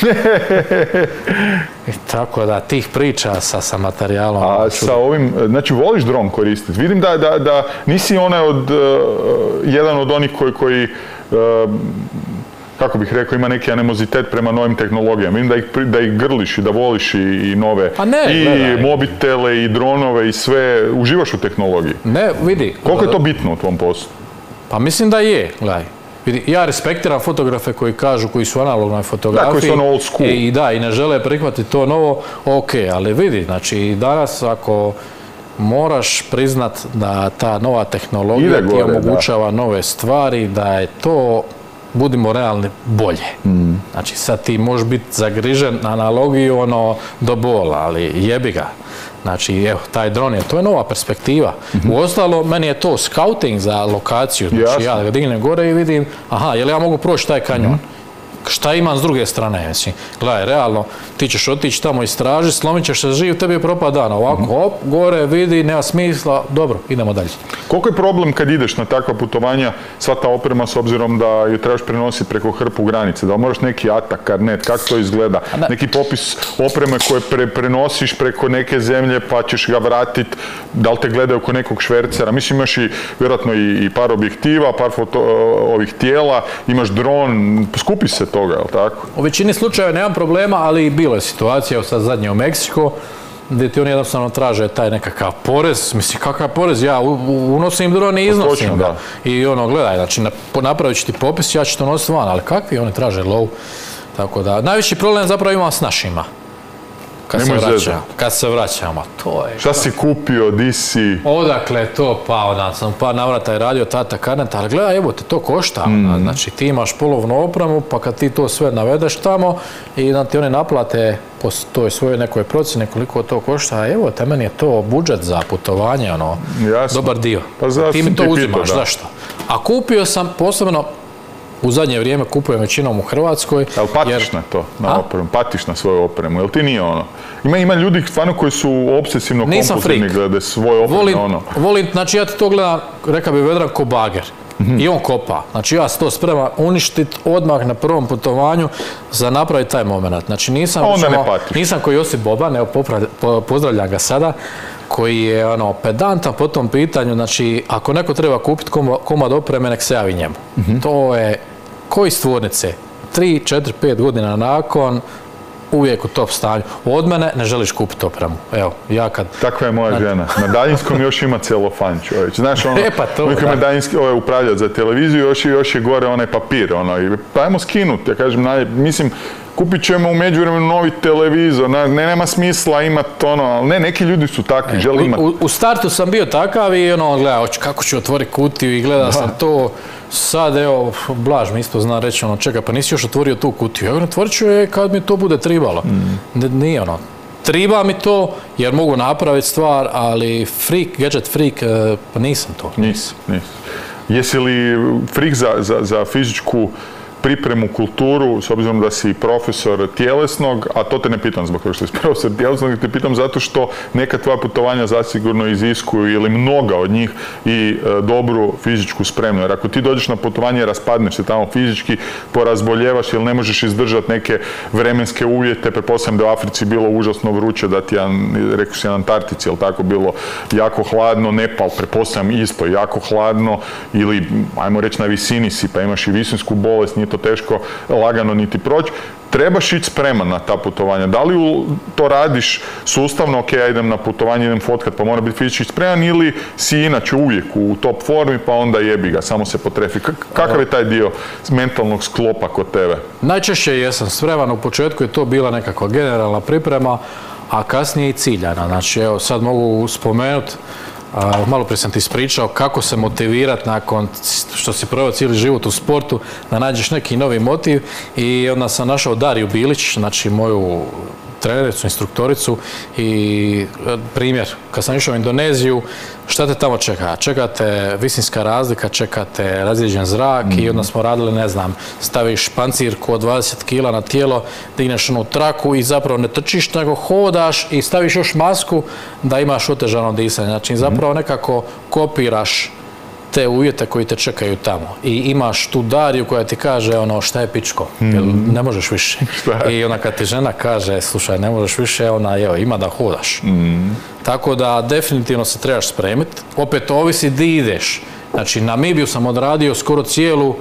I tako da, tih priča sa, sa materijalom... A sa ovim, znači voliš dron koristiti? Vidim da, da, da nisi onaj od, uh, jedan od onih koji, koji uh, kako bih rekao, ima neki animozitet prema novim tehnologijama. Vidim da ih, da ih grliš i da voliš i, i nove, ne, i gledaj. mobitele, i dronove, i sve. Uživaš u tehnologiji? Ne, vidi. Koliko je to bitno u tvom poslu? Pa mislim da je, gledaj. Vidi, ja respektiram fotografe koji kažu, koji su analognoj fotografiji. Da, koji su ono old school. I, da, i ne žele prihvatiti to novo, ok, ali vidi, znači danas ako moraš priznat da ta nova tehnologija gore, ti omogućava da. nove stvari, da je to, budimo realni, bolje. Mm. Znači sad ti možeš biti zagrižen na analogiju ono do bola, ali jebi ga. Znači, evo, taj dron je, to je nova perspektiva. Mm-hmm. Uostalo, meni je to scouting za lokaciju. Znači, Jasne. ja ga dignem gore i vidim, aha, je li ja mogu proći taj kanjon? Mm-hmm. Šta imam s druge strane? Mislim, gledaj, realno, ti ćeš otići tamo istraži, slomit ćeš se živ, tebi je propad dan. Ovako, mm-hmm. hop, gore, vidi, nema smisla, dobro, idemo dalje. Koliko je problem kad ideš na takva putovanja, sva ta oprema s obzirom da ju trebaš prenositi preko hrpu granice, da moraš neki atak, karnet, kako to izgleda, ne. neki popis opreme koje pre, prenosiš preko neke zemlje pa ćeš ga vratiti, da li te gledaju oko nekog švercera, mislim imaš i vjerojatno i, i par objektiva, par foto, ovih tijela, imaš dron, skupi se toga, je li tako? U većini slučajeva nemam problema, ali bilo je situacija, sad zadnje u Meksiko, gdje ti oni jednostavno traže taj nekakav porez, mislim kakav porez, ja unosim dron i iznosim Točno, ga. I ono, gledaj, znači napravit ću ti popis, ja ću to nositi van, ali kakvi oni traže lov, tako da, najveći problem zapravo imam s našima. Kad se, vraća, kad se vraćamo, to je... Šta si kupio, di si? Odakle to, pa onda sam par navrata i radio tata karnet, ali gledaj, evo te to košta. Mm. Znači ti imaš polovnu opremu, pa kad ti to sve navedeš tamo i da ti one naplate po toj svojoj nekoj procjeni koliko to košta, evo te meni je to budžet za putovanje, ono, Jasno. dobar dio. Pa ti mi to ti uzimaš, pito, zašto? A kupio sam posebno, u zadnje vrijeme kupujem većinom u Hrvatskoj. Jel patiš jer... na to, na opremu? Patiš na svoju opremu, jel ti nije ono? Ima, ima ljudi stvarno koji su obsesivno kompulsivni glede svoje opreme, volim, ono. Volim, znači ja ti to gledam, rekao bi Vedran, ko bager. Mm-hmm. I on kopa. Znači ja se to spremam uništiti odmah na prvom putovanju za napraviti taj moment. Znači nisam, ćemo, nisam koji Josip Boban, evo popravlja, po, pozdravljam ga sada, koji je ono, pedantan po tom pitanju. Znači ako neko treba kupiti komad opreme, nek se javi njemu. Mm-hmm. To je koji iz tvornice, tri, četiri, pet godina nakon, uvijek u top stanju. Od mene ne želiš kupiti opremu. Evo, ja kad... Takva je moja znači... žena. Na daljinskom još ima celofan, čovječ. Znaš, ono, e pa to, uvijek ima daljinski ovaj, upravljati za televiziju, još, još je gore onaj papir, ono, i pa ajmo skinuti, ja kažem, naj, mislim, kupit ćemo u međuvremenu novi televizor, ne, nema smisla imati ono, ali ne, neki ljudi su takvi, e, žele imati. U, u startu sam bio takav i ono, gledaj, kako ću otvoriti kutiju i gledao sam to, sad evo, Blaž mi isto zna reći, ono, čekaj, pa nisi još otvorio tu kutiju, ja otvorit ću je kad mi to bude tribalo. Mm. Nije ono, triba mi to jer mogu napraviti stvar, ali freak, gadget freak, pa nisam to. Nisam, nisam. Jesi li freak za, za, za fizičku pripremu, kulturu, s obzirom da si profesor tjelesnog, a to te ne pitam zbog toga što si profesor tjelesnog, te pitam zato što neka tvoja putovanja zasigurno iziskuju ili mnoga od njih i e, dobru fizičku spremnu. Jer ako ti dođeš na putovanje, raspadneš se tamo fizički, porazboljevaš ili ne možeš izdržati neke vremenske uvjete, pretpostavljam da u Africi bilo užasno vruće, da ti, rekao si, na Antarktici, jel tako, bilo jako hladno, Nepal, pretpostavljam isto, jako hladno, ili, ajmo reći, na visini si, pa imaš i visinsku bolest, nije to teško lagano niti proći, trebaš ići spreman na ta putovanja. Da li to radiš sustavno, ok, ja idem na putovanje, idem fotkat, pa mora biti fizički spreman, ili si inače uvijek u top formi, pa onda jebi ga, samo se potrefi. Kakav je taj dio mentalnog sklopa kod tebe? Najčešće jesam spreman, u početku je to bila nekakva generalna priprema, a kasnije i ciljana. Znači, evo, sad mogu spomenuti, Uh, malo prije sam ti ispričao kako se motivirati nakon što si proveo cijeli život u sportu, da nađeš neki novi motiv i onda sam našao Dariju Bilić, znači moju trenericu, instruktoricu i primjer, kad sam išao u Indoneziju, šta te tamo čeka? Čekate visinska razlika, čekate razlijeđen zrak mm. i onda smo radili, ne znam, staviš pancirku od dvadeset kila na tijelo, digneš onu traku i zapravo ne trčiš, nego hodaš i staviš još masku da imaš otežano disanje. Znači zapravo nekako kopiraš te uvjete koji te čekaju tamo. I imaš tu Dariju koja ti kaže ono šta je pičko, jer ne možeš više. I ona kad ti žena kaže slušaj ne možeš više, ona evo ima da hodaš. Mm. Tako da definitivno se trebaš spremiti. Opet ovisi di ideš. Znači Namibiju sam odradio skoro cijelu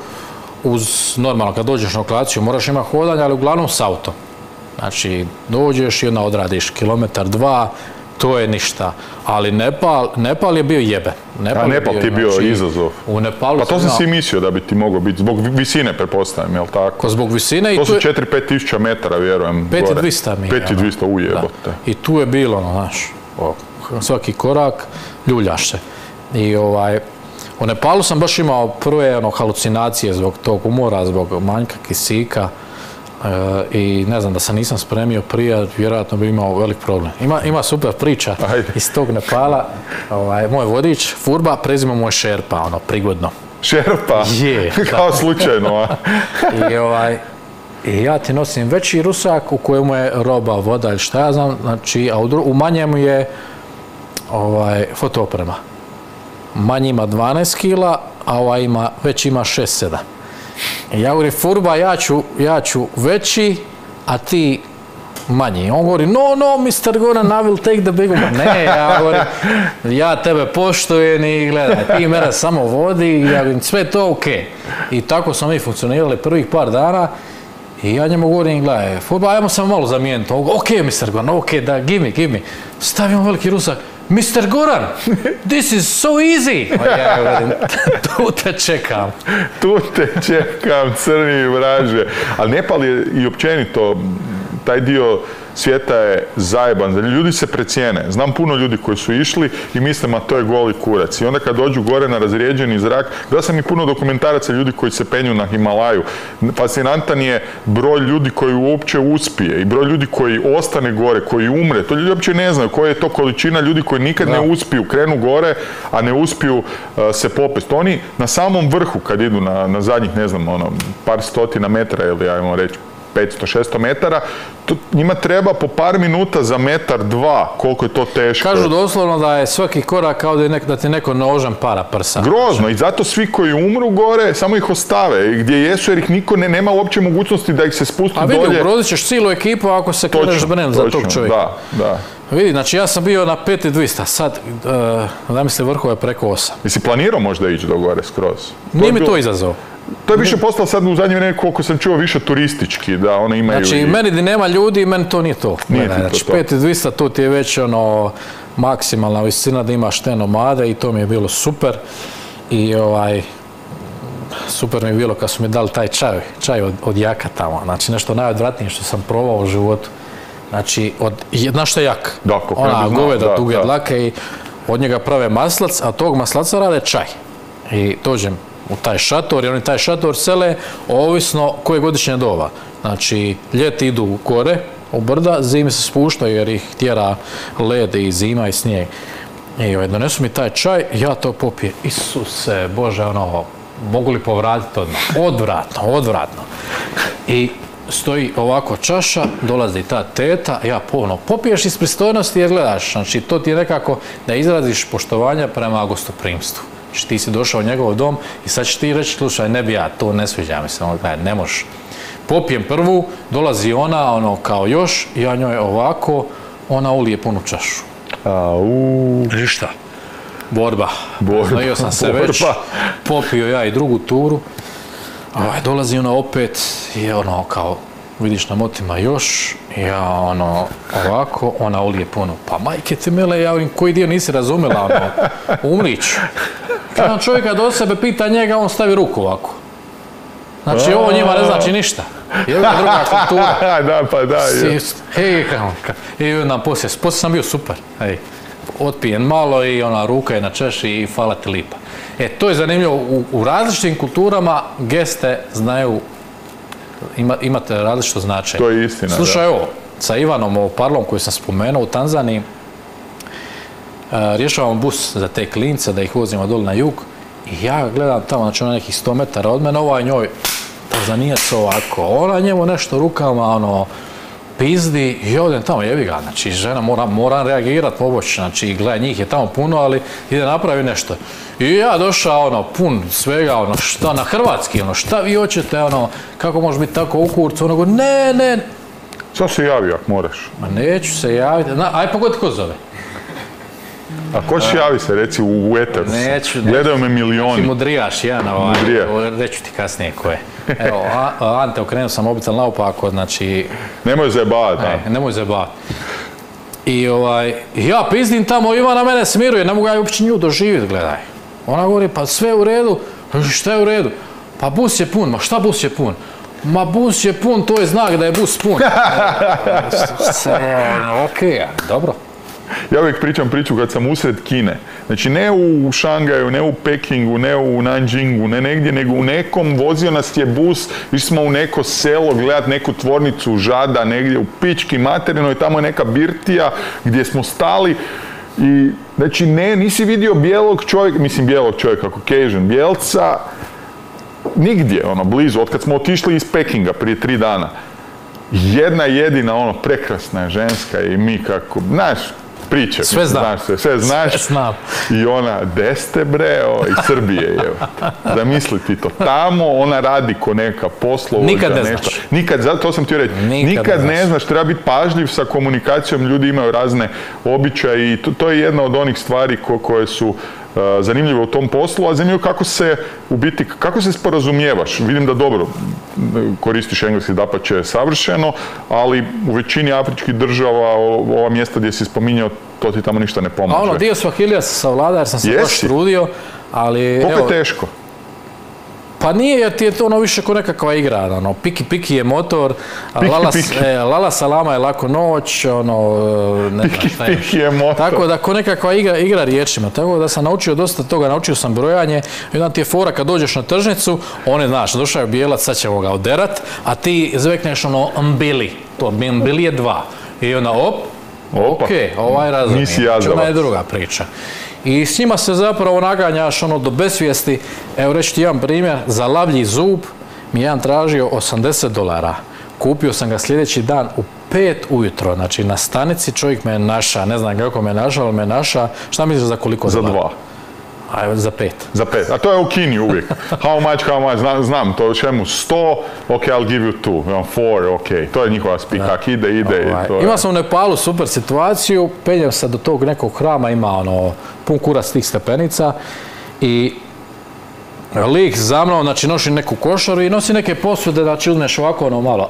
uz normalno kad dođeš na lokaciju moraš imati hodanje, ali uglavnom s autom. Znači dođeš i onda odradiš kilometar dva, to je ništa, ali Nepal, Nepal je bio jebe. Nepal, A Nepal ti je bio znači, izazov. U Nepalu pa to sam si mislio da bi ti mogao biti, zbog visine pretpostavljam, jel tako? Zbog visine. To i su četiri do pet tisuća metara, vjerujem, pet i dvjesto mi. pet i dvjesto ujebote. I tu je bilo, no, znaš, svaki korak ljuljaš se. I ovaj, u Nepalu sam baš imao prve ono, halucinacije zbog tog umora, zbog manjka kisika. E, i ne znam, da se nisam spremio prije, vjerojatno bi imao velik problem. Ima, ima super priča Ajde. iz tog Nepala. Ovaj, moj vodič, Furba, prezime mu je Šerpa, ono, prigodno. Šerpa? Je. Kao slučajno, a? I, ovaj, I ja ti nosim veći rusak u kojemu je roba, voda ili šta ja znam, znači, a u, dru, u manjemu je ovaj, fotooprema. Manji ima dvanaest kila, a ovaj ima, već ima šest sedam. I ja govorim, Furba, ja ću, ja ću veći, a ti manji. On govori, no, no, mister Goran, I will take the big one. Ne, ja govorim, ja tebe poštujem i gledaj, ti mene samo vodi, ja govorim, sve to ok. I tako smo mi funkcionirali prvih par dana i ja njemu govorim, gledaj, Furba, ajmo se malo zamijeniti. Ok, mister Goran, ok, da, give me, give me. Stavimo veliki rusak. mister Goran, this is so easy. Ja govorim, tu te čekam. Tu te čekam, crni vraže. Ali Nepal je i općenito, taj dio svijeta je zajeban. Ljudi se precijene. Znam puno ljudi koji su išli i mislim, a to je goli kurac. I onda kad dođu gore na razrijeđeni zrak, gledao sam i puno dokumentaraca ljudi koji se penju na Himalaju. Fascinantan je broj ljudi koji uopće uspije i broj ljudi koji ostane gore, koji umre. To ljudi uopće ne znaju koja je to količina ljudi koji nikad da. ne uspiju, krenu gore, a ne uspiju uh, se popesti. Oni na samom vrhu kad idu na, na zadnjih, ne znam, ono, par stotina metara ili ajmo reći petsto šesto metara, to njima treba po par minuta za metar dva, koliko je to teško. Kažu doslovno da je svaki korak kao da, je nek, da ti neko nožem para prsa. Grozno, i zato svi koji umru gore, samo ih ostave, gdje jesu, jer ih niko ne, nema uopće mogućnosti da ih se spusti dolje. A vidi, ugrozit ćeš cijelu ekipu ako se kreneš brinem za tog čovjeka. Da, da. Vidi, znači ja sam bio na pet i dvjesto, sad, uh, da mi se vrhove preko osam. Jesi planirao možda ići do gore skroz? Nije mi to izazov. To je više postalo sad u zadnje vrijeme, koliko sam čuo, više turistički, da one imaju... Znači, i... meni di nema ljudi, meni to nije to. Nije Mene, ti to znači, to. pet i dvjesto, to ti je već ono, maksimalna visina da imaš te nomade i to mi je bilo super. I ovaj, super mi je bilo kad su mi dali taj čaj, čaj od, od jaka tamo. Znači, nešto najodvratnije što sam probao u životu. Znači, od, znaš što je jak? Da, ona goveda, duge dlake i od njega prave maslac, a tog maslaca rade čaj. I dođem u taj šator i oni taj šator sele ovisno koje godišnje doba. Znači, ljeti idu gore u brda, zimi se spuštaju jer ih tjera led i zima i snijeg. I ovaj, donesu mi taj čaj, ja to popijem. Isuse, Bože, ono, mogu li povratiti odmah? Odvratno, odvratno. I stoji ovako čaša, dolazi ta teta, ja ono, popiješ iz pristojnosti jer gledaš. Znači, to ti je nekako da izraziš poštovanje prema gostoprimstvu. Znači, ti si došao u njegov dom i sad će ti reći, slušaj, ne bi ja, to ne sviđa mi se, ono, gledaj, ne možeš. Popijem prvu, dolazi ona, ono, kao još, ja njoj ovako, ona ulije punu čašu. Au. Ništa. Borba. Borba. Znao sam se Borba. već, popio ja i drugu turu. Ovaj, dolazi ona opet i ono, kao, vidiš na motima još, ja ono, ovako, ona ulije puno. Pa majke ti mile, ja ovim koji dio nisi razumjela, ono, umrić. Kada čovjeka do sebe pita njega, on stavi ruku ovako. Znači, ovo njima ne znači ništa. Jedna druga kultura. Da, pa da. Hej, i onda poslije, poslije sam bio super. Hej, otpijen malo i ona ruka je na češi i hvala ti lipa. E, to je zanimljivo. U, u različitim kulturama geste znaju, ima, imate različito značenje. To je istina, Slušaj, da. ovo, sa Ivanom Parlom koju sam spomenuo u Tanzaniji, rješavamo bus za te klince, da ih vozimo dole na jug i ja gledam tamo, znači ona nekih sto metara od mene, ovaj njoj Tanzanijac ovako, ona njemu nešto rukama, ono, pizdi i odem tamo, jebi ga, znači žena mora, moram reagirati, pomoći, znači gledaj, njih je tamo puno, ali ide napravi nešto. I ja došao, ono, pun svega, ono, šta, na hrvatski, ono, šta vi hoćete, ono, kako može biti tako u kurcu, ono, go, ne, ne. Samo se javi ako moraš. Ma neću se javiti, aj pogodi ko zove. A ko će javi se, reci, u eteru? Neću, gledaju me milioni. Ti mudrijaš, jedan, ovaj, reću ti kasnije ko je. Evo, Ante, okrenuo sam mobitel naopako, znači... Nemoj zajebavati, da. Ne, nemoj zajebavati. I ovaj, ja pizdim tamo, Ivana mene smiruje, ne mogu ja uopće nju doživjeti, gledaj. Ona govori, pa sve je u redu, šta je u redu? Pa bus je pun, ma šta bus je pun? Ma bus je pun, to je znak da je bus pun. Okej, dobro. Ja uvijek pričam priču kad sam usred Kine. Znači ne u Šangaju, ne u Pekingu, ne u Nanjingu, ne negdje, nego u nekom, vozio nas je bus, išli smo u neko selo gledat neku tvornicu žada, negdje u pički materinoj, tamo je neka birtija gdje smo stali i znači ne, nisi vidio bijelog čovjeka, mislim bijelog čovjeka, Caucasian, bijelca, nigdje, ono, blizu, otkad smo otišli iz Pekinga prije tri dana. Jedna jedina, ono, prekrasna je ženska i mi kako, znaš, priče, sve znam, znaš sve, sve znaš, sve znam. I ona, deste breo, iz Srbije je, zamisli ti to, tamo ona radi ko neka poslovođa, nikad ne nešto. Znaš. Nikad, to sam ti reći, nikad, nikad ne, ne znaš, treba biti pažljiv sa komunikacijom, ljudi imaju razne običaje i to, to je jedna od onih stvari ko, koje su Uh, zanimljivo u tom poslu, a zanimljivo kako se u biti, kako se sporazumijevaš. Vidim da dobro koristiš engleski, dapače savršeno, ali u većini afričkih država, ova mjesta gdje si spominjao, to ti tamo ništa ne pomaže. A ono, dio Swahilija se savlada jer sam se baš trudio, ali... Koliko je teško? Pa nije, jer ti je to ono više ko nekakva igra, ono, piki piki je motor, piki, lala, piki. E, lala salama je lako noć, ono, ne piki, znam šta je. Piki je motor. Tako da ko nekakva igra, igra riječima, tako da sam naučio dosta toga, naučio sam brojanje, jedan ti je fora kad dođeš na tržnicu, on je, znaš, došao je bijelac, sad ćemo ga oderat, a ti zvekneš ono mbili, to mbili je dva, i onda op, Opa. ok, ovaj razumijem, Nisi jazavac. Ona je druga priča. I s njima se zapravo naganjaš ono do besvijesti. Evo reći ti jedan primjer, za lavlji zub mi je jedan tražio osamdeset dolara. Kupio sam ga sljedeći dan u pet ujutro, znači na stanici čovjek me naša, ne znam kako me naša, ali me naša, šta misliš za koliko za dolara? Za dva. Ajde, za pet. Za pet. A to je u Kini uvijek. How much, how much, znam, znam to čemu, sto, ok, I'll give you two, four, ok. To je njihova speak, kak ide, ide. Ovaj. To je... Imao sam u Nepalu super situaciju, penjem se do tog nekog hrama, ima ono, pun kurac tih stepenica i lik za mnom, znači nosi neku košaru i nosi neke posude, znači uzmeš ovako ono malo,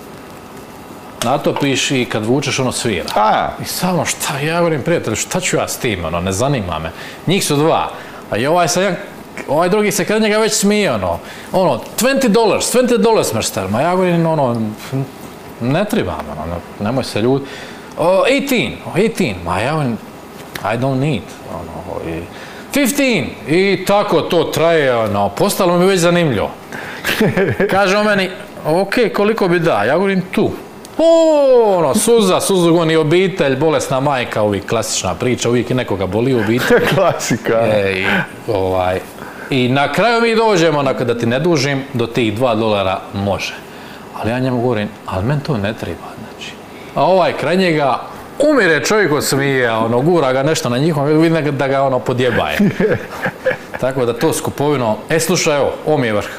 natopiš i kad vučeš ono svira. A. I samo šta, ja govorim prijatelju, šta ću ja s tim, ono, ne zanima me. Njih su dva, a i ovaj, sam, ovaj drugi se kad njega već smije, ono, ono, dvadeset dollars, dvadeset dollars mrstar, ma ja govorim, ono, ne trebam, ono, nemoj se ljudi. osamnaest, osamnaest, ma ja govorim, I don't need, ono, i petnaest, i tako to traje, ono, postalo mi već zanimljivo. Kaže on meni, ok, koliko bi da, ja govorim tu. O, ono, suza, suzu goni obitelj, bolesna majka, uvijek klasična priča, uvijek i nekoga boli u obitelji. Klasika. E, i, ovaj, I na kraju mi dođemo, onako da ti ne dužim, do tih dva dolara može. Ali ja njemu govorim, ali meni to ne treba, znači. A ovaj kraj njega umire čovjek od smije, ono, gura ga nešto na njihovom, vidim da ga ono podjebaje. Tako da to s kupovinom, e slušaj, evo, ovo mi je vrh.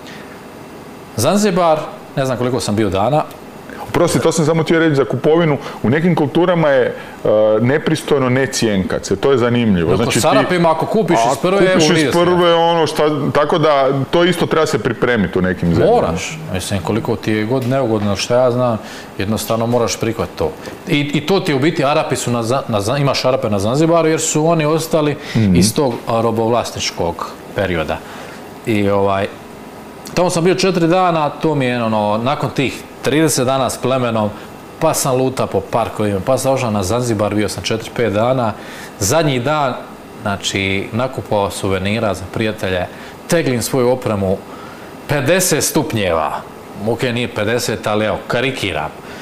Zanzibar, ne znam koliko sam bio dana. Prosti, to sam samo htio reći za kupovinu. U nekim kulturama je uh, nepristojno ne cijenkat se, to je zanimljivo. Znači, s Arapima ako kupiš iz prve, evo kupiš iz prve, ono šta, tako da to isto treba se pripremiti u nekim zemljama. Moraš, mislim, koliko ti je god neugodno, što ja znam, jednostavno moraš prihvatiti to. I, i to ti u biti, Arapi su, na, na, imaš Arape na Zanzibaru, jer su oni ostali mm-hmm. iz tog robovlasničkog perioda. I ovaj, tamo sam bio četiri dana, to mi je, ono, nakon tih trideset dana s plemenom, pa sam luta po parkovima, pa sam došao na Zanzibar, bio sam četiri pet dana. Zadnji dan, znači, nakupao suvenira za prijatelje, teglim svoju opremu, pedeset stupnjeva, ok, nije pedeset, ali evo, karikiram.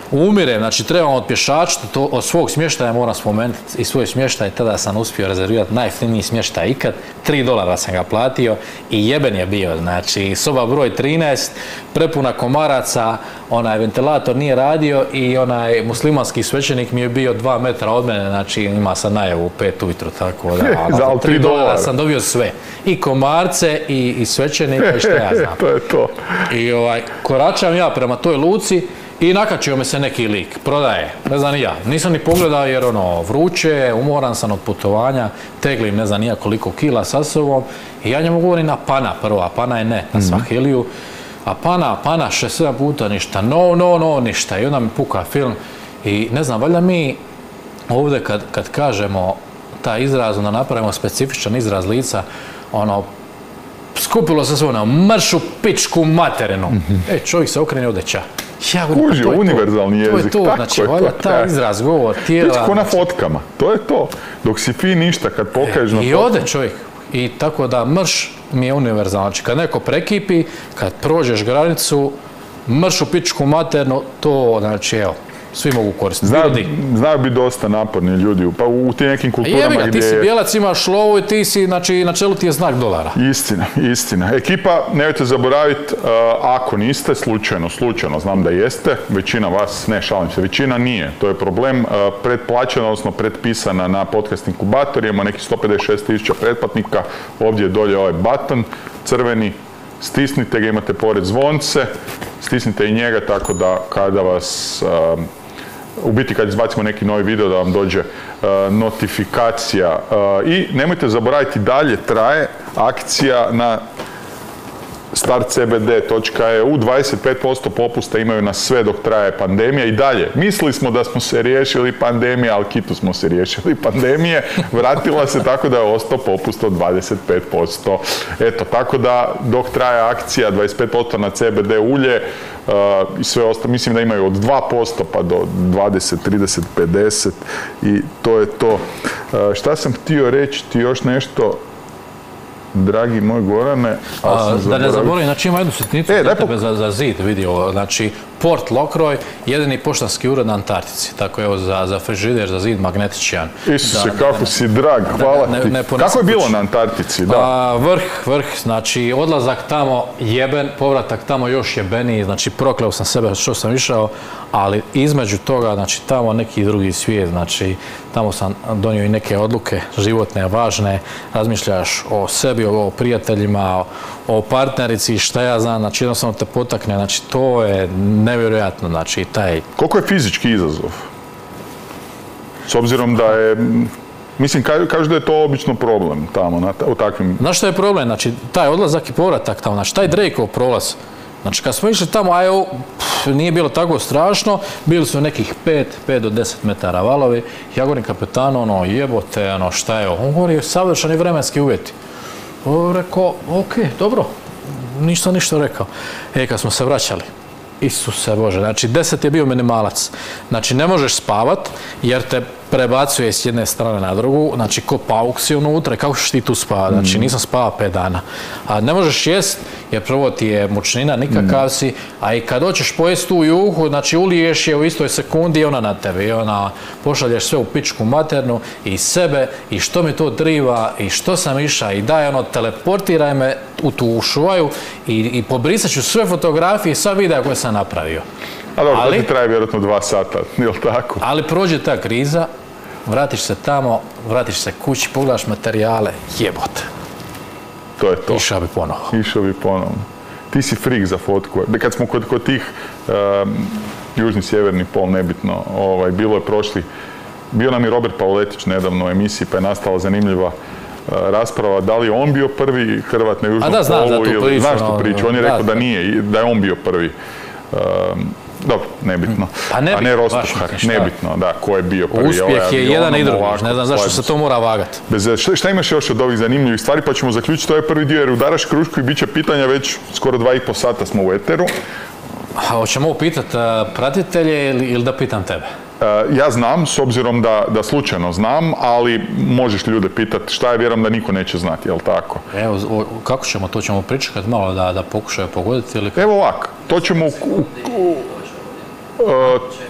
umire, znači trebam od pješača, to od svog smještaja moram spomenuti i svoj smještaj, tada sam uspio rezervirati najjeftiniji smještaj ikad, tri dolara sam ga platio i jeben je bio, znači soba broj trinaest, prepuna komaraca, onaj ventilator nije radio i onaj muslimanski svećenik mi je bio dva metra od mene, znači ima sad najavu u pet ujutro, tako da, za tri dolara sam dobio sve, i komarce i, i svećenika i što ja znam. To je to. I ovaj, koračam ja prema toj luci i nakačio me se neki lik, prodaje, ne znam ni ja. Nisam ni pogledao jer ono, vruće, umoran sam od putovanja, teglim ne znam nija koliko kila sa sobom i ja njemu govorim na pana prvo, a pana je ne, na svahiliju. A pana, pana, šest, sedam puta ništa, no, no, no, ništa. I onda mi puka film i ne znam, valjda mi ovdje kad, kad kažemo taj izraz, onda napravimo specifičan izraz lica, ono, skupilo se sve ono, mršu pičku materinu. Mm-hmm. E, čovjek se okrene ode ča. Ja, kuži, univerzalni jezik. To je to, znači, valjda taj izraz, govor, tijela. Pičko na fotkama, to je to. Dok si fi ništa, kad pokažeš na I ode čovjek. I tako da mrš mi je univerzalno. Znači, kad neko prekipi, kad prođeš granicu, mrš u pičku maternu, to, znači, evo, svi mogu koristiti. Znaju, znaju biti dosta naporni ljudi, pa u tim nekim kulturama Jebi ga, gdje... ti si bijelac, imaš lovu i ti si, znači, na čelu ti je znak dolara. Istina, istina. Ekipa, nemojte zaboraviti, uh, ako niste, slučajno, slučajno, znam da jeste, većina vas, ne, šalim se, većina nije, to je problem, uh, pretplaćena, odnosno pretpisana na podcast inkubator, imamo nekih sto pedeset šest tisuća pretplatnika, ovdje je dolje ovaj button, crveni, stisnite ga, imate pored zvonce, stisnite i njega tako da kada vas, uh, u biti kad izbacimo neki novi video da vam dođe uh, notifikacija. Uh, I nemojte zaboraviti, dalje traje akcija na start c b d točka e u, dvadeset pet posto popusta imaju na sve dok traje pandemija i dalje. Mislili smo da smo se riješili pandemije, ali kitu smo se riješili pandemije, vratila se tako da je ostao popust od dvadeset pet posto. Eto, tako da dok traje akcija dvadeset pet posto na c b d ulje uh, i sve ostalo, mislim da imaju od dva posto pa do dvadeset, trideset, pedeset i to je to. Uh, šta sam htio reći ti još nešto? Dragi moj Gorane, a, da ne zaboravim, znači ima jednu sitnicu e, tebe za, za zid vidio, znači Port Lockroy, jedini poštanski ured na Antarktici, tako evo za, za frižider, za zid magnetičan. Isuse, da, kako ne, si drag, hvala ne, ti. Ne, ne kako je bilo na Antarktici? Da. A, vrh, vrh, znači odlazak tamo jeben, povratak tamo još jebeniji, znači prokleo sam sebe što sam išao, ali između toga, znači tamo neki drugi svijet, znači tamo sam donio i neke odluke životne, važne, razmišljaš o sebi, o prijateljima, o, o partnerici, šta ja znam, znači jednostavno te potakne, znači to je nevjerojatno, znači taj... Koliko je fizički izazov? S obzirom da je, mislim, kažu da je to obično problem tamo, na, u takvim... Znaš što je problem? Znači, taj odlazak i povratak tamo, znači taj Drakeov prolaz, znači kad smo išli tamo, a evo, nije bilo tako strašno, bili su nekih pet, pet do deset metara valovi, ja govorim kapetanu, ono, jebote, ono, šta je ovo? On govori, savršeni vremenski uvjeti. O, rekao, ok, dobro, ništa, ništa rekao. E, kad smo se vraćali, Isuse Bože, znači deset je bio minimalac. Znači ne možeš spavat jer te prebacuje s jedne strane na drugu, znači ko pauk si unutra, kako ćeš ti tu spavati? Znači nisam spavao pet dana. A ne možeš jest jer prvo ti je mučnina, nikakav si, a i kad hoćeš pojesti tu juhu, znači uliješ je u istoj sekundi i ona na tebi. I ona pošalješ sve u pičku maternu i sebe i što mi to driva i što sam iša i daj ono teleportiraj me u tu ušuvaju i, i pobrisat ću sve fotografije i sva videa koje sam napravio. A dobro, ali, to ti traje vjerojatno dva sata, nije li tako? Ali prođe ta kriza, vratiš se tamo, vratiš se kući, pogledaš materijale, jebote. To je to. Išao bi ponovo. Išao bi ponovo. Ti si frik za fotku. Kad smo kod, kod tih um, južni, sjeverni pol, nebitno, ovaj, bilo je prošli, bio nam i Robert Pavletić nedavno u emisiji, pa je nastala zanimljiva uh, rasprava da li je on bio prvi Hrvat na južnom da, znam, polu ili... Priču, znaš tu priču, on je rekao da, da nije, da je on bio prvi. Um, Dobro, nebitno. Pa nebitno, a ne Rostohar, nebitno, da, ko je bio prvi. Uspjeh ovaj, je jedan i drugi, ne znam zašto se to mora vagati. Bez, šta, šta imaš još od ovih zanimljivih stvari, pa ćemo zaključiti ovaj prvi dio jer udaraš krušku i bit će pitanja već skoro dva i po sata smo u eteru. A hoćemo upitati uh, pratitelje ili, ili da pitam tebe? Uh, ja znam, s obzirom da, da slučajno znam, ali možeš ljude pitati šta je, vjerujem da niko neće znati, jel tako? Evo, o, kako ćemo, to ćemo pričekati malo da, da pokušaju pogoditi ili... Evo ovak, to ćemo... U, u, u, Uh,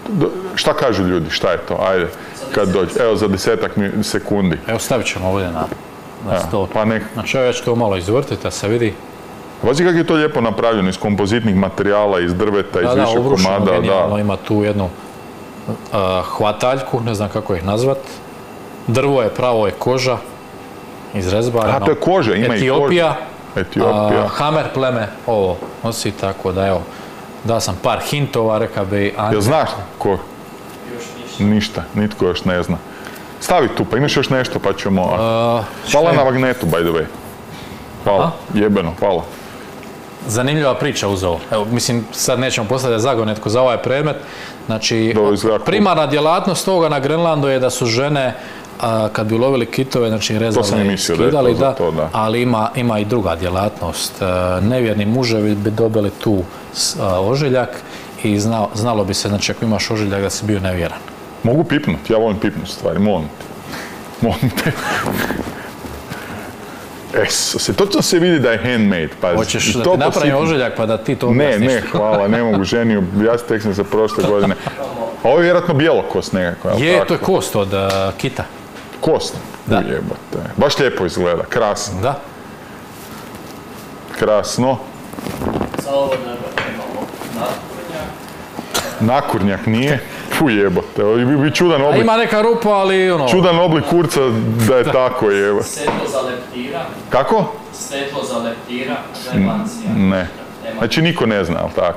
šta kažu ljudi, šta je to, ajde, kad dođe, evo za desetak sekundi. Evo stavit ćemo ovdje na, na stol. Pa nek... Znači ja ću to malo izvrtiti, da se vidi. Pazi kako je to lijepo napravljeno, iz kompozitnih materijala, iz drveta, iz više komada. Da, genijalno, ima tu jednu uh, hvataljku, ne znam kako ih nazvat. Drvo je, pravo je koža, izrezbareno. A, to je koža, ima Etiopija, i koža. Etiopija. Uh, Hamer pleme, ovo nosi, tako da evo, da sam par hintova, reka bi... Jel znaš ko? Još ništa. Ništa, nitko još ne zna. Stavi tu, pa imaš još nešto, pa ćemo... Uh, hvala na magnetu, by the way. Hvala, A? jebeno, hvala. Zanimljiva priča uz ovo. Evo, mislim, sad nećemo postavljati zagonetku za ovaj predmet. Znači, primarna djelatnost toga na Grenlandu je da su žene, a, kad bi ulovili kitove, znači rezali, skidali, da, to, da. Ali ima, ima i druga djelatnost. A, nevjerni muževi bi dobili tu a, ožiljak i zna, znalo bi se, znači, ako imaš ožiljak da si bio nevjeran. Mogu pipnuti, ja volim pipnuti stvari, molim te. Molim te. Eso, se točno se vidi da je handmade, pazi. Hoćeš da ti napravim ožiljak pa da ti to objasniš? Ne, ne, hvala, ne mogu ženi objasniti, tek sam se prošle godine. A ovo je vjerojatno bijelokost nekako, je li Je, tako? to je kost od uh, kita. Kost? Da. Ujebate. Baš lijepo izgleda, krasno. Da. Krasno. Za ovo imamo nakurnjak. Nakurnjak nije? Fu jebote, bi čudan oblik. A ima neka rupa, ali ono... Čudan oblik kurca da je tako jebote. Svetlo za leptira. Kako? Svetlo za leptira, žermancija. Ne. Znači niko ne zna, ali tako?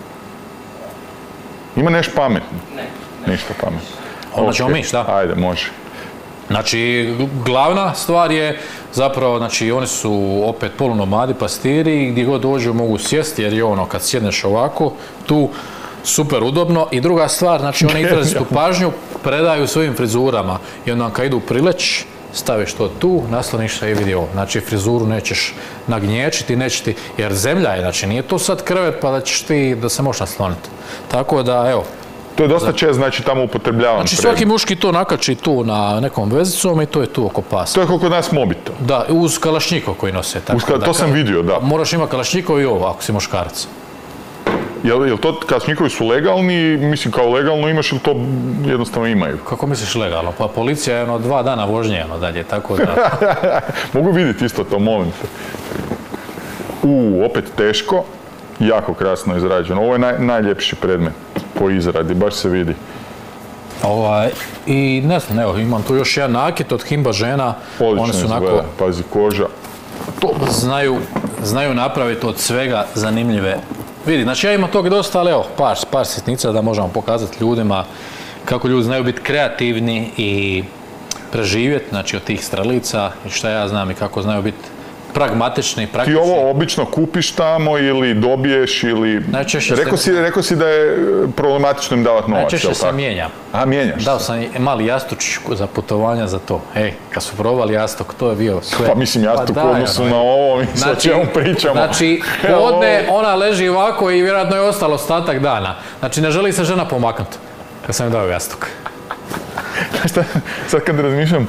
Ima nešto pametno? Ne. Ništa pametno. Onda ćemo mi, šta? Ajde, može. Znači, glavna stvar je zapravo, znači, oni su opet polunomadi, pastiri, gdje god dođu mogu sjesti, jer je ono, kad sjedneš ovako, tu super udobno. I druga stvar, znači, oni izrazitu pažnju predaju svojim frizurama. I onda kad idu prileć, staviš to tu, nasloniš se i vidi ovo. Znači, frizuru nećeš nagnječiti, neće ti, jer zemlja je, znači, nije to sad krevet pa da ćeš ti, da se možeš nasloniti. Tako da, evo. To je dosta čest, znači, tamo upotrebljavan. Znači, svaki muški to nakači tu na nekom vezicom i to je tu oko pasa. To je kod nas mobitel. Da, uz kalašnjikov koji nose. Tako uz ka, da, to sam vidio, da. Moraš imati kalašnjikov i ovo, ako si muškarac. Jel, jel to kalašnjikovi su legalni, mislim kao legalno imaš ili to jednostavno imaju? Kako misliš legalno? Pa policija je ono dva dana vožnje ono dalje, tako da... Mogu vidjeti isto to, molim te. U, opet teško, jako krasno izrađeno. Ovo je naj, najljepši predmet po izradi, baš se vidi. Ovaj, i ne znam, evo, imam tu još jedan nakit od Himba žena. Odlično one su izgleda, onako, pazi, koža. To znaju, znaju napraviti od svega zanimljive. Vidi, znači ja imam toga dosta, ali evo, par, par sitnica da možemo pokazati ljudima kako ljudi znaju biti kreativni i preživjeti, znači od tih strelica i šta ja znam i kako znaju biti pragmatični, praktični. Ti ovo obično kupiš tamo ili dobiješ ili... Najčešće rekao, se... si, rekao si da je problematično im davati novac, Najčešće se tako? mijenjam. A, mijenjaš Dao se. sam mali jastučić za putovanja za to. Ej, kad su probali jastuk, to je bio sve. Pa mislim jastuk pa u odnosu na ovo, mislim znači, o čemu pričamo. Znači, podne ona leži ovako i vjerojatno je ostalo ostatak dana. Znači, ne želi se žena pomaknuti. Kad sam im dao jastuk. Šta, sad kad razmišljam,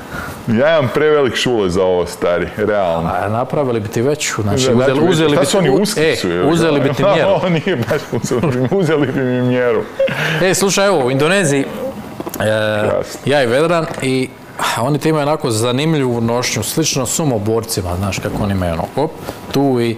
ja imam prevelik šule za ovo, stari, realno. A napravili bi ti veću, znači, znači uzeli, uzeli bi ti... Šta su oni uskicu? E, uzeli bi ti mjeru. Ovo nije baš uzeli, uzeli bi mi mjeru. E, slušaj, evo, u Indoneziji, e, ja i Vedran, i oni ti imaju onako zanimljivu nošnju, slično sumoborcima, znaš kako oni imaju ono, hop, tu i...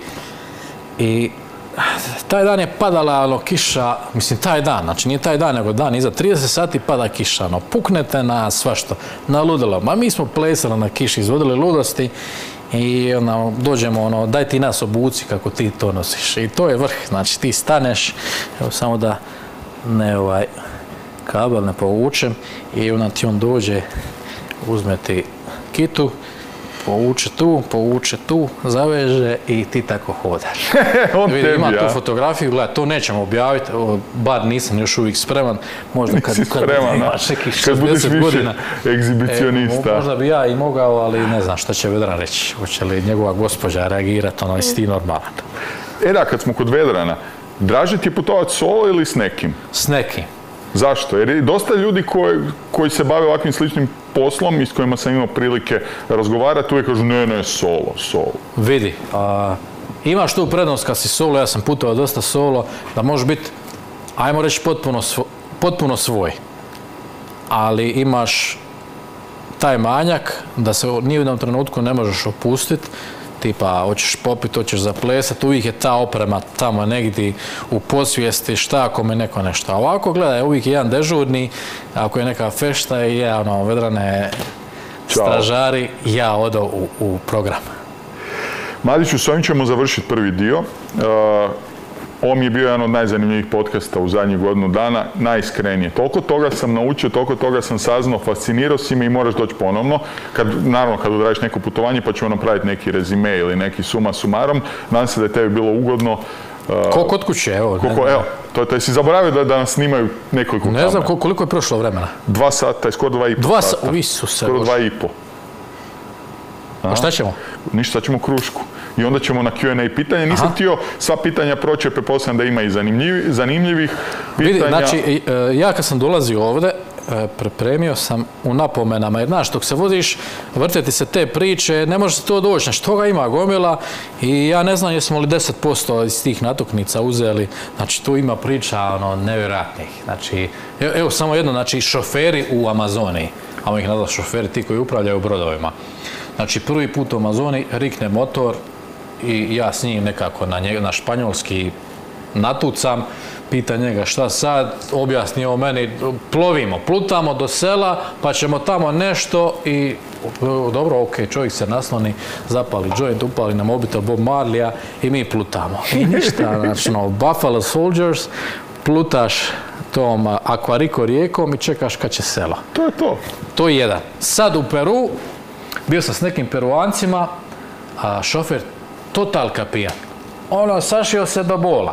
i taj dan je padala ono, kiša, mislim taj dan, znači nije taj dan, nego dan iza trideset sati pada kiša, ono, puknete na svašto, na ludilo. Ma mi smo plesali na kiši, izvodili ludosti i ono, dođemo, ono, daj ti nas obuci kako ti to nosiš. I to je vrh, znači ti staneš, evo samo da ne ovaj kabel ne povučem i onda ti on dođe, uzme ti kitu, povuče tu, povuče tu, zaveže i ti tako hodaš. On Vidi, tebi, ima ja. tu fotografiju, gledaj, to nećemo objaviti, bar nisam još uvijek spreman. Možda kad, kad spreman, imaš nekih šezdeset godina, egzibicionista. E, možda bi ja i mogao, ali ne znam šta će Vedran reći. Hoće li njegova gospođa reagirati, ono, jesi ti normalan. E da, kad smo kod Vedrana, draže ti je putovati solo ili s nekim? S nekim. Zašto? Jer je dosta ljudi koji, koji se bave ovakvim sličnim poslom i s kojima sam imao prilike razgovarati, uvijek kažu ne, ne, solo, solo. Vidi, a, imaš tu prednost kad si solo, ja sam putovao dosta solo, da možeš biti, ajmo reći, potpuno, svo, potpuno svoj, ali imaš taj manjak da se ni u jednom trenutku ne možeš opustiti, tipa hoćeš popiti, hoćeš zaplesati, uvijek je ta oprema tamo negdje u podsvijesti, šta ako me neko nešto. A ovako, gledaj, uvijek je jedan dežurni, ako je neka fešta i je ono, vedrane stražari, ja odo u, u program. Mladiću, s ovim ćemo završiti prvi dio. Uh, Ovo mi je bio jedan od najzanimljivijih podcasta u zadnjih godinu dana, najiskrenije. Toliko toga sam naučio, toliko toga sam saznao, fascinirao si me i moraš doći ponovno. Kad, naravno, kad odradiš neko putovanje, pa ćemo napraviti neki rezime ili neki suma sumarom. Nadam se da je tebi bilo ugodno. Uh, Ko kod kuće, evo. Koliko, evo, to, to si zaboravio da, da nas snimaju nekoliko kamera. Ne znam koliko je prošlo vremena. Dva sata, skoro dva i po dva sata. Sa, Isuse, skoro dva i po. A šta ćemo? Ništa, sad ćemo krušku. I onda ćemo na Q and A pitanje. Nisam htio sva pitanja proći, pretpostavljam da ima i zanimljivih, zanimljivih pitanja. Vidi, znači, ja kad sam dolazio ovdje, pripremio sam u napomenama, jer znaš, dok se voziš, vrteti se te priče, ne može se to doći, znači toga ima gomila i ja ne znam jesmo li deset posto iz tih natuknica uzeli, znači tu ima priča ono, nevjerojatnih, znači, evo, evo samo jedno, znači šoferi u Amazoniji, a ih nazva šoferi, ti koji upravljaju brodovima. Znači, prvi put u Amazoni rikne motor i ja s njim nekako na, njega, na španjolski natucam, pita njega šta sad, objasni o meni, plovimo, plutamo do sela, pa ćemo tamo nešto i dobro, ok, čovjek se nasloni, zapali joint, upali na mobitel Bob Marleya i mi plutamo. I ništa, znači, no, Buffalo Soldiers, plutaš tom Aquarico rijekom i čekaš kad će sela. To je to. To je jedan. Sad u Peru, bio sam s nekim Peruancima, a šofer total kapijan. Ono, sašio se do bola.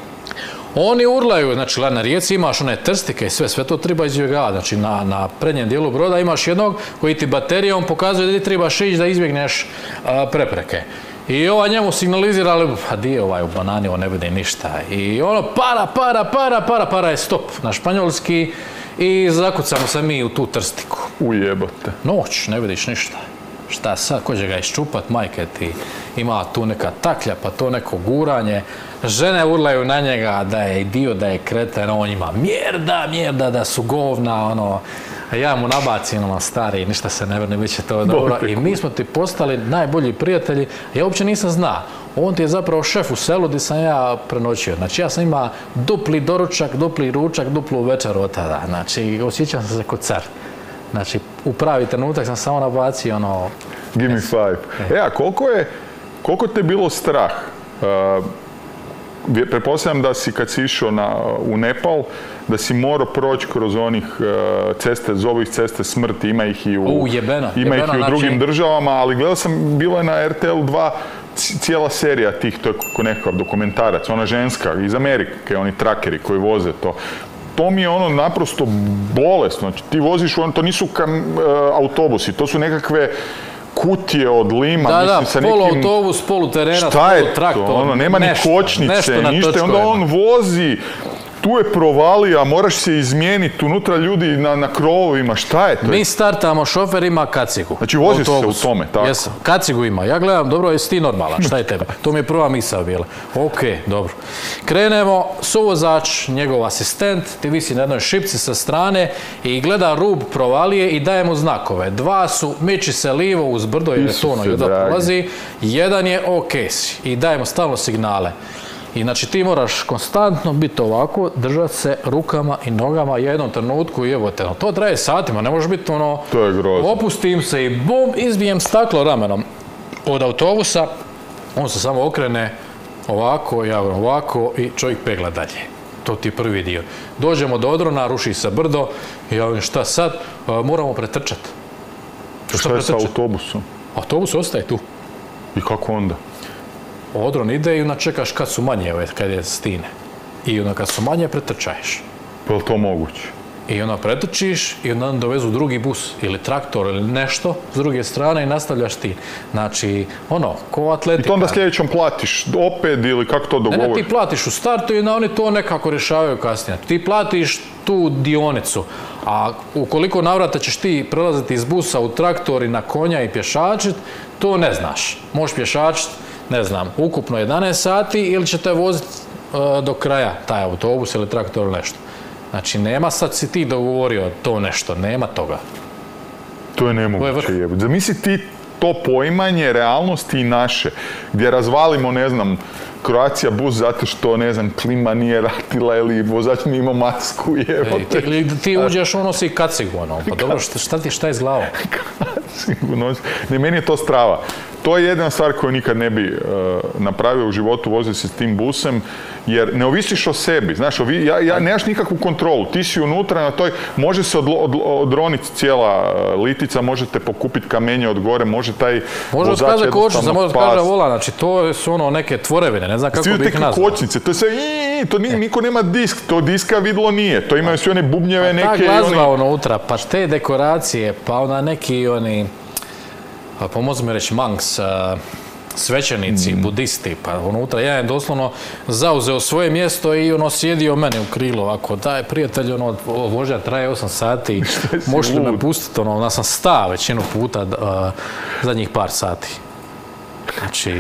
Oni urlaju, znači na rijeci imaš one trstike i sve, sve to treba izbjegavati. Znači na, na prednjem dijelu broda imaš jednog koji ti baterijom pokazuje da ti trebaš ići da izbjegneš a, prepreke. I ova njemu signalizira, ali pa di je ovaj u banani, ovo ne bude ništa. I ono, para, para, para, para, para je stop na španjolski i zakucamo se mi u tu trstiku. Ujebote. Noć, ne vidiš ništa. Šta sad, ko će ga iščupat, majke ti, ima tu neka taklja, pa to neko guranje. Žene urlaju na njega da je idiot, da je kreten, on ima mjerda, mjerda, da su govna, ono. A ja mu nabacim, ono, stari, ništa se ne vrne, bit će to dobro. I mi smo ti postali najbolji prijatelji. Ja uopće nisam zna. On ti je zapravo šef u selu gdje sam ja prenoćio. Znači, ja sam ima dupli doručak, dupli ručak, duplu večer od tada. Znači, osjećam sam se kod car. Znači, u pravi trenutak sam samo nabacio, ono... Give me five. E, a koliko je, koliko te bilo strah? Uh, Pretpostavljam da si kad si išao na, u Nepal, da si morao proći kroz onih uh, ceste, zovu ih ceste smrti, ima ih i u, u, jebeno, ima jebeno, ih i u drugim znači... državama, ali gledao sam, bilo je na R T L dva cijela serija tih, to je ko nekakav dokumentarac, ona ženska iz Amerike, oni trakeri koji voze to. To mi je ono naprosto bolesno, znači ti voziš, to nisu kam, uh, autobusi, to su nekakve kutije od lima, da, mislim, da, sa nekim... poluautobus, poluterac, polutraktor, ono, nema nešto, ni kočnice, ništa, onda on vozi, tu je provalija, moraš se izmijeniti, unutra ljudi na, na krovovima, šta je to? Mi startamo, šofer ima kacigu. Znači voziš se u tome, tako? Jesam, kacigu ima. Ja gledam, dobro, jesi ti normalan, šta je tebe? To mi je prva misao bila. Ok, dobro. Krenemo, suvozač, njegov asistent, ti visi na jednoj šipci sa strane i gleda rub provalije i daje mu znakove. Dva su, miči se livo uz brdo, jer je to ono jedno prolazi. Jedan je ok si i daje mu stalno signale. I znači ti moraš konstantno biti ovako, držati se rukama i nogama u jednom trenutku i evo te, no, to traje satima, ne može biti ono... To je grozno. Opustim se i bum, izbijem staklo ramenom od autobusa, on se samo okrene ovako, ja ovako i čovjek pegla dalje. To ti je prvi dio. Dođemo do odrona, ruši se brdo i ja vidim šta sad, a, moramo pretrčati. Šta je sa autobusom? Autobus ostaje tu. I kako onda? Odron ide i onda čekaš kad su manje, kad je stine. I onda kad su manje, pretrčaješ. Je li to moguće? I onda pretrčiš i onda dovezu drugi bus ili traktor ili nešto s druge strane i nastavljaš ti. Znači, ono, ko atletika. I to onda sljedećom platiš opet ili kako to dogovoriš? Ne, ne, ti platiš u startu i onda oni to nekako rješavaju kasnije. Ti platiš tu dionicu, a ukoliko navrata ćeš ti prelaziti iz busa u traktor i na konja i pješačit, to ne znaš. Možeš pješačit, ne znam, ukupno jedanaest sati ili će te voziti uh, do kraja taj autobus ili traktor ili nešto. Znači, nema sad si ti dogovorio to nešto, nema toga. To je nemoguće jebati. Zamisli ti to poimanje realnosti i naše, gdje razvalimo, ne znam, Croatia bus zato što, ne znam, klima nije ratila ili vozač nije imao masku, jebote. Ili ti uđeš, ono si kacigu, ono, pa dobro, šta ti, šta je s glavom? Kacigu nosi. Ne, meni je to strava. To je jedna stvar koju nikad ne bi uh, napravio u životu, vozio se s tim busem, jer ne ovisiš o sebi, znaš, ovi, ja, ja, nemaš nikakvu kontrolu, ti si unutra na toj, može se odlo, od, odroniti cijela uh, litica, možete pokupiti kamenje od gore, može taj može vozač otkaže kočnica, može pas. otkaže vola, znači to su ono neke tvorevine, ne znam kako bi ih nazvao. Kočnice, to je sve, i, to ni, niko nema disk, to diska vidlo nije, to imaju svi one bubnjeve, neke... Ta glazba oni... unutra, pa te dekoracije, pa onda neki oni... Pa pomozi mi reći, monks, svećenici, mm. budisti, pa unutra jedan je doslovno zauzeo svoje mjesto i ono sjedio mene u krilo ovako, daj prijatelj, ono, vožnja traje osam sati, možete me pustiti, ono, ja sam stao većinu puta uh, zadnjih par sati. Znači...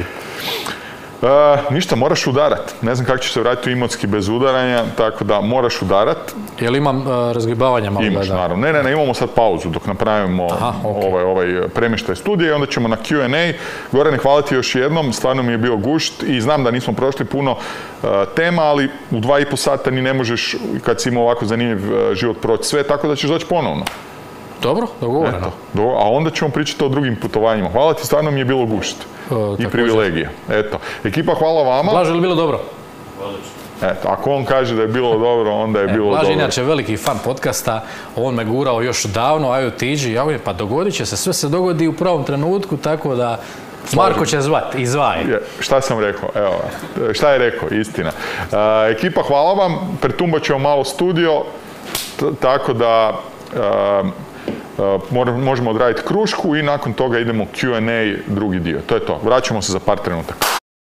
Uh, ništa, moraš udarat. Ne znam kako ćeš se vratiti u Imotski bez udaranja, tako da moraš udarat. Jel imam uh, razgribavanja malo gleda? Imaš, naravno. Ne, ne, ne, imamo sad pauzu dok napravimo Aha, okay. ovaj, ovaj premještaj studija i onda ćemo na Q and A. Gorane, hvala ti još jednom, stvarno mi je bio gušt i znam da nismo prošli puno uh, tema, ali u dva i po sata ni ne možeš, kad si imao ovako zanimljiv uh, život, proći sve, tako da ćeš doći ponovno. Dobro, dogovoreno. Do, a onda ćemo pričati o drugim putovanjima. Hvala ti, stvarno mi je bilo gušt. O, I privilegija. Eto. Ekipa, hvala vama. Blaž, je li bilo dobro? Eto, ako on kaže da je bilo dobro, onda je e, bilo Blaž, dobro. Blaž inače veliki fan podcasta, on me gurao još davno, ajde tiđi, ja pa dogodit će se, sve se dogodi u pravom trenutku, tako da Marko će zvat, izvaj. Šta sam rekao? Evo, šta je rekao? Istina. E, ekipa, hvala vam. Pretumbat ćemo malo studio, tako da... E, Uh, možemo odraditi krušku i nakon toga idemo Q and A drugi dio. To je to. Vraćamo se za par trenutaka.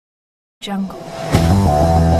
Jungle.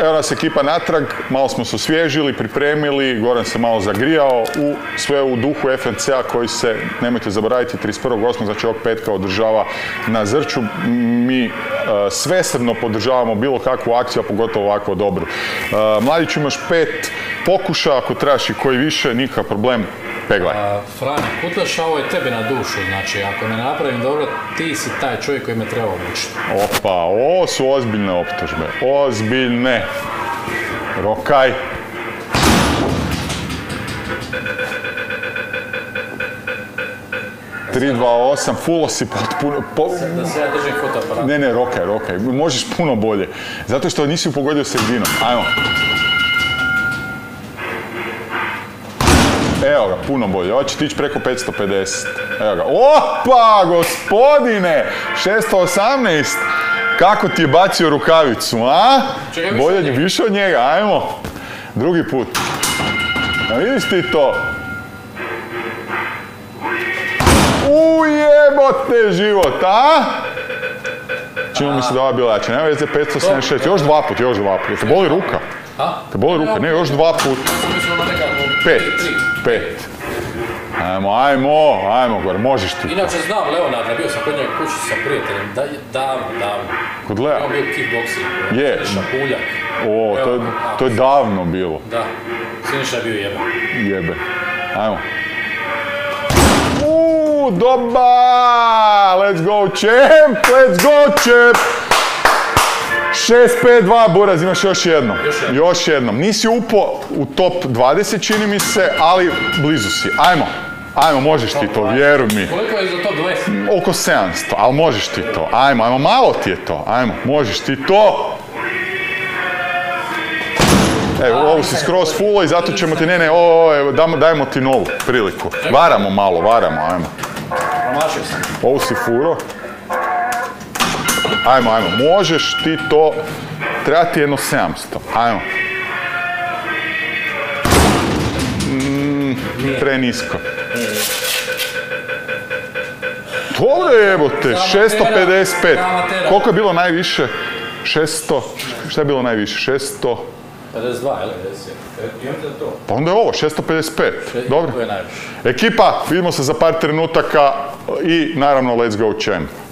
Evo nas ekipa natrag, malo smo se osvježili, pripremili, Goran se malo zagrijao, u, sve u duhu F N C-a koji se, nemojte zaboraviti, trideset prvog osmog znači ovog petka održava na Zrću. Mi uh, svesrdno podržavamo bilo kakvu akciju, a pogotovo ovako dobru. Uh, Mladić, imaš pet pokušaja, ako trebaš i koji više, nikakav problem, peglaj. A, Frane Kutleša, ovo je tebi na dušu, znači ako ne napravim dobro, ti si taj čovjek koji me treba obučiti. Opa, ovo su ozbiljne optužbe, ozbiljne. Rokaj. tri dva osam, fulo si potpuno... Po... Da se ja držim fotoaparat. Ne, ne, rokaj, rokaj. Možeš puno bolje. Zato što nisi pogodio sredinom. Ajmo. Evo ga, puno bolje. Ovo će ti ići preko petsto pedeset. Evo ga. Opa, gospodine! šesto osamnaest. Kako ti je bacio rukavicu, a? Čekaj, bolje više, više od njega, ajmo. Drugi put. Da vidiš ti to? Ujebote život, a? Čini mi se da ova bila jača. Nema veze petsto sedamdeset šest. Još dva put, još dva put. Te boli ruka? Te boli ruka? Ne, još dva put. Pet. Pet. Ajmo, ajmo, ajmo gore, možeš ti. Inače znam Leonarda, bio sam kod njega kući sa prijateljem, da, davno, davno. Kod Lea? On bio kickboxing, je. Šapuljak. O, to je, to je davno bilo. Da, Siniša je bio jebe. Jebe. Ajmo. Uuu, doba! Let's go, champ! Let's go, champ! šest pet dva, Buraz, imaš još jednom. Još jednom. Još jednom. Nisi upo u top dvadeset, čini mi se, ali blizu si. Ajmo. Ajmo, možeš ti to, vjeruj mi. Koliko je za top dvadeset? Oko sedamsto, ali možeš ti to. Ajmo, ajmo, malo ti je to. Ajmo, možeš ti to. Evo, ovo si skroz fullo i zato ćemo ti, ne, ne, o, evo, dajmo ti novu priliku. Varamo malo, varamo, ajmo. Promašio sam. Ovo si furo. Ajmo, ajmo, možeš ti to, treba ti jedno sedamsto, ajmo. Mm, prenisko. Dobro je, jebote, šesto pedeset pet. Koliko je bilo najviše? šesto, šta je bilo najviše? šesto... pedeset dva, jel? Imate to? Pa onda je ovo, šesto pedeset pet. Dobro. To je najviše. Ekipa, vidimo se za par trenutaka i naravno let's go champ.